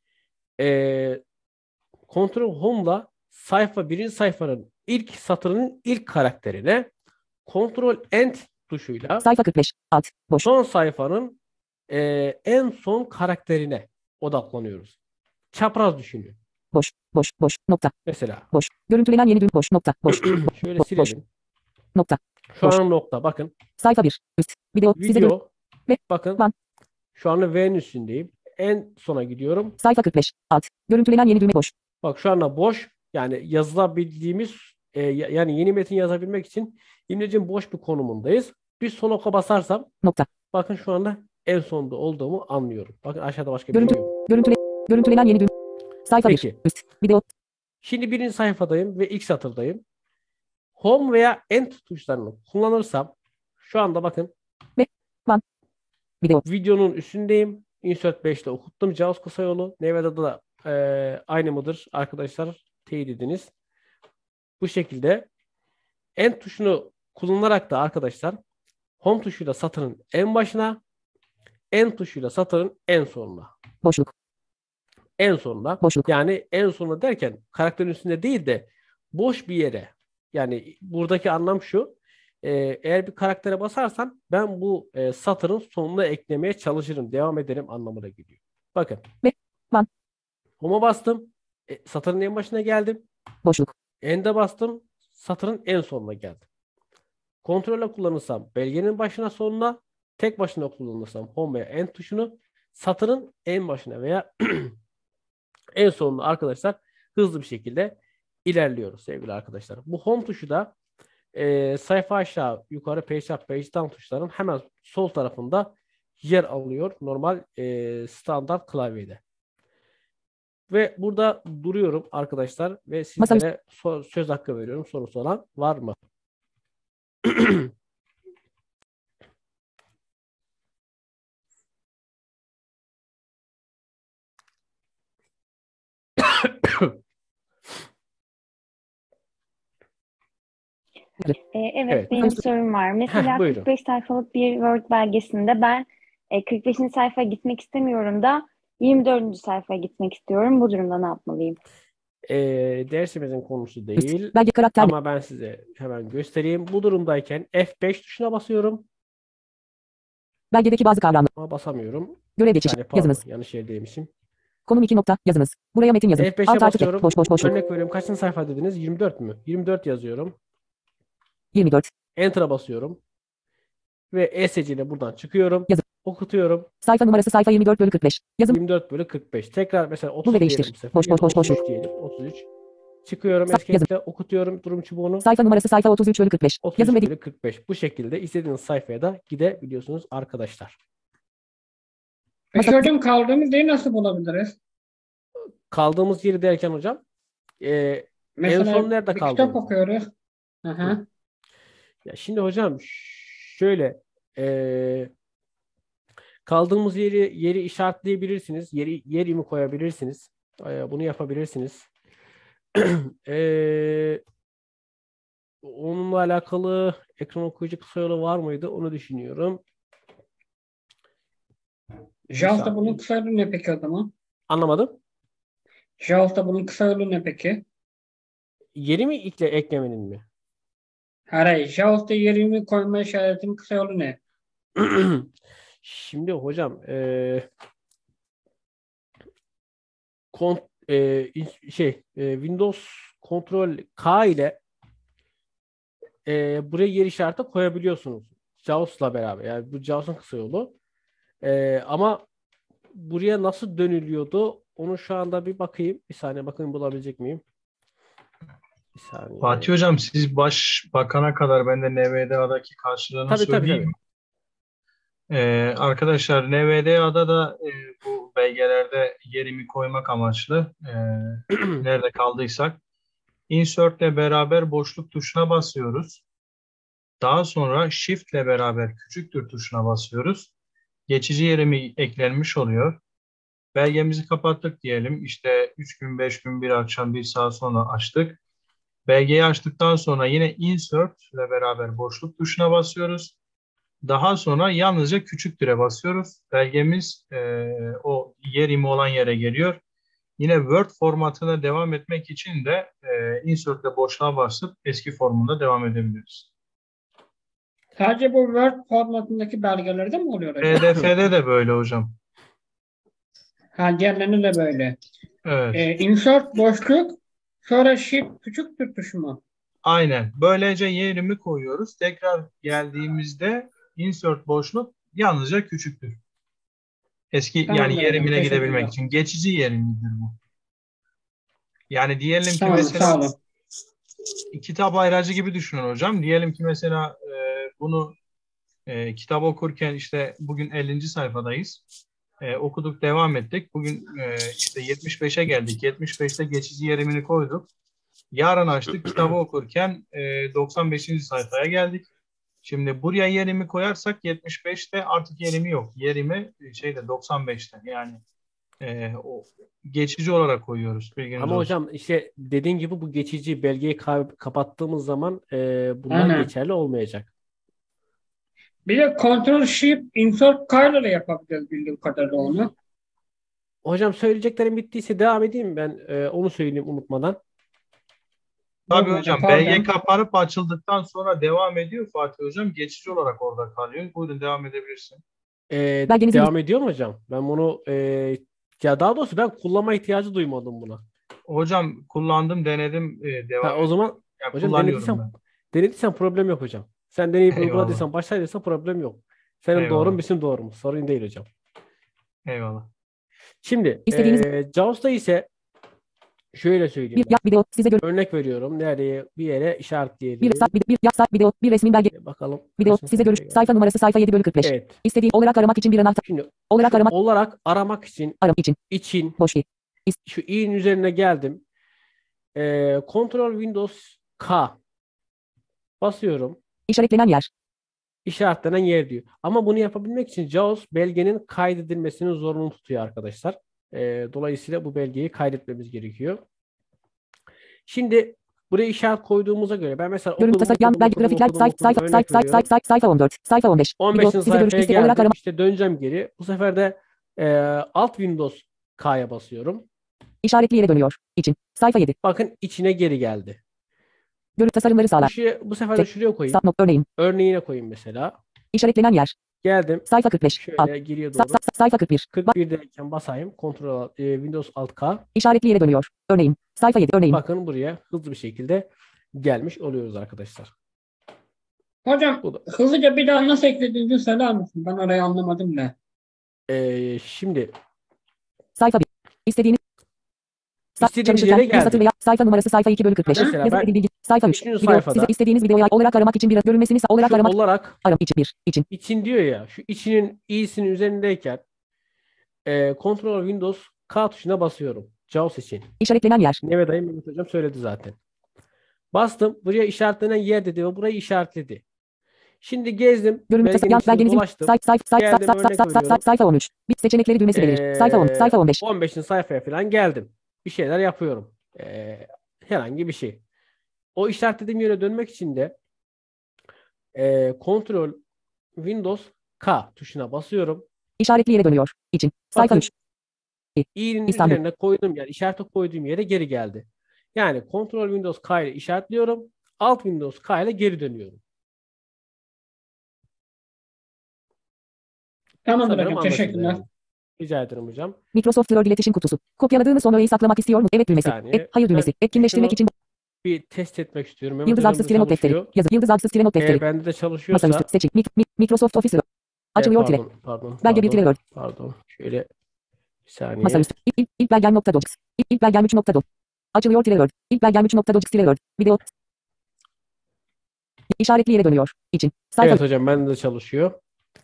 Ctrl Home'la birinci sayfanın ilk satırının ilk karakterine, Ctrl End tuşuyla sayfa 45 alt boş son sayfanın en son karakterine odaklanıyoruz. Çapraz düşünün. boş nokta Mesela boş görüntülenen yeni düğüm boş nokta boş şöyle boş silelim. nokta Şu boş. an nokta. Bakın. sayfa 1 üst video size Video. Ve- Bakın. Van. Şu anda V'nin üstündeyim. En sona gidiyorum. sayfa 45 alt görüntülenen yeni düğme boş Bak şu anda boş. Yani yazılabildiğimiz yani yeni metin yazabilmek için İmlecin boş bir konumundayız. Bir son oka basarsam nokta bakın şu anda en sonda olduğumu anlıyorum. Bakın aşağıda başka bir şey yok. görüntülenen yeni düğüm sayfa 1 Peki. üst video Şimdi birinci sayfadayım ve ilk satırdayım. Home veya End tuşlarını kullanırsam şu anda bakın video videonun üstündeyim. Insert 5'te okuttum. JAWS kısa yolu. Nevada'da da aynı mıdır arkadaşlar? Teyit ediniz. Bu şekilde End tuşunu kullanarak da arkadaşlar Home tuşuyla satırın en başına, End tuşuyla satırın en sonuna. boşluk En sonuna. boşluk Yani en sonuna derken karakterin üstünde değil de boş bir yere. Yani buradaki anlam şu. Eğer bir karaktere basarsan ben bu satırın sonuna eklemeye çalışırım. Devam ederim anlamına geliyor. Bakın. Van. Home'a bastım. Satırın en başına geldim. boşluk End'e bastım. Satırın en sonuna geldim. Kontrolle kullanırsam belgenin başına sonuna, tek başına kullanırsam Home veya End tuşunu, satırın en başına veya en sonuna arkadaşlar hızlı bir şekilde ilerliyoruz sevgili arkadaşlar. Bu Home tuşu da sayfa aşağı yukarı page up page down tuşların hemen sol tarafında yer alıyor normal standart klavyede. Ve burada duruyorum arkadaşlar ve sizlere söz hakkı veriyorum. Sorusu olan var mı? Evet, Evet. benim sorum var. Mesela buyurun. 45 sayfalık bir Word belgesinde ben 45. sayfaya gitmek istemiyorum da 24. sayfaya gitmek istiyorum. Bu durumda ne yapmalıyım? Dersimizin konusu değil Belge karakter ama ben size hemen göstereyim. Bu durumdayken F5 tuşuna basıyorum belgedeki bazı kavramlar. ama basamıyorum. Görev Bir geçişi. saniye, pardon, Yazınız. yanlış yerdeymişim. Konum 2 nokta. Yazınız. Buraya metin yazın. F5'e Alt artı tek. basıyorum. Boş boş boşluk. Örnek veriyorum. Kaçıncı sayfa dediniz? 24 mü? 24 yazıyorum. 24. Enter'a basıyorum. Ve ESC ile buradan çıkıyorum. Yazın. Okutuyorum. Sayfa numarası sayfa 24/45. Yazım. 24/45. Tekrar mesela Bu 30 ve diyelim değiştir. bu sefer. Boş boş boş 33 boşluk. diyelim. 33. Çıkıyorum Yazın. Escape'de okutuyorum durum çubuğunu. Sayfa numarası sayfa 33/45. Yazım ve 33/45. Bu şekilde istediğiniz sayfaya da gidebiliyorsunuz arkadaşlar. Peki hocam kaldığımız yeri nasıl bulabiliriz? Kaldığımız yeri derken hocam en Mesela son nerede bir kitap kaldınız? okuyoruz. Hı hı. Ya şimdi hocam şöyle kaldığımız yeri işaretleyebilirsiniz. Yer imi koyabilirsiniz. Bunu yapabilirsiniz. Onunla alakalı ekran okuyucu kısa yolu var mıydı? Onu düşünüyorum. JAWS'ta bunun kısa yolu ne peki o zaman? Anlamadım. JAWS'ta bunun kısa yolu ne peki? Yeri mi eklemenin mi? Hayır, JAWS'ta yerimi koyma işaretinin kısa yolu ne? Şimdi hocam Windows Ctrl K ile buraya yer işareti koyabiliyorsunuz. JAWS'la beraber. Yani bu JAWS'ın kısa yolu. Ama buraya nasıl dönülüyordu? Onu şu anda bir bakayım. Bir saniye bakayım bulabilecek miyim? Bir saniye. Fatih Hocam siz başbakana kadar ben de NVDA'daki karşılığını Tabii. söyleyeyim. Arkadaşlar NVDA'da da bu belgelerde yerimi koymak amaçlı nerede kaldıysak insert ile beraber boşluk tuşuna basıyoruz. Daha sonra shift ile beraber küçüktür tuşuna basıyoruz. Geçici yerimi eklenmiş oluyor. Belgemizi kapattık diyelim. İşte 3 gün, 5 gün, bir akşam, bir saat sonra açtık. Belgeyi açtıktan sonra yine insert ile beraber boşluk tuşuna basıyoruz. Daha sonra yalnızca küçüktüre basıyoruz. Belgemiz o yer imi olan yere geliyor. Yine Word formatına devam etmek için de insert ile boşluğa basıp eski formunda devam edebiliriz. Sadece bu Word formatındaki belgelerde mi oluyor hocam? PDF'de de böyle hocam. Ha, diğerlerinde de böyle. Evet. Insert boşluk, sonra shift küçüktür tuşu mu? Aynen. Böylece yerimi koyuyoruz. Tekrar geldiğimizde insert boşluk yalnızca küçüktür. Eski Tamam yani hocam, yerimine teşekkürler. gidebilmek için. Geçici yerimidir bu. Yani diyelim ki Tamam, mesela sağ olun. kitap ayracı gibi düşünün hocam. Diyelim ki mesela bunu kitap okurken işte bugün 50. sayfadayız. Okuduk, devam ettik. Bugün işte 75'e geldik. 75'te geçici yerimini koyduk. Yarın açtık, kitabı okurken 95. sayfaya geldik. Şimdi buraya yerimi koyarsak 75'te artık yerimi yok. Yerimi 95'te. Yani o geçici olarak koyuyoruz. Bilginiz Ama olsun. hocam işte dediğin gibi bu geçici belgeyi kapattığımız zaman bunlar Aynen. geçerli olmayacak. Bir de Ctrl Shift Insert K ile yapabiliriz bildiğim kadarıyla onu. Hocam söyleyeceklerim bittiyse devam edeyim ben onu söyleyeyim unutmadan. Tabii Buyurun hocam. pardon. Belge kapanıp açıldıktan sonra devam ediyor Fatih Hocam. Geçici olarak orada kalıyor. Buyurun devam edebilirsin. Belgenizin Devam ediyor mu hocam? Ben bunu ya daha doğrusu ben kullanma ihtiyacı duymadım buna. Hocam kullandım, denedim, devam O zaman ediyorum. Yani hocam kullanıyorum ben. denediysen problem yok hocam. Sen deneyip Eyvallah. uyguladıysan başladıysan problem yok. Senin doğrun Eyvallah. bizim doğrumuz. Sorun değil hocam. Eyvallah. Şimdi İstediğiniz JAWS'ta ise şöyle söyleyeyim ben. video size Örnek veriyorum. Nereye bir yere bir işaretleyelim. video bir resmin belge Bakalım. video Kaçıncı size görüş sayfaya geldi? sayfa numarası sayfa 7/45. Evet. İstediği olarak aramak için bir anahtar Şimdi olarak şu aramak olarak aramak için için boş i şu i'nin üzerine geldim. Ctrl Windows K basıyorum. işaretlenen yer İşaretlenen yer diyor. Ama bunu yapabilmek için JAWS belgenin kaydedilmesini zorunlu tutuyor arkadaşlar. Dolayısıyla bu belgeyi kaydetmemiz gerekiyor. Şimdi buraya işaret koyduğumuza göre ben mesela görüntü tasarım belge grafikler sayfa örnek veriyorum. sayfa 14 sayfa 15 15. video size görüş sayfaya istediği olarak geldim. aramak İşte döneceğim geri. Bu sefer de Alt Windows K'ya basıyorum. işaretli yere dönüyor için sayfa 7 Bakın içine geri geldi. görüntü tasarımları sağlar Bu sefer de şuraya koyayım. Stop örneğin Örneğine koyayım mesela. işaretlenen yer Geldim. sayfa 45 alt Şöyle geriye doğru. sayfa 41 41'deyken basayım. Windows Alt K. işaretli yere dönüyor örneğin sayfa 7 örneğin Bakın buraya hızlı bir şekilde gelmiş oluyoruz arkadaşlar. Hocam Bu da. hızlıca bir daha nasıl eklediğinizi söyler misin? Ben orayı anlamadım da. Şimdi sayfa 1 istediğiniz istediğimiz çalışırken yere bir satır geldim. veya sayfa numarası sayfa 2/45 Mesela yazı ben edildiği sayfa 3 üçüncü video sayfada size istediğiniz videoyu olarak aramak için bir görünmesini olarak şu aramak olarak için bir için için diyor ya, şu içinin i'sinin üzerindeyken Ctrl Windows K tuşuna basıyorum. JAWS için. işaretlenen yer Mehmet Hocam söyledi zaten. Bastım. Buraya işaretlenen yer dedi ve burayı işaretledi. Şimdi gezdim. görüntü Belgenin içinde belgenizin dolaştım. Geldim, örnek veriyorum. sayfa 13 bit seçenekleri düğmesi belir sayfa 10 sayfa 15 15. sayfaya falan geldim. Bir şeyler yapıyorum. Herhangi bir şey. O işaretlediğim yere dönmek için de Ctrl Windows K tuşuna basıyorum. işaretli yere dönüyor için sayfa Bakın 3 i'nin İstanbul. üzerine koyduğum yer, işareti koyduğum yere geri geldi. Yani Ctrl Windows K ile işaretliyorum. Alt Windows K ile geri dönüyorum. Tamamdır Sanırım hocam. anlaşıldı Teşekkürler. herhalde. Rica ederim hocam. Microsoft Word iletişim kutusu kopyaladığınız son öğeyi saklamak istiyor mu evet düğmesi saniye. hayır düğmesi etkinleştirmek şunu için Bir test etmek istiyorum. Mehmet yıldız hocam aksız da tire not defteri çalışıyor. yazı yıldız aksız tire not defteri Bende de masaüstü çalışıyorsa seçim Microsoft Office açılıyor tire belge bir tire Word Pardon. Şöyle bir saniye. masaüstü ilk belgem nokta docx ilk belgem 3 nokta doc açılıyor tire Word ilk belgem 3 nokta docx tire Word video işaretli yere dönüyor için sayfa Evet hocam bende de çalışıyor.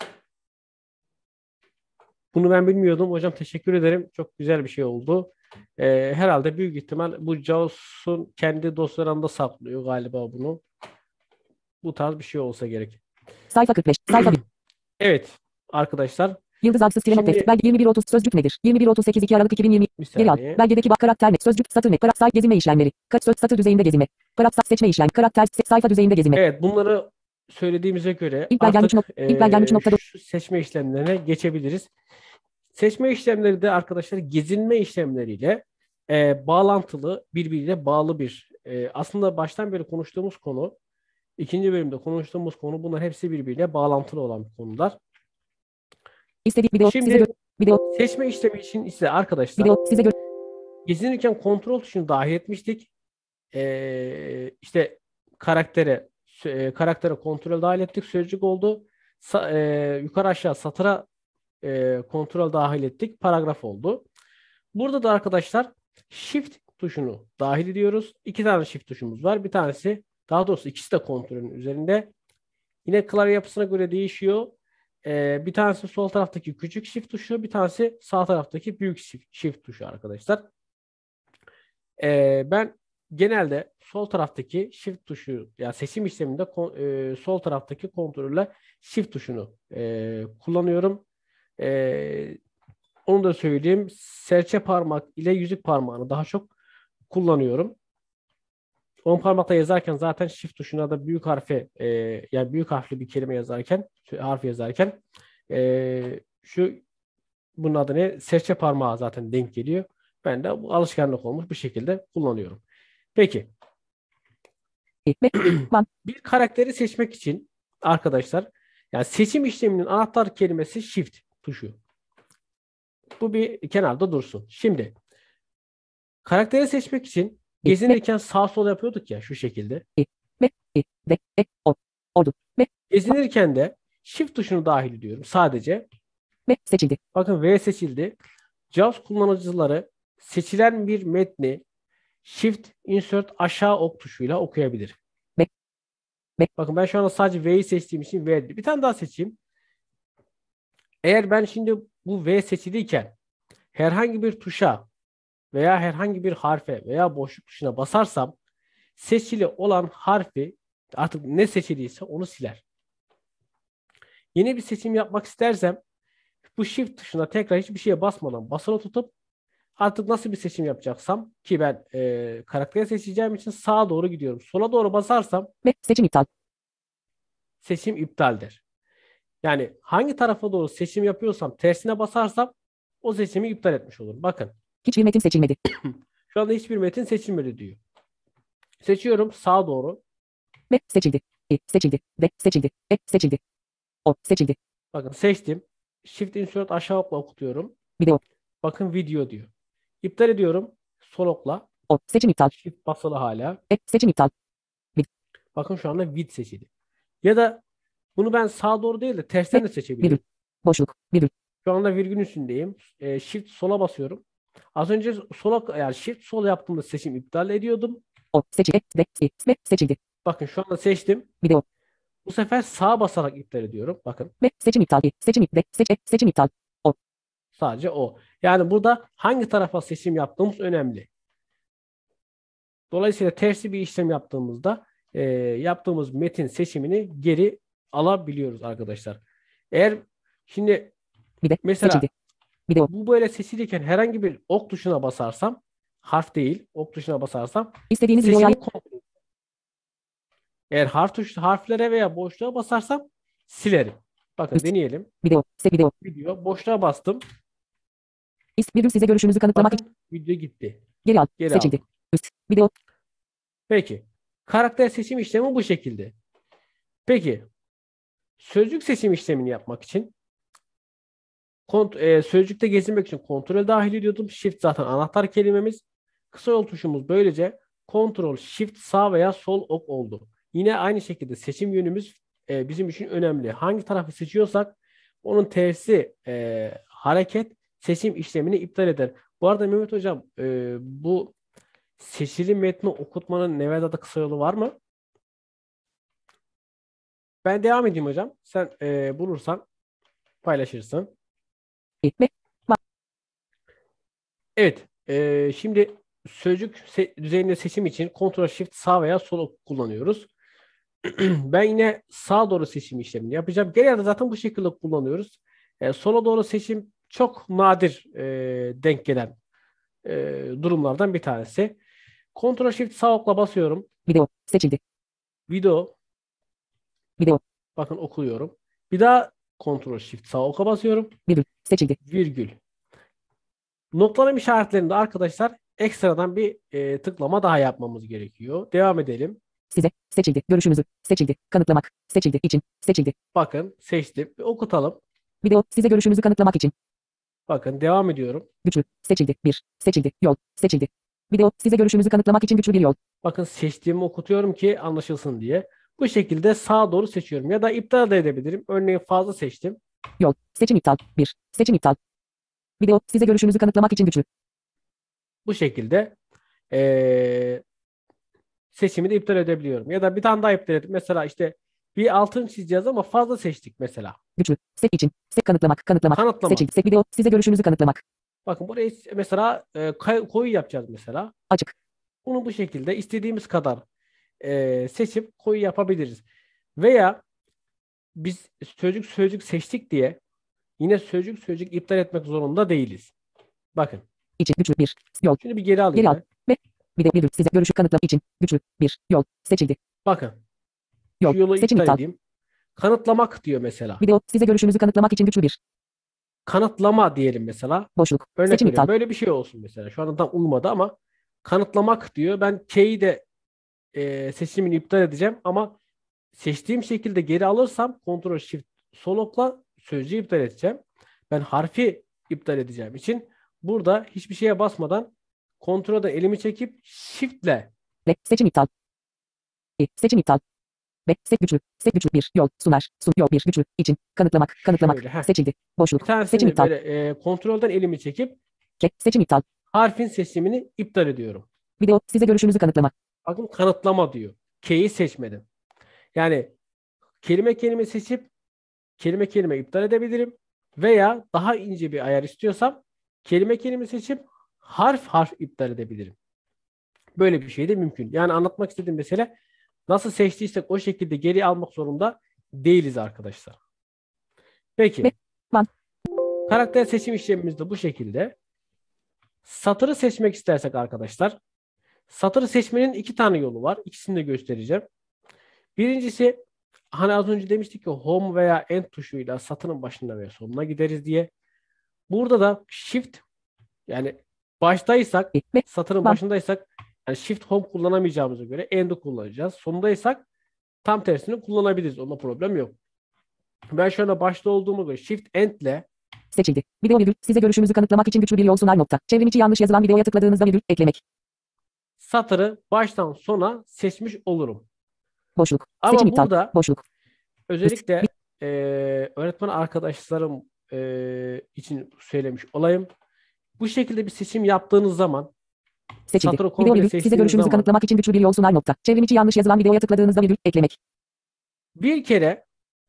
Bunu ben bilmiyordum. Hocam teşekkür ederim. Çok güzel bir şey oldu. Herhalde büyük ihtimal bu JAWS'un kendi dosyalarında saklıyor galiba bunu. Bu tarz bir şey olsa gerek. sayfa 45 sayfa 1 Evet arkadaşlar. yıldız aksız tire not Şimdi- defteri belge 2130 sözcük nedir 2138 2 Aralık 2020 Bir geri al saniye. belgedeki karakter ne sözcük satır ne parasal gezinme işlemleri satır düzeyinde gezinme parasal seçme işlem karakter sayfa düzeyinde gezinme Evet bunları söylediğimize göre İlk belgem artık ilk belgem 3.9 şu seçme işlemlerine geçebiliriz. Seçme işlemleri de arkadaşlar gezinme işlemleriyle bağlantılı, birbiriyle bağlı bir aslında baştan beri konuştuğumuz konu, ikinci bölümde konuştuğumuz konu, bunlar hepsi birbiriyle bağlantılı olan konular. istediği video size Şimdi video seçme işlemi için ise arkadaşlar video size gezinirken kontrol tuşunu dahil etmiştik. İşte karaktere kontrol dahil ettik. Sözcük oldu. Yukarı aşağı satıra kontrol dahil ettik. Paragraf oldu. Burada da arkadaşlar Shift tuşunu dahil ediyoruz. İki tane Shift tuşumuz var. Bir tanesi, daha doğrusu ikisi de kontrolün üzerinde. Yine klavye yapısına göre değişiyor. Bir tanesi sol taraftaki küçük Shift tuşu, bir tanesi sağ taraftaki büyük Shift tuşu arkadaşlar. Ben genelde sol taraftaki Shift tuşu, yani seçim işleminde sol taraftaki kontrolle Shift tuşunu kullanıyorum. Onu da söyleyeyim. Serçe parmak ile yüzük parmağını daha çok kullanıyorum. 10 parmakla yazarken zaten Shift tuşuna da büyük harfe yani büyük harfli bir kelime yazarken, harf yazarken bunun adı ne? Serçe parmağı zaten denk geliyor. Ben de bu alışkanlık olmuş bir şekilde kullanıyorum. Peki. Bir karakteri seçmek için arkadaşlar, yani seçim işleminin anahtar kelimesi Shift tuşu. Bu bir kenarda dursun. Şimdi karakteri seçmek için gezinirken sağ sol yapıyorduk ya şu şekilde. Gezinirken de Shift tuşunu dahil ediyorum sadece. V seçildi. Bakın V seçildi. JAWS kullanıcıları seçilen bir metni Shift, Insert, aşağı ok tuşuyla okuyabilir. V. V. Bakın ben şu anda sadece V'yi seçtiğim için V. Bir tane daha seçeyim. Eğer ben şimdi bu V seçiliyken herhangi bir tuşa veya herhangi bir harfe veya boşluk tuşuna basarsam seçili olan harfi artık ne seçiliyse onu siler. Yeni bir seçim yapmak istersem bu Shift tuşuna tekrar hiçbir şeye basmadan basılı tutup artık nasıl bir seçim yapacaksam ki ben karakteri seçeceğim için sağa doğru gidiyorum. Sola doğru basarsam V seçim iptal. seçim iptaldir. Yani hangi tarafa doğru seçim yapıyorsam tersine basarsam o seçimi iptal etmiş olurum. Bakın Hiçbir metin seçilmedi. şu anda hiçbir metin seçilmedi diyor. Seçiyorum sağa doğru. V seçildi. Seçildi. V seçildi. V seçildi. O seçildi. Bakın seçtim. Shift Insert aşağı okla okutuyorum. Video. Bakın video diyor. İptal ediyorum. Sol okla. O seçim iptal. Shift basılı hala. V seçim iptal. Bakın şu anda vid seçili. Ya da bunu ben sağa doğru değil de tersten de Virgül. seçebilirim. Boşluk. Virgül. Şu anda virgül üstündeyim. Shift sola basıyorum. Az önce sola yani Shift sol yaptığımda seçim iptal ediyordum. O seçildi. V seçildi. Bakın şu anda seçtim. Video. Bu sefer sağa basarak iptal ediyorum. Bakın V seçim iptal. Seçim V seçim iptal. O sadece o. Yani burada hangi tarafa seçim yaptığımız önemli. Dolayısıyla tersi bir işlem yaptığımızda yaptığımız metin seçimini geri alabiliyoruz arkadaşlar. Eğer şimdi video mesela seçildi. Video. bu böyle seçilirken herhangi bir ok tuşuna basarsam harf değil ok tuşuna basarsam İstediğiniz videoya seçimi kontrol. Eğer harflere veya boşluğa basarsam silerim. Bakın deneyelim. video. Video. Video boşluğa bastım. Virgül size görüşünüzü kanıtlamak için Bakın video gitti. geri al. Geri Seçildi. aldım. Üst. Video. Peki. Karakter seçim işlemi bu şekilde. Peki. Sözcük seçim işlemini yapmak için sözcükte gezinmek için kontrol dahil ediyordum. Shift zaten anahtar kelimemiz. Kısa yol tuşumuz böylece Ctrl, Shift, sağ veya sol ok oldu. Yine aynı şekilde seçim yönümüz bizim için önemli. Hangi tarafı seçiyorsak onun tersi hareket seçim işlemini iptal eder. Bu arada Mehmet Hocam bu seçili metni okutmanın Nevada'da kısa yolu var mı? Ben devam edeyim hocam. Sen bulursan paylaşırsın. Ve Evet. Şimdi sözcük düzeyinde seçim için Ctrl Shift sağ veya sol kullanıyoruz. Ben yine sağa doğru seçim işlemini yapacağım. Genelde zaten bu şekilde kullanıyoruz. Sola doğru seçim çok nadir denk gelen durumlardan bir tanesi. Ctrl Shift sağ okla basıyorum. video seçildi. Video. Video. Bakın okuyorum. Bir daha Ctrl Shift sağ oka basıyorum. Virgül seçildi. Virgül. Noktalama işaretlerinde arkadaşlar ekstradan bir tıklama daha yapmamız gerekiyor. Devam edelim. Size seçildi. Görüşünüzü seçildi. Kanıtlamak seçildi için seçildi. Bakın seçtim. Bir okutalım. Video size görüşünüzü kanıtlamak için Bakın devam ediyorum. güçlü seçildi. Bir seçildi. Yol seçildi. Video size görüşünüzü kanıtlamak için güçlü bir yol. Bakın seçtiğimi okutuyorum ki anlaşılsın diye. Bu şekilde sağa doğru seçiyorum. Ya da iptal de edebilirim. Örneğin fazla seçtim. Yol seçim iptal. Bir seçim iptal. Video size görüşünüzü kanıtlamak için güçlü. Bu şekilde seçimi de iptal edebiliyorum. Ya da bir tane daha iptal edip mesela işte bir altın çizeceğiz ama fazla seçtik mesela. Güçlü. Sek için. Sek kanıtlamak. Kanıtlamak. Kanıtlama. Seçildi. Sek video size görüşünüzü kanıtlamak. Bakın burayı mesela koyu yapacağız mesela. Açık. Bunu bu şekilde istediğimiz kadar seçip koyu yapabiliriz. Veya biz sözcük seçtik diye yine sözcük iptal etmek zorunda değiliz. Bakın. İçin güçlü bir yol. Şimdi bir geri alayım Geri al. ben. Ve video virgül size görüşü kanıtlamak için güçlü bir yol seçildi. Bakın. Yol Şu yolu seçim iptal iptal. edeyim. Kanıtlamak diyor mesela. Video size görüşünüzü kanıtlamak için güçlü bir Kanıtlama diyelim mesela. boşluk. Örnek Seçim veriyorum. iptal. Böyle bir şey olsun mesela. Şu anda tam olmadı ama kanıtlamak diyor. Ben K'yi de seçimini iptal edeceğim ama seçtiğim şekilde geri alırsam Ctrl Shift sol okla sözcüğü iptal edeceğim. Ben harfi iptal edeceğim için burada hiçbir şeye basmadan Ctrl'da elimi çekip Shift'le Ve seçim iptal. Seçim iptal. Sek güçlü. Sek güçlü. Bir. Yol. Sunar. Yol. Bir. Güçlü. İçin. Kanıtlamak. Kanıtlamak. Şöyle. Seçildi. Bir Boşluk. Seçim tanesini iptal. böyle kontrolden elimi çekip Seçim iptal. harfin seçimini iptal ediyorum. Video. Size görüşünüzü kanıtlama. Bakın kanıtlama diyor. K'yi seçmedim. Yani kelime kelime seçip kelime kelime iptal edebilirim. Veya daha ince bir ayar istiyorsam kelime kelime seçip harf harf iptal edebilirim. Böyle bir şey de mümkün. Yani anlatmak istediğim mesele nasıl seçtiysek o şekilde geri almak zorunda değiliz arkadaşlar. Peki. Van. Karakter seçim işlemimiz de bu şekilde. Satırı seçmek istersek arkadaşlar, satırı seçmenin iki tane yolu var. İkisini de göstereceğim. Birincisi, hani az önce demiştik ki home veya end tuşuyla satırın başına veya sonuna gideriz diye. Burada da shift, yani baştaysak, satırın başındaysak yani shift home kullanamayacağımıza göre end'i kullanacağız. Sonundaysak tam tersini kullanabiliriz. Onda problem yok. Ben şu anda başta olduğuma göre shift end ile Seçildi. Video virgül. Size görüşünüzü kanıtlamak için güçlü bir yol sunar nokta. Çevrim içi yanlış yazılan videoya tıkladığınızda virgül eklemek. satırı baştan sona seçmiş olurum. Boşluk. Ama Seçim iptal. burada Boşluk. özellikle öğretmen arkadaşlarım için söylemiş olayım. Bu şekilde bir seçim yaptığınız zaman Seçildi. satırı Video komple virgül. Size seçtiğiniz görüşünüzü zaman kanıtlamak için güçlü bir yol sunar nokta. Çevrim içi yanlış yazılan videoya tıkladığınızda virgül eklemek. bir kere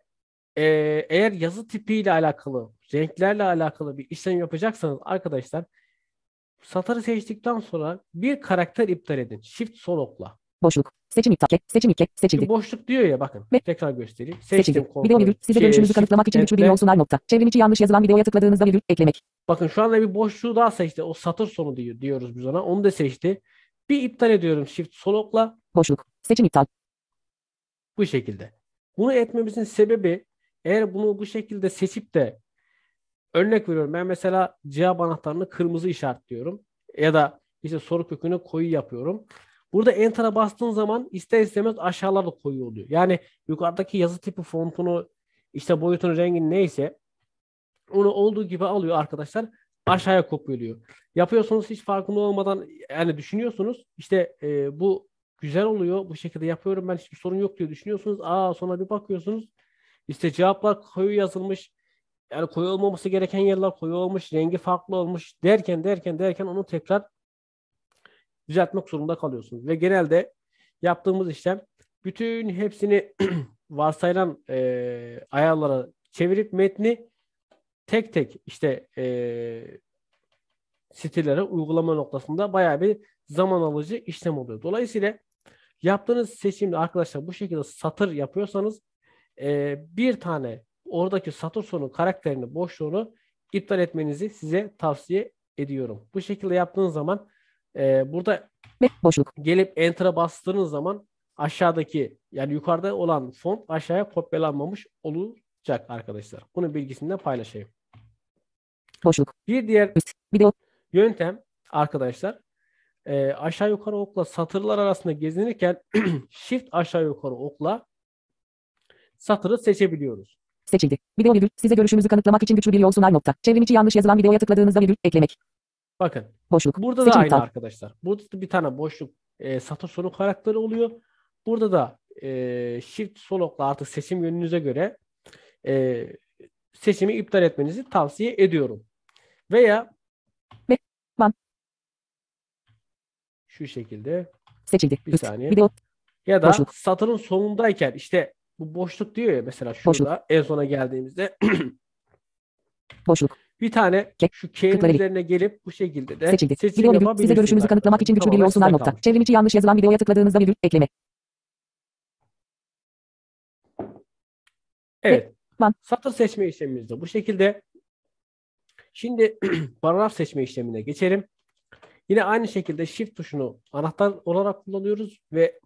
eğer yazı tipiyle alakalı, renklerle alakalı bir işlem yapacaksanız arkadaşlar satırı seçtikten sonra bir karakter iptal edin. Shift sol okla. Boşluk. Seçim iptal. Seçim iptal. Seçildi. Şu boşluk diyor ya bakın. Tekrar göstereyim. Seçildi. Seçtim Video virgül. Size görüşünüzü Shift kanıtlamak için güçlü bir End'le. yol sunar nokta. Çevrim içi yanlış yazılan videoya tıkladığınızda virgül eklemek. Bakın şu anda bir boşluğu daha seçti. O satır sonu diyoruz biz ona. Onu da seçti. Bir iptal ediyorum Shift sol okla. Boşluk. Seçim iptal. Bu şekilde. Bunu etmemizin sebebi eğer bunu bu şekilde seçip de örnek veriyorum ben mesela cevap anahtarını kırmızı işaretliyorum ya da işte soru kökünü koyu yapıyorum. Burada Enter'a bastığın zaman ister istemez aşağılarda koyu oluyor. Yani yukarıdaki yazı tipi fontunu işte boyutun rengin neyse onu olduğu gibi alıyor arkadaşlar aşağıya kopyalıyor. Yapıyorsunuz hiç farkında olmadan yani düşünüyorsunuz işte bu güzel oluyor bu şekilde yapıyorum ben hiçbir sorun yok diye düşünüyorsunuz. Sonra bir bakıyorsunuz işte cevaplar koyu yazılmış. Yani koyu olmaması gereken yerler koyu olmuş, rengi farklı olmuş derken onu tekrar düzeltmek zorunda kalıyorsunuz. Ve genelde yaptığımız işlem bütün hepsini varsayılan ayarlara çevirip metni tek tek işte stillere uygulama noktasında bayağı bir zaman alıcı işlem oluyor. Dolayısıyla yaptığınız seçimde arkadaşlar bu şekilde satır yapıyorsanız bir tane oradaki satır sonu karakterini boşluğunu iptal etmenizi size tavsiye ediyorum. Bu şekilde yaptığınız zaman burada Boşluk. gelip Enter'a bastığınız zaman aşağıdaki yani yukarıda olan font aşağıya kopyalanmamış olacak arkadaşlar. Bunun bilgisini de paylaşayım. Boşluk. Bir diğer Video. yöntem arkadaşlar aşağı yukarı okla satırlar arasında gezinirken shift aşağı yukarı okla satırı seçebiliyoruz. Seçildi. Video virgül. Size görüşünüzü kanıtlamak için güçlü bir yol sunar nokta. Çevrim içi yanlış yazılan videoya tıkladığınızda virgül eklemek. Bakın. Boşluk. Burada da Seçim aynı iptal. arkadaşlar. Burada da bir tane boşluk satır sonu karakteri oluyor. Burada da shift sol okla artık seçim yönünüze göre seçimi iptal etmenizi tavsiye ediyorum. Veya Van. şu şekilde Seçildi. bir saniye. Video. Ya da Boşluk. satırın sonundayken işte bu boşluk diyor ya mesela şurada Boşluk. en sona geldiğimizde Boşluk. bir tane şu K'nin Kırklareli. üzerine gelip bu şekilde de Seçildi. seçim Video virgül. Size yapabilirsiniz görüşünüzü kanıtlamak arkadaşlar. için güçlü bir Tamamen yol sunar size nokta. kalmış. Çevrim içi yanlış yazılan videoya tıkladığınızda virgül ekleme. Evet. Van. Satır seçme işlemimiz de bu şekilde. Şimdi paragraf seçme işlemine geçelim. Yine aynı şekilde Shift tuşunu anahtar olarak kullanıyoruz ve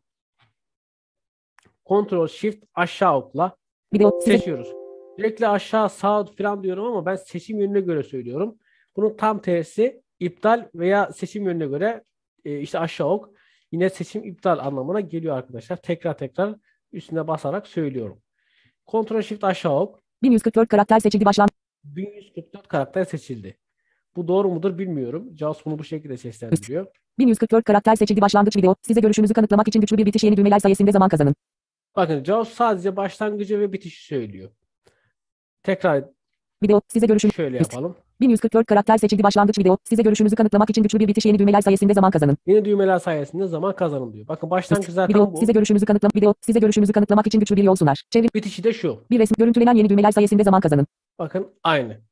Ctrl Shift aşağı okla Video. Size seçiyoruz. Sürekli aşağı sağ falan diyorum ama ben seçim yönüne göre söylüyorum. Bunun tam tersi iptal veya seçim yönüne göre işte aşağı ok. Yine seçim iptal anlamına geliyor arkadaşlar. Tekrar üstüne basarak söylüyorum. Ctrl Shift aşağı ok. 1144 karakter seçildi başlan. 1144 karakter seçildi. Bu doğru mudur bilmiyorum. Jaws bunu bu şekilde seslendiriyor. 1144 karakter seçildi başlangıç video. Size görüşünüzü kanıtlamak için güçlü bir bitiş yeni düğmeler sayesinde zaman kazanın. Bakın JAWS sadece başlangıcı ve bitişi söylüyor. Tekrar Video. Size görüşünüz. şöyle yapalım. 1144 karakter seçildi başlangıç video. Size görüşünüzü kanıtlamak için güçlü bir bitiş yeni düğmeler sayesinde zaman kazanın. Yeni düğmeler sayesinde zaman kazanın diyor. Bakın başlangıcı zaten Video. bu. Size görüşünüzü kanıtlamak video. Size görüşünüzü kanıtlamak için güçlü bir yol sunar. Çevrim. Bitişi de şu. Bir resim görüntülenen yeni düğmeler sayesinde zaman kazanın. Bakın aynı.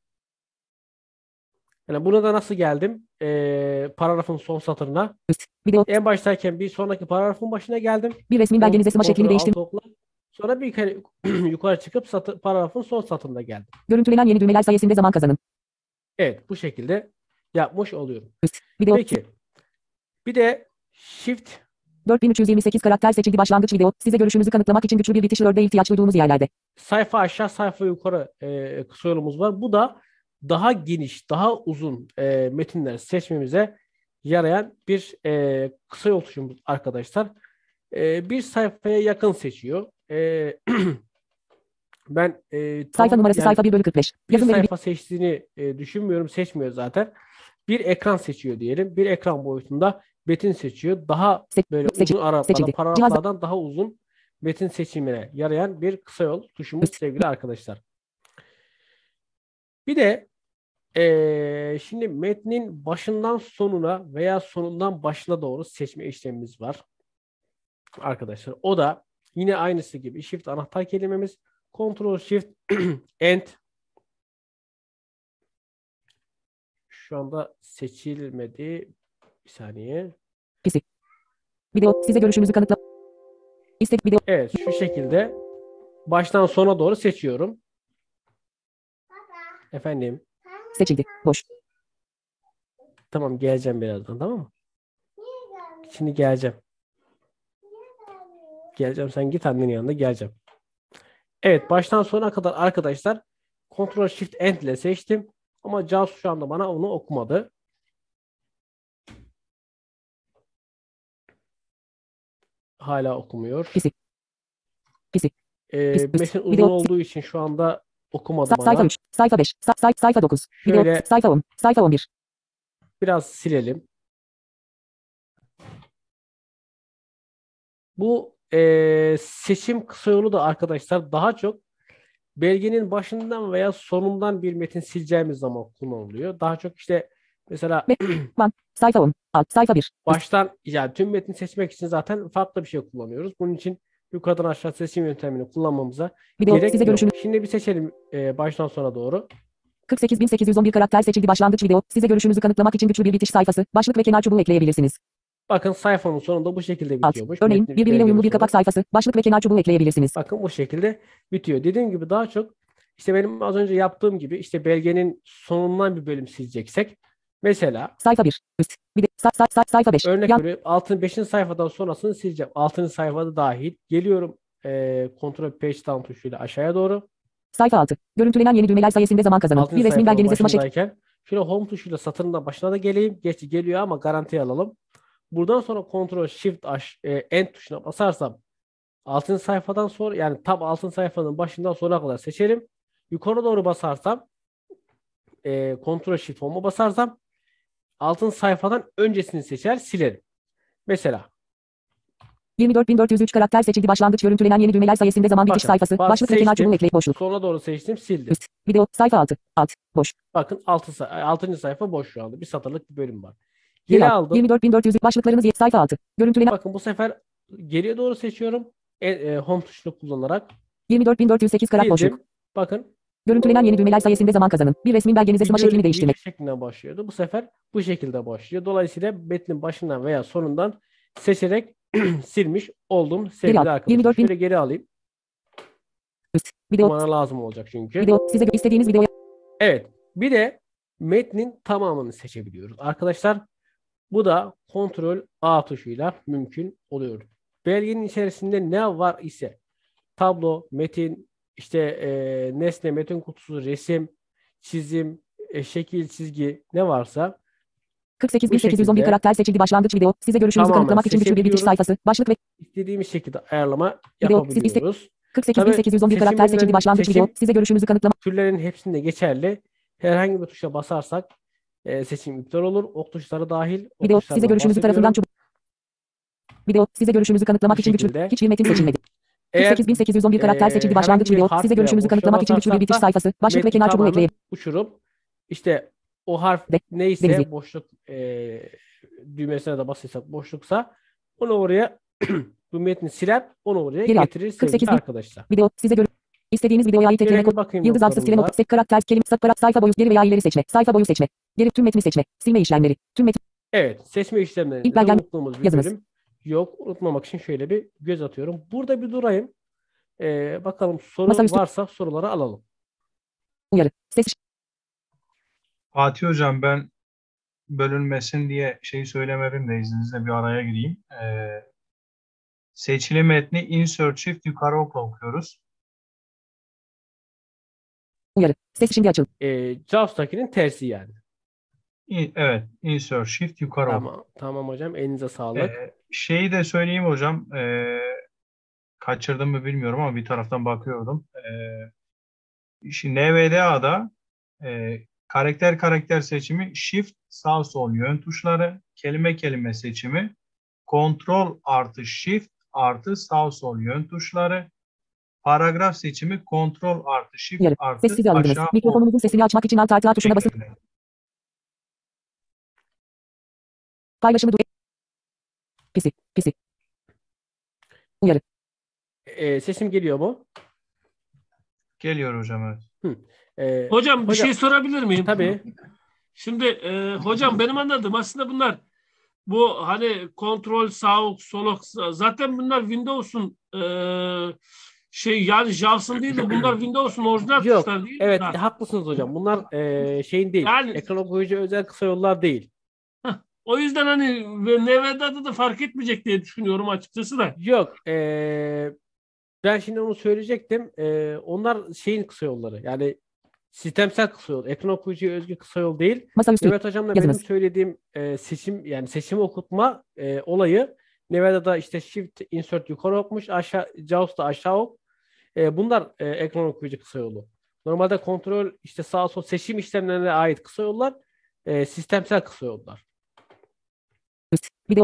Yani buna da nasıl geldim? Paragrafın son satırına. Video. En baştayken bir sonraki paragrafın başına geldim. Bir resmin belgenize sığma şeklini Kontrol değiştir. alt okla. Sonra bir kere yukarı çıkıp paragrafın son satırına geldim. Görüntülenen yeni düğmeler sayesinde zaman kazanın. Evet, bu şekilde yapmış oluyorum. Video. Peki. Bir de Shift 4328 karakter seçildi başlangıç video. Size görüşünüzü kanıtlamak için güçlü bir bitiş Word'de ihtiyaç duyduğunuz yerlerde. sayfa aşağı sayfa yukarı kısa yolumuz var. Bu da daha geniş, daha uzun metinleri seçmemize yarayan bir kısa yol tuşumuz arkadaşlar. Bir sayfaya yakın seçiyor. Ben Sayfa numarası yani sayfa 1/45. bir Yazım ve sayfa seçtiğini düşünmüyorum. Seçmiyor zaten. Bir ekran seçiyor diyelim. Bir ekran boyutunda metin seçiyor. Daha böyle uzun aralıklardan, seçildi. paragraflardan daha uzun metin seçimine yarayan bir kısa yol tuşumuz sevgili arkadaşlar. Bir de şimdi metnin başından sonuna veya sonundan başına doğru seçme işlemimiz var arkadaşlar. O da yine aynısı gibi Shift anahtar kelimemiz, Ctrl Shift End. Şu anda seçilmedi. Bir saniye. video. Size görüşünüzü kanıtla. İstek video. Evet, şu şekilde baştan sona doğru seçiyorum. Efendim. Seçildi. Boş. Tamam, geleceğim birazdan, tamam mı? Şimdi geleceğim. Geleceğim, sen git annenin yanında, geleceğim. Evet, baştan sona kadar arkadaşlar Ctrl Shift End ile seçtim. Ama JAWS şu anda bana onu okumadı. Hala okumuyor. Fizik. Metin uzun Video. olduğu için şu anda okumadı Sayfa bana. 3. Sayfa 5. Sayfa 9. Video. Şöyle Sayfa 10. Sayfa 11. biraz silelim. Bu seçim kısa yolu da arkadaşlar daha çok belgenin başından veya sonundan bir metin sileceğimiz zaman kullanılıyor. Daha çok işte mesela Sayfa 10. Alt. Sayfa 1. baştan, yani tüm metni seçmek için zaten farklı bir şey kullanıyoruz. Bunun için yukarıdan aşağı seçim yöntemini kullanmamıza Video. gerek Size yok. görüşünüz. Şimdi bir seçelim baştan sona doğru. 48811 karakter seçildi başlangıç video. Size görüşünüzü kanıtlamak için güçlü bir bitiş sayfası. Başlık ve kenar çubuğu ekleyebilirsiniz. Bakın sayfanın sonunda bu şekilde Alt. bitiyormuş. Örneğin Metnin birbiriyle uyumlu bir belgenin kapak sonu. sayfası. Başlık ve kenar çubuğu ekleyebilirsiniz. Bakın bu şekilde bitiyor. Dediğim gibi daha çok işte benim az önce yaptığım gibi işte belgenin sonundan bir bölüm sileceksek mesela Sayfa 1. Üst. Bir de sayfa 5. örnek Yan. veriyorum, 5. sayfadan sonrasını sileceğim. 6. sayfada dahil. Geliyorum Ctrl Page Down tuşuyla aşağıya doğru. Sayfa 6. Görüntülenen yeni düğmeler sayesinde zaman kazanın. 6. Bir resmin sayfanın belgenize sığma şekli. başındayken şöyle Home tuşuyla satırın başına da geleyim. Gerçi geliyor ama garantiye alalım. Buradan sonra Ctrl Shift End tuşuna basarsam 6. sayfadan sonra, yani tam 6. sayfanın başından sonuna kadar seçerim. Yukarı doğru basarsam Ctrl Shift Home'a basarsam 6. sayfadan öncesini seçer, silerim. Mesela 24403 karakter seçildi başlangıç görüntülenen yeni düğmeler sayesinde zaman bitiş bakın, sayfası. Başlık ve kenar seçtim, çubuğu ekleyip boşluk. sona doğru seçtim, sildim. Üst. Video. Sayfa 6. Alt. Boş. Bakın 6. sayfa boş şu anda. Bir satırlık bir bölüm var. Geri Geri al. aldım. 24400 başlıklarınız sayfa 6. Görüntülenen Bakın bu sefer geriye doğru seçiyorum. Home tuşunu kullanarak 24408 karakter boşluk. sildim. Bakın Görüntülenen yeni düğmeler sayesinde zaman kazanın. Bir resmin belgenize sığma şeklini değiştirmek. giriş şeklinden başlıyordu. Bu sefer bu şekilde başlıyor. Dolayısıyla metnin başından veya sonundan seçerek silmiş oldum sevgili al. arkadaşlar. 24.000 Şöyle geri alayım. Üst. Video. Bana lazım olacak çünkü. Video. Size istediğiniz videoya. Evet. Bir de metnin tamamını seçebiliyoruz. Arkadaşlar bu da Ctrl A tuşuyla mümkün oluyor. Belgenin içerisinde ne var ise tablo, metin, işte nesne, metin kutusu, resim, çizim, şekil, çizgi ne varsa 48811 karakter seçildi başlangıç video. Size görüşünüzü tamamen kanıtlamak için güçlü bir bitiş seçebiliyoruz. sayfası. Başlık ve istediğimiz şekilde ayarlama Video, siz yapabiliyoruz. 48811 karakter seçildi seçimlerin- başlangıç video. Size görüşünüzü kanıtlamak. Türlerin hepsinde geçerli. Herhangi bir tuşa basarsak seçim iptal olur. Ok tuşları dahil. Ok Video. Size tuşlarından görüşünüzü tarafından bahsediyorum. çubuk. Video. Size görüşünüzü kanıtlamak Bu için güçlü. şekilde. Hiçbir metin seçilmedi. Eğer 48.811 karakter seçildi. Başlangıç herhangi bir video. harf Size veya görüşümüzü boşluğa kanıtlamak için güçlü bir bitiş basarsak da sayfası. Başlık ve metni kenar çubuğu tamamen ekleyin. uçurup işte o harf Denizli. neyse boşluk düğmesine de basırsak boşluksa onu oraya bu metni siler onu oraya Geri al. getirir sevgili 48 bin. arkadaşlar. Video. Size görüş. İstediğiniz videoya ait Şöyle ekleme bir bakayım yıldız altı sileme notlarımıza. karakter kelime sayfa boyu geri veya ileri seçme. Sayfa boyu seçme. Geri tüm metni seçme. Silme işlemleri. Tüm metin. Evet, seçme İlk işlemlerinde de belgem unuttuğumuz bir yazınız. bölüm yok. Unutmamak için şöyle bir göz atıyorum. Burada bir durayım. Bakalım soru Masaüstü varsa soruları alalım. uyarı. Ses Fatih Hocam, ben bölünmesin diye şeyi söylemedim de izninizle bir araya gireyim. Seçili metni insert shift yukarı okla okuyoruz. uyarı. Ses şimdi açıl. JAWS'takinin tersi yani. Evet, insert shift yukarı ok. Tamam, tamam hocam. Elinize sağlık. Şeyi de söyleyeyim hocam. Kaçırdım mı bilmiyorum ama bir taraftan bakıyordum. Şimdi NVDA'da karakter seçimi shift sağ sol yön tuşları, kelime seçimi kontrol artı shift artı sağ sol yön tuşları, paragraf seçimi kontrol artı shift Uyarı. artı Sessize alındınız. aşağı ok Mikrofonunuzun sesini açmak için alt artı tuşuna basın. şeklinde. Paylaşımı pisi. Pisi. Uyarı. Sesim geliyor mu? Geliyor hocam, evet. Hocam bir Hocam, şey sorabilir miyim? tabii. Şimdi hocam benim anladığım aslında bunlar bu hani kontrol sağ ok, sol ok zaten bunlar Windows'un yani JAWS'ın değil de bunlar Windows'un orijinal Yok. tuşları değil mi? Evet, Ha. haklısınız hocam. Bunlar şeyin değil. Yani Ekran okuyucu özel kısa yollar değil. o yüzden hani NVDA'da da fark etmeyecek diye düşünüyorum açıkçası da. Yok. Ben şimdi onu söyleyecektim. Onlar şeyin kısa yolları. Yani sistemsel kısa yol. Ekran okuyucuya özgü kısa yol değil. Masaüstü Mehmet hocamla benim yazınız. söylediğim seçim yani seçimi okutma olayı Nevada'da işte Shift Insert yukarı okumuş, aşağı JAWS'da aşağı ok. Bunlar ekran okuyucu kısa yolu. Normalde kontrol işte sağ sol seçim işlemlerine ait kısa yollar sistemsel kısa yollar. Üst. Video.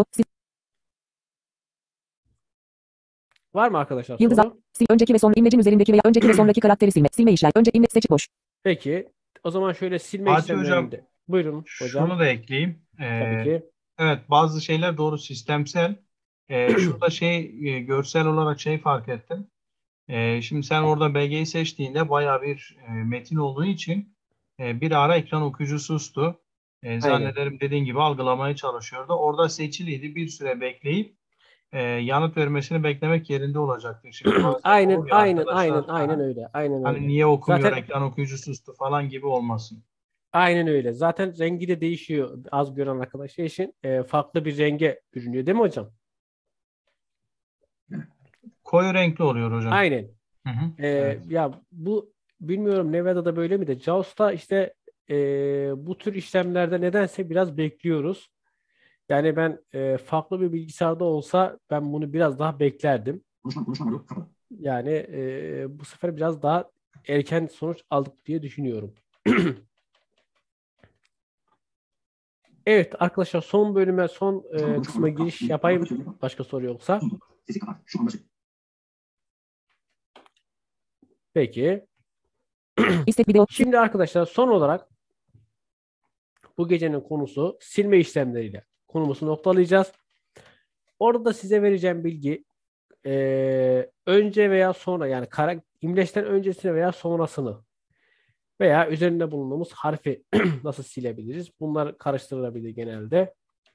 Var mı arkadaşlar Yıldız soru? önceki ve sonra imlecin üzerindeki veya önceki ve sonraki karakteri silme. Silme işlem. Önce imleç seçip boş. Peki. O zaman şöyle silme Fatih hocam, işlemlerinde. Buyurun hocam. şunu da ekleyeyim. Tabii ki. Evet, bazı şeyler doğru sistemsel. Şurada görsel olarak fark ettim. Şimdi sen orada BG'yi seçtiğinde bayağı bir metin olduğu için bir ara ekran okuyucu sustu. Aynen. Zannederim dediğin gibi algılamaya çalışıyordu. Orada seçiliydi. Bir süre bekleyip yanıt vermesini beklemek yerinde olacaktır. Şimdi bazen Aynen, olur ya aynen, arkadaşlar, aynen öyle. Aynen hani öyle. niye okumuyor, Zaten ekran okuyucu sustu falan gibi olmasın. aynen öyle. Zaten rengi de değişiyor az gören arkadaşlar için. Farklı bir renge bürünüyor değil mi hocam? Koyu renkli oluyor hocam. Aynen. Hı hı, evet. Ya bu bilmiyorum Nevada'da böyle mi de JAWS'ta işte bu tür işlemlerde nedense biraz bekliyoruz. Yani ben farklı bir bilgisayarda olsa ben bunu biraz daha beklerdim. Yani bu sefer biraz daha erken sonuç aldık diye düşünüyorum. Evet arkadaşlar son bölüme son kısma giriş yapayım. Başka soru yoksa. Peki. İstek video. Şimdi arkadaşlar son olarak bu gecenin konusu silme işlemleriyle konumuzu noktalayacağız. Orada da size vereceğim bilgi önce veya sonra yani imleçten öncesini veya sonrasını veya üzerinde bulunduğumuz harfi nasıl silebiliriz? Bunlar karıştırılabilir genelde.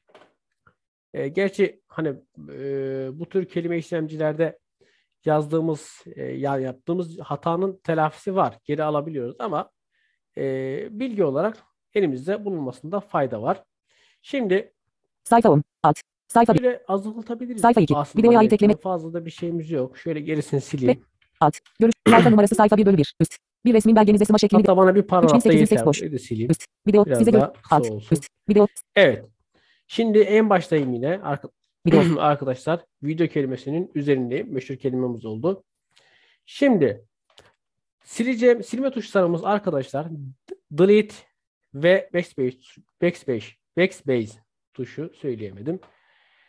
Gerçi hani bu tür kelime işlemcilerde yazdığımız yani yaptığımız hatanın telafisi var. Geri alabiliyoruz ama bilgi olarak elimizde bulunmasında fayda var. Şimdi Sayfa 10. Alt. Sayfa 1. böyle azaltabiliriz. Sayfa 2. Aslında Videoya ait ekleme. fazla da bir şeyimiz yok. Şöyle gerisini sileyim. Alt. Görüş. Sayfa numarası sayfa 1 bölü 1. Üst. Bir resmin belgenize sığma şeklini. Hatta bana bir paragrafta 3808 yeter. boş. Böyle de sileyim. Üst. Video. Biraz Size daha kısa alt. olsun. Üst. Video. Evet. Şimdi en baştayım yine Video. arkadaşlar. Video kelimesinin üzerindeyim. Meşhur kelimemiz oldu. Şimdi silme tuşlarımız arkadaşlar delete ve backspace tuşu söyleyemedim.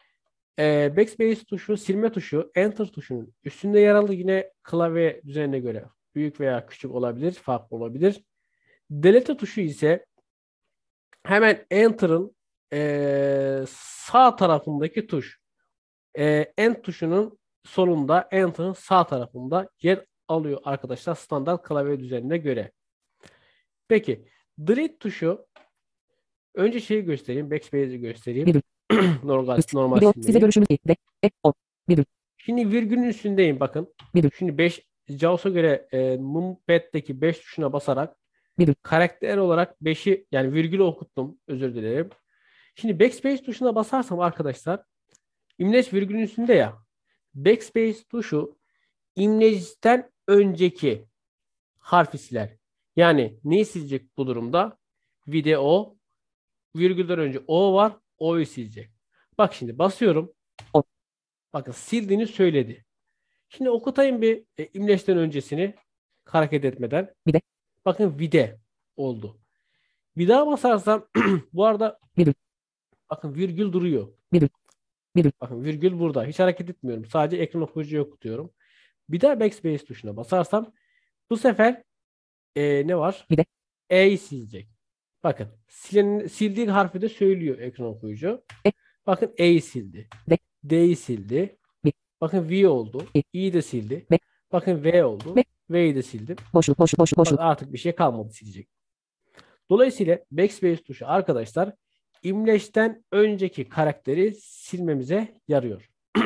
Backspace tuşu, silme tuşu, Enter tuşunun üstünde yer alır. Yine klavye düzenine göre büyük veya küçük olabilir, farklı olabilir. Delete tuşu ise hemen Enter'ın sağ tarafındaki tuş. End tuşunun solunda, Enter'ın sağ tarafında yer alıyor arkadaşlar standart klavye düzenine göre. Peki, Delete tuşu önce şeyi göstereyim, Backspace'i göstereyim. Virgül. Normal Video size silmeyi. görüşünüz o virgül Şimdi virgülün üstündeyim bakın. Virgül. Şimdi 5 JAWS'a göre numpad'deki 5 tuşuna basarak Virgül. karakter olarak 5'i yani virgülü okuttum. Özür dilerim. Şimdi Backspace tuşuna basarsam arkadaşlar imleç virgülün üstünde ya. Backspace tuşu imlecten önceki harfi siler. Yani neyi silecek bu durumda? Video virgülden önce O var. O'yu silecek. Bak şimdi basıyorum. O. Bakın sildiğini söyledi. Şimdi okutayım bir imleçten öncesini hareket etmeden. Vide. Bakın vide oldu. Bir daha basarsam bu arada Virgül. bakın virgül duruyor. Virgül. Virgül. Bakın virgül burada. Hiç hareket etmiyorum. Sadece ekran okuyucuyu okutuyorum. Bir daha backspace tuşuna basarsam bu sefer ne var? Vide. E'yi silecek. Bakın sildiği harfi de söylüyor ekran okuyucu. Bakın E'yi sildi. D'yi sildi. Bakın V oldu. İ'yi de sildi. Bakın V oldu. V'yi de sildim. Boşluk. Bakın artık bir şey kalmadı silecek. Dolayısıyla backspace tuşu arkadaşlar imleçten önceki karakteri silmemize yarıyor.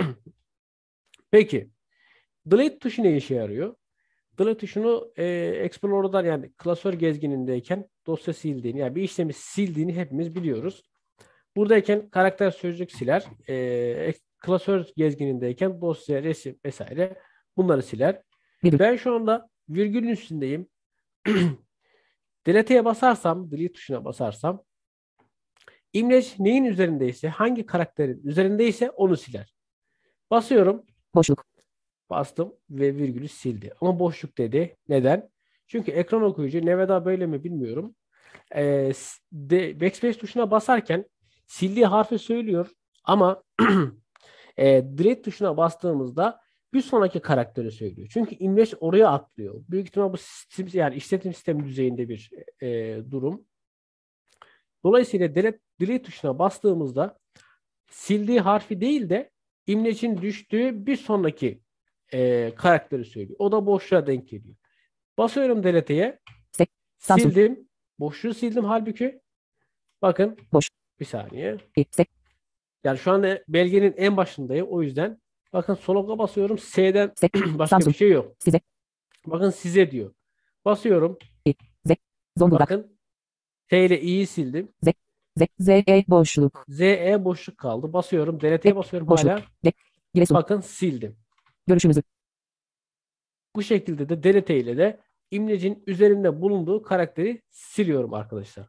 Peki delete tuşu ne işe yarıyor? Delete tuşunu Explorer'dan yani klasör gezginindeyken dosya sildiğini yani bir işlemi sildiğini hepimiz biliyoruz. Buradayken karakter sözcük siler. Klasör gezginindeyken dosya, resim vesaire bunları siler. Ben şu anda virgülün üstündeyim. Delete'ye basarsam, delete tuşuna basarsam imleç neyin üzerindeyse, hangi karakterin üzerindeyse onu siler. Basıyorum. Boşluk. Bastım ve virgülü sildi. Ama boşluk dedi. Neden? Çünkü ekran okuyucu Nevada böyle mi bilmiyorum. Backspace tuşuna basarken sildiği harfi söylüyor ama delete tuşuna bastığımızda bir sonraki karakteri söylüyor. Çünkü imleç oraya atlıyor. Büyük ihtimal bu sistem, yani işletim sistemi düzeyinde bir durum. Dolayısıyla delete tuşuna bastığımızda sildiği harfi değil de imlecin düştüğü bir sonraki karakteri söylüyor. O da boşluğa denk geliyor. Basıyorum delete'ye. Sildim. Boşluğu sildim halbuki. Bakın. Boş. Bir saniye. Yani şu anda belgenin en başındayım. O yüzden bakın sola basıyorum. S'den başka bir şey yok. Size. Bakın size diyor. Basıyorum. Zonguldak. Bakın T ile i'yi sildim. ZE boşluk. ZE boşluk kaldı. Basıyorum. Delete'ye basıyorum boşluk. hala. Giresun. Bakın sildim. Görüşünüzü. Bu şekilde de delete ile de imlecin üzerinde bulunduğu karakteri siliyorum arkadaşlar.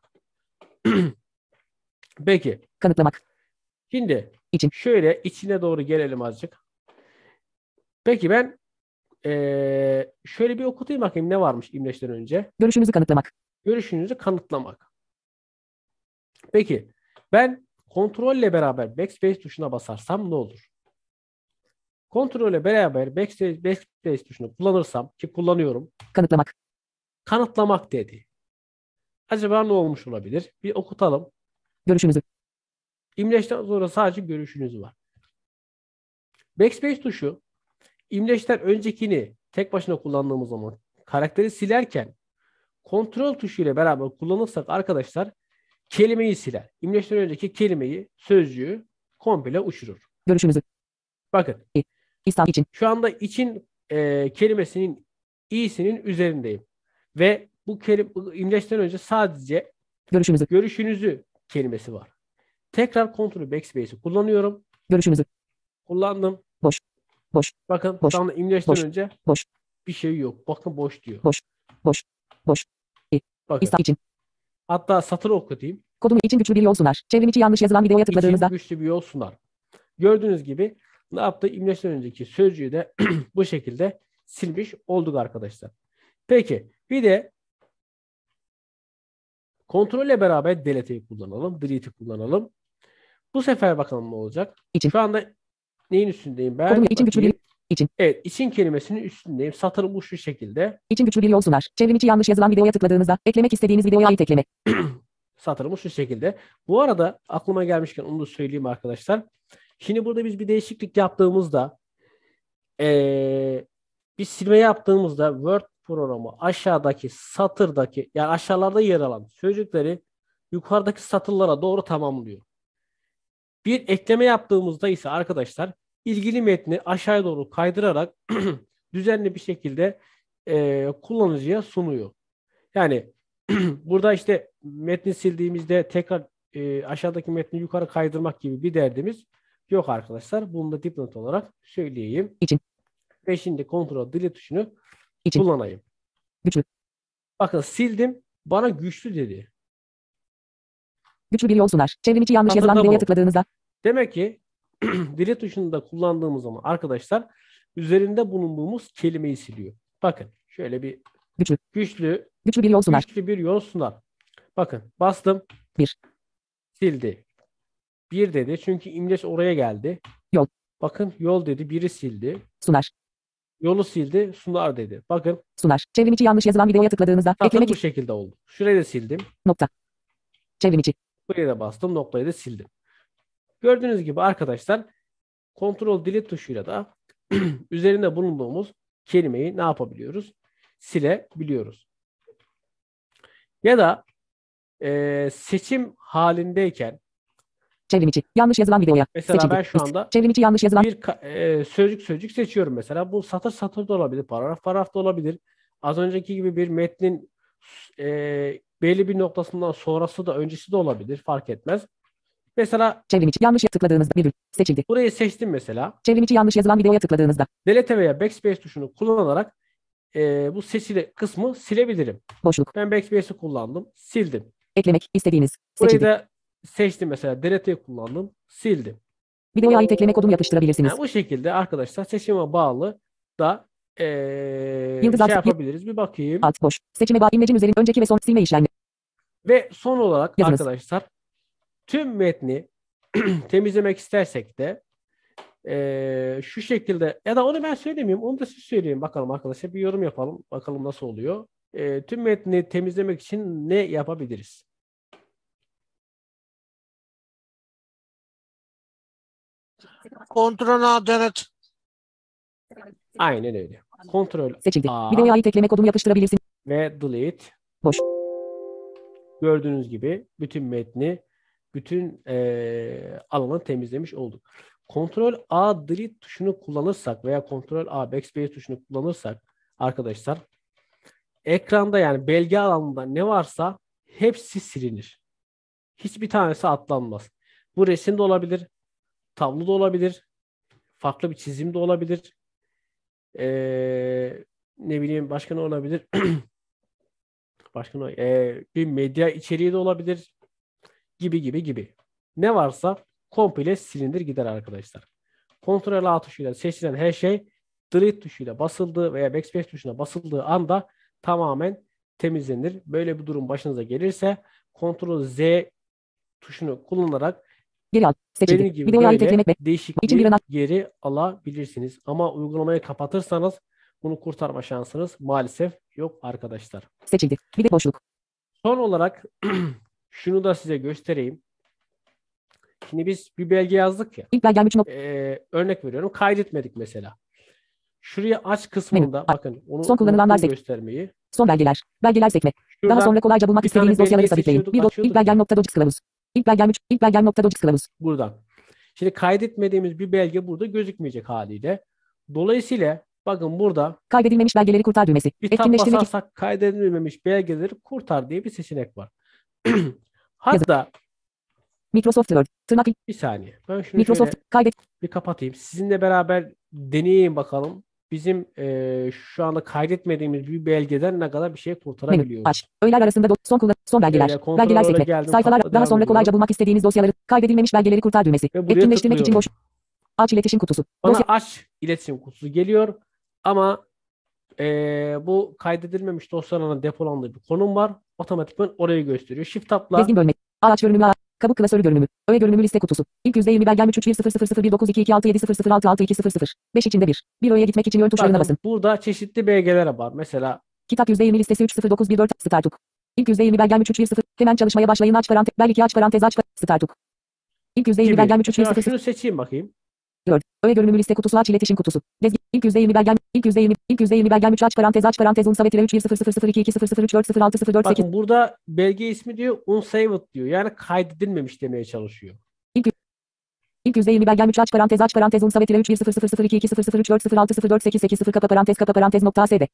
Peki. Kanıtlamak. Şimdi İçin. şöyle içine doğru gelelim azıcık. Peki ben şöyle bir okutayım bakayım ne varmış imleçten önce. Görüşünüzü kanıtlamak. Görüşünüzü kanıtlamak. Peki ben kontrolle beraber backspace tuşuna basarsam ne olur? Kontrolle beraber backspace tuşunu kullanırsam ki kullanıyorum. Kanıtlamak. Kanıtlamak dedi. Acaba ne olmuş olabilir? Bir okutalım. Görüşünüzü. İmleçten sonra sadece görüşünüz var. Backspace tuşu imleçten öncekini tek başına kullandığımız zaman karakteri silerken kontrol tuşu ile beraber kullanırsak arkadaşlar kelimeyi siler. İmleçten önceki kelimeyi, sözcüğü komple uçurur. Görüşünüzü. Bakın. İslam için. Şu anda için kelimesinin i'sinin üzerindeyim. Ve bu imleçten önce sadece görüşünüzü kelimesi var. Tekrar kontrol backspace'i kullanıyorum. Görüşünüzü. Kullandım. Boş. Bakın şu anda imleçten önce bir şey yok. Bakın boş diyor. Boş. Bakın. İslam için. Hatta satırı okutayım. Kodumu için güçlü bir yol sunar. Çevrim içi yanlış yazılan videoya tıkladığınızda. İçin güçlü bir yol sunar. Gördüğünüz gibi ne yaptı? İmleçten önceki sözcüğü de bu şekilde silmiş olduk arkadaşlar. Peki bir de kontrolle beraber delete'yi kullanalım. Delete'i kullanalım. Bu sefer bakalım ne olacak? İçin. Şu anda Neyin üstündeyim ben? Kodum için güçlü bir Bakayım. için. Evet, için kelimesinin üstündeyim. Satır bu şu şekilde. İçin güçlü bir yol sunar. Çevrim içi yanlış yazılan videoya tıkladığınızda eklemek istediğiniz videoya ait ekleme. Satırımız şu şekilde. Bu arada aklıma gelmişken onu da söyleyeyim arkadaşlar. Şimdi burada biz bir değişiklik yaptığımızda bir silme yaptığımızda Word programı aşağıdaki satırdaki yani aşağılarda yer alan sözcükleri yukarıdaki satırlara doğru tamamlıyor. Bir ekleme yaptığımızda ise arkadaşlar ilgili metni aşağıya doğru kaydırarak düzenli bir şekilde kullanıcıya sunuyor. Yani burada işte metni sildiğimizde tekrar aşağıdaki metni yukarı kaydırmak gibi bir derdimiz yok arkadaşlar. Bunu da dipnot olarak söyleyeyim. İçin. Ve şimdi Ctrl Delete tuşunu İçin. kullanayım. Güçlü. Bakın sildim. Bana güçlü dedi. Güçlü bir yol sunar. Çevrim içi yanlış yazılan Satırda videoya bu. tıkladığınızda Demek ki Delete tuşunu da kullandığımız zaman arkadaşlar üzerinde bulunduğumuz kelimeyi siliyor. Bakın şöyle bir güçlü. güçlü Güçlü bir yol sunar. güçlü bir yol sunar. Bakın bastım. Bir. Sildi. Bir dedi. Çünkü imleç oraya geldi. Yol. Bakın yol dedi. Biri sildi. Sunar. Yolu sildi. Sunar dedi. Bakın Sunar. Çevrim içi yanlış yazılan videoya tıkladığınızda satır eklemek bu şekilde oldu. Şurayı da sildim. nokta. Çevrim içi. Buraya da bastım. Noktayı da sildim. Gördüğünüz gibi arkadaşlar Ctrl Delete tuşuyla da üzerinde bulunduğumuz kelimeyi ne yapabiliyoruz? Silebiliyoruz. Ya da seçim halindeyken Çevrim içi. Yanlış yazılan videoya. mesela Seçildi. ben şu anda Çevrim içi yanlış yazılan. bir sözcük seçiyorum mesela. Bu satır satır da olabilir, paragraf paragraf da olabilir. Az önceki gibi bir metnin belli bir noktasından sonrası da öncesi de olabilir. Fark etmez. Mesela Çevrim içi yanlış tıkladığınızda virgül. Seçildi. burayı seçtim mesela. Çevrim içi yanlış yazılan videoya tıkladığınızda Delete veya Backspace tuşunu kullanarak bu seçili kısmı silebilirim. boşluk. Ben Backspace'i kullandım. Sildim. Eklemek istediğiniz. Burayı Seçildi. da seçtim mesela. Delete'yi kullandım. Sildim. Videoya ait ekleme kodum yapıştırabilirsiniz. Yani bu şekilde arkadaşlar seçime bağlı da Yıldız şey altı- yapabiliriz. Bir bakayım. Alt boş. Seçime bağlı imlecin üzerinde önceki ve son silme işlemi. Ve son olarak Yazınız. arkadaşlar tüm metni temizlemek istersek de şu şekilde ya da onu ben söylemeyeyim. Onu da siz söyleyin bakalım arkadaşlar. Bir yorum yapalım. Bakalım nasıl oluyor. Tüm metni temizlemek için ne yapabiliriz? Kontrol A delete. Aynen öyle. Kontrol Seçildi. A Videoya ait ekleme kodum yapıştırabilirsiniz. ve delete. Boş. Gördüğünüz gibi bütün metni, bütün alanı temizlemiş olduk. Kontrol A delete tuşunu kullanırsak veya Kontrol A backspace tuşunu kullanırsak arkadaşlar ekranda yani belge alanında ne varsa hepsi silinir. Hiçbir tanesi atlanmaz. Bu resim de olabilir, tablo da olabilir, farklı bir çizim de olabilir. Ne bileyim başka ne olabilir? Başka ne? Bir medya içeriği de olabilir. Gibi. Ne varsa komple silindir gider arkadaşlar. Ctrl A tuşuyla seçilen her şey delete tuşuyla basıldığı veya backspace tuşuna basıldığı anda tamamen temizlenir. Böyle bir durum başınıza gelirse Ctrl Z tuşunu kullanarak Geri al. Seçildi. benim gibi Videoya ait böyle ekleme ve için bir değişikliği geri alabilirsiniz. Ama uygulamayı kapatırsanız bunu kurtarma şansınız maalesef yok arkadaşlar. seçildi. Video boşluk. Son olarak şunu da size göstereyim. Şimdi biz bir belge yazdık ya. İlk belgem 3 Örnek veriyorum. Kaydetmedik mesela. Şuraya aç kısmında Menü. bakın onu Son kullanılanlar unuttum sek- göstermeyi. son belgeler. Belgeler sekme. Şuradan Daha sonra kolayca bulmak bir tane istediğiniz dosyaları belgeyi sabitleyin. seçiyorduk, Bir açıyorduk ilk belgem nokta docx kılavuz. İlk belgem 3. İlk belgem nokta docx kılavuz. buradan. Şimdi kaydetmediğimiz bir belge burada gözükmeyecek haliyle. Dolayısıyla bakın burada Kaydedilmemiş belgeleri kurtar düğmesi. bir tab Etkinleştirmek basarsak kaydedilmemiş belgeleri kurtar diye bir seçenek var. Hatta Microsoft Word. Tırnak bir saniye. Ben şunu Microsoft şöyle kaydet. bir kapatayım. Sizinle beraber deneyeyim bakalım. Bizim şu anda kaydetmediğimiz bir belgeden ne kadar bir şey Menü. kurtarabiliyoruz. Aç. Öğeler arasında son belgeler. Şöyle kontrol Belgeler olarak sekme. geldim, Sayfalar tabla daha devam sonra kolayca ediyorum. bulmak istediğiniz dosyaları. Kaydedilmemiş belgeleri kurtar düğmesi. Ve buraya Etkinleştirmek için tıklıyorum. Aç iletişim kutusu. Bana Dosya aç iletişim kutusu geliyor ama bu kaydedilmemiş dosyaların depolandığı bir konum var. Otomatikman orayı gösteriyor. Shift tab'la gezgin bölme. Araç görünümlü Kabuk klasörü görünümü. Öğe görünümü liste kutusu. İlk %20 belgem 33100019226767200. 5 içinde 1. Bir öğeye gitmek için yön tuşlarına Bakın basın. burada çeşitli belgeler var. Mesela Kitap %20 listesi 30914 Startup. İlk %20 belgem 3310. Hemen çalışmaya başlayın aç parantez. Bel 2 aç parantez aç Startup. İlk %20 gibi. belgem Mesela 3310. şunu seçeyim bakayım. Word. Öğe görünümü liste kutusu aç iletişim kutusu. Dezgi. İlk %20 belgem. İlk %20 belgem 3 aç parantez unsavet 31000220004060448. Bakın burada belge ismi diyor unsaved diyor. Yani kaydedilmemiş demeye çalışıyor. İlk %20 belgem 3 aç parantez unsavet 31000220004046880 kapa parantez nokta sd.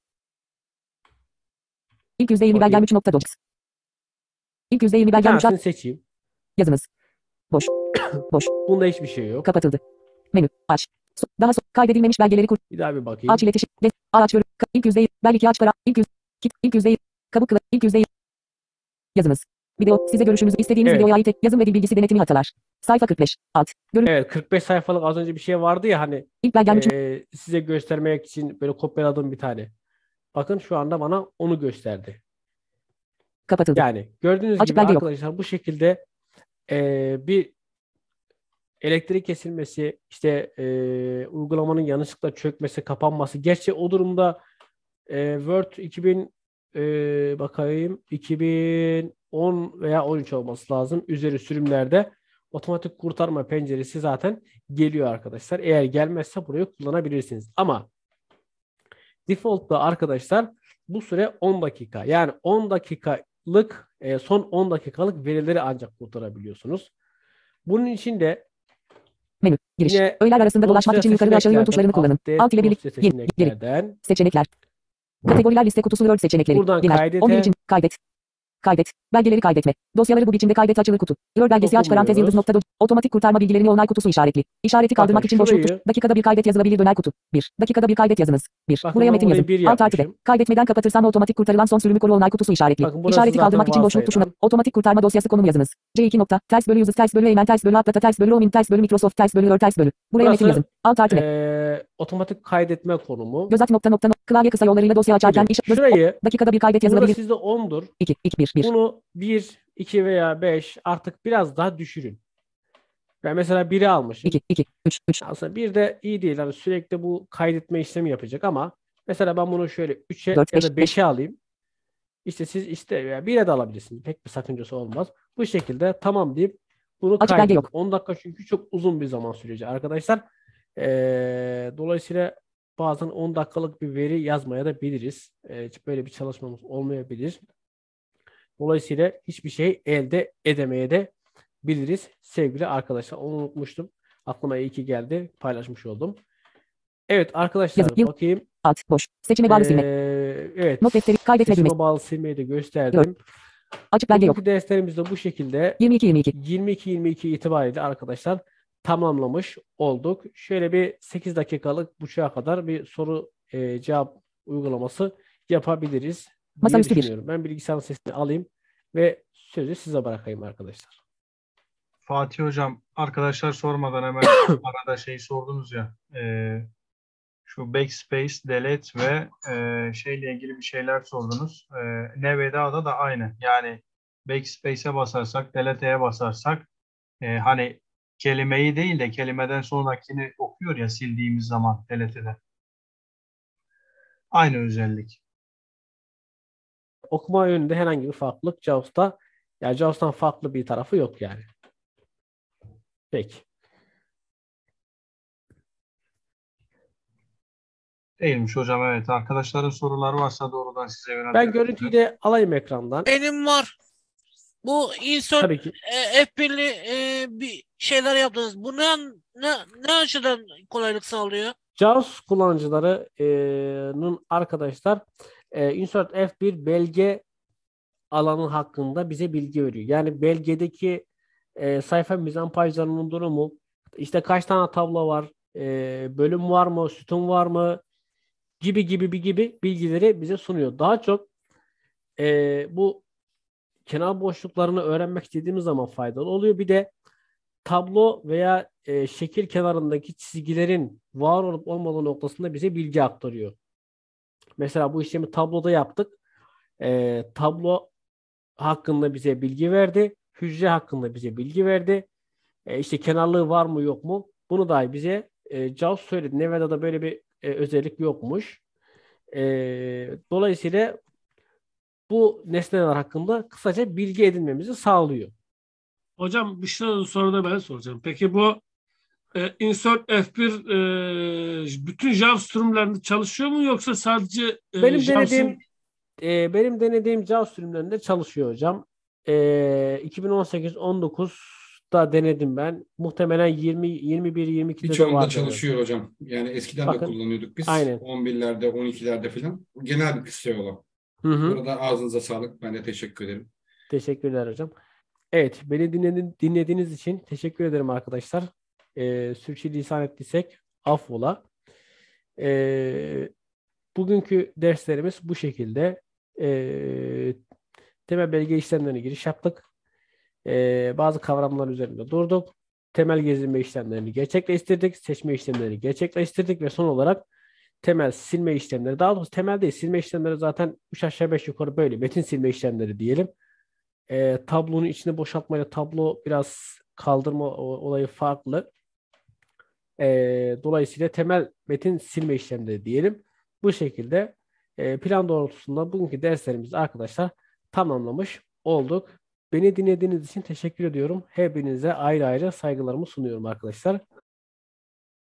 İlk %20 belgem Bakayım. 3.docs. İlk %20 Bir belgem 3 tanesini seçeyim. yazınız. Boş. Boş. Bunda hiçbir şey yok. Kapatıldı. Menü. Aç. Daha sonra kaydedilmemiş belgeleri kur. Bir daha bir bakayım. Aç iletişim. Aç bölüm. İlk %20. Bel 2 aç para. İlk %20. Kabuk kılı. İlk %20. Yazınız. Video. Size görüşünüzü istediğiniz Evet. videoya ait yazım ve dil bilgisi denetimi hatalar. Sayfa 45. Alt. Evet 45 sayfalık az önce bir şey vardı ya hani İlk belgem 3. size göstermek için böyle kopyaladığım bir tane. Bakın şu anda bana onu gösterdi. Kapatıldı. Yani gördüğünüz Açık gibi belge yok. arkadaşlar bu şekilde bir elektrik kesilmesi, işte uygulamanın yanlışlıkla çökmesi, kapanması. Gerçi o durumda Word 2000 bakayım 2010 veya 13 olması lazım. Üzeri sürümlerde otomatik kurtarma penceresi zaten geliyor arkadaşlar. Eğer gelmezse burayı kullanabilirsiniz. Ama default'ta arkadaşlar bu süre 10 dakika. Yani 10 dakikalık son 10 dakikalık verileri ancak kurtarabiliyorsunuz. Bunun için de Menü. Giriş. yine Öğeler arasında dolaşmak için yukarı ve aşağı yön tuşlarını kullanın. Alt ile birlikte. Geri. seçeneklerden Seçenekler. Kategoriler liste kutusu Word seçenekleri. buradan Genel. kaydete 11 için kaydet. Kaydet. Belgeleri kaydetme. Dosyaları bu biçimde kaydet açılı kutu. Word belgesi aç parantez Okumuyoruz. yıldız nokta otomatik kurtarma bilgilerini onay kutusu işaretli. İşareti kaldırmak Bakın için boşluk tuş. şurayı- Dakikada bir kaydet yazılabilir döner kutu. 1. Dakikada bir kaydet yazınız. 1. Bakın Buraya ben metin burayı yazın. bir Alt artı B. yapmışım. Kaydetmeden kapatırsan otomatik kurtarılan son sürümü koru onay kutusu işaretli. Bakın burası İşareti zaten kaldırmak için boşluk tuşuna. varsayılan. Otomatik kurtarma dosyası konum yazınız. C2 nokta. Ters bölü users ters bölü Eymen ters bölü Aptata ters bölü Omin ters bölü Microsoft ters bölü Word ters bölü. Buraya metin Burası yazın. Alt artı B. otomatik kaydetme konumu. Göz at nokta. Klavye kısa yollarıyla dosya açarken Gibi. Şurayı dakikada bir kaydet burada yazılabilir. sizde 10'dur. 2 1 1. Bunu 1, 2 veya 5 artık biraz daha düşürün. Ben mesela 1'i almışım. 2 2 3 3. Aslında 1 de iyi değil. Hani sürekli bu kaydetme işlemi yapacak ama mesela ben bunu şöyle 3'e 4 ya 5 da 5'e alayım. İşte siz işte veya 1'e de alabilirsiniz. Pek bir sakıncası olmaz. Bu şekilde tamam deyip bunu Açık belge kaydedin. yok. 10 dakika çünkü çok uzun bir zaman süreci arkadaşlar. Dolayısıyla bazen 10 dakikalık bir veri yazmaya da biliriz. Hiç böyle bir çalışmamız olmayabilir. Dolayısıyla hiçbir şey elde edemeye de biliriz sevgili arkadaşlar. Onu unutmuştum. Aklıma iyi ki geldi. Paylaşmış oldum. Evet arkadaşlar Yazın. bakayım. Alt boş. Seçime bağlı silme. Evet. Not defteri kaydetme Seçime düğmesi. bağlı silmeyi de gösterdim. Açık belge yok. Bugünkü derslerimiz de bu şekilde 22 itibariyle arkadaşlar tamamlamış olduk. Şöyle bir 8 dakikalık buçuğa kadar bir soru cevap uygulaması yapabiliriz diye Masaüstü bir. düşünüyorum. Ben bilgisayarın sesini alayım ve sözü size bırakayım arkadaşlar. Fatih Hocam, arkadaşlar sormadan hemen arada şey sordunuz ya, şu backspace, delete ve şeyle ilgili bir şeyler sordunuz. NVDA'da da aynı. Yani backspace'e basarsak, delete'ye basarsak hani kelimeyi değil de kelimeden sonrakini okuyor ya sildiğimiz zaman delete'de. Aynı özellik. Okuma yönünde herhangi bir farklılık JAWS'ta, yani JAWS'tan farklı bir tarafı yok yani. Peki. Değilmiş hocam, evet. Arkadaşların soruları varsa doğrudan size Ben yöneltebilirim. görüntüyü de alayım ekrandan. Benim var. Bu insert Tabii ki. F1'li bir şeyler yaptınız. Bu ne açıdan kolaylık sağlıyor? JAWS kullanıcılarının arkadaşlar Insert F1 belge alanı hakkında bize bilgi veriyor. Yani belgedeki sayfa mizampajlarının durumu, işte kaç tane tablo var, bölüm var mı, sütun var mı gibi bilgileri bize sunuyor. Daha çok bu kenar boşluklarını öğrenmek istediğimiz zaman faydalı oluyor. Bir de tablo veya şekil kenarındaki çizgilerin var olup olmadığı noktasında bize bilgi aktarıyor. Mesela bu işlemi tabloda yaptık. Tablo hakkında bize bilgi verdi. hücre hakkında bize bilgi verdi. İşte kenarlığı var mı yok mu? Bunu dahi bize Gauss söyledi. Nevada'da böyle bir özellik yokmuş. Dolayısıyla bu nesneler hakkında kısaca bilgi edinmemizi sağlıyor. Hocam bir soru da ben soracağım. Peki bu Insert F1 bütün JAWS sürümlerinde çalışıyor mu yoksa sadece JAWS'ın Benim denediğim JAWS sürümlerinde çalışıyor hocam. 2018-19'da denedim ben. Muhtemelen 20-21-22'de de Birçoğunda vardı. çalışıyor hocam. Yani eskiden de Bakın, kullanıyorduk biz. aynen. 11'lerde, 12'lerde falan. Genel bir kısa olan. Hı hı. Burada ağzınıza sağlık. Ben de teşekkür ederim. Teşekkürler hocam. Evet, beni dinlediğiniz için teşekkür ederim arkadaşlar. Sürçülisan ettiysek affola. Bugünkü derslerimiz bu şekilde. Temel belge işlemlerine giriş yaptık. Bazı kavramlar üzerinde durduk. Temel gezinme işlemlerini gerçekleştirdik. Seçme işlemlerini gerçekleştirdik ve son olarak temel silme işlemleri. Daha doğrusu temel değil, silme işlemleri zaten 3 aşağı 5 yukarı böyle. Metin silme işlemleri diyelim. Tablonun içini boşaltmayla tablo biraz kaldırma olayı farklı. Dolayısıyla temel metin silme işlemleri diyelim. Bu şekilde plan doğrultusunda bugünkü derslerimizi arkadaşlar tamamlamış olduk. Beni dinlediğiniz için teşekkür ediyorum. Hepinize ayrı ayrı saygılarımı sunuyorum arkadaşlar.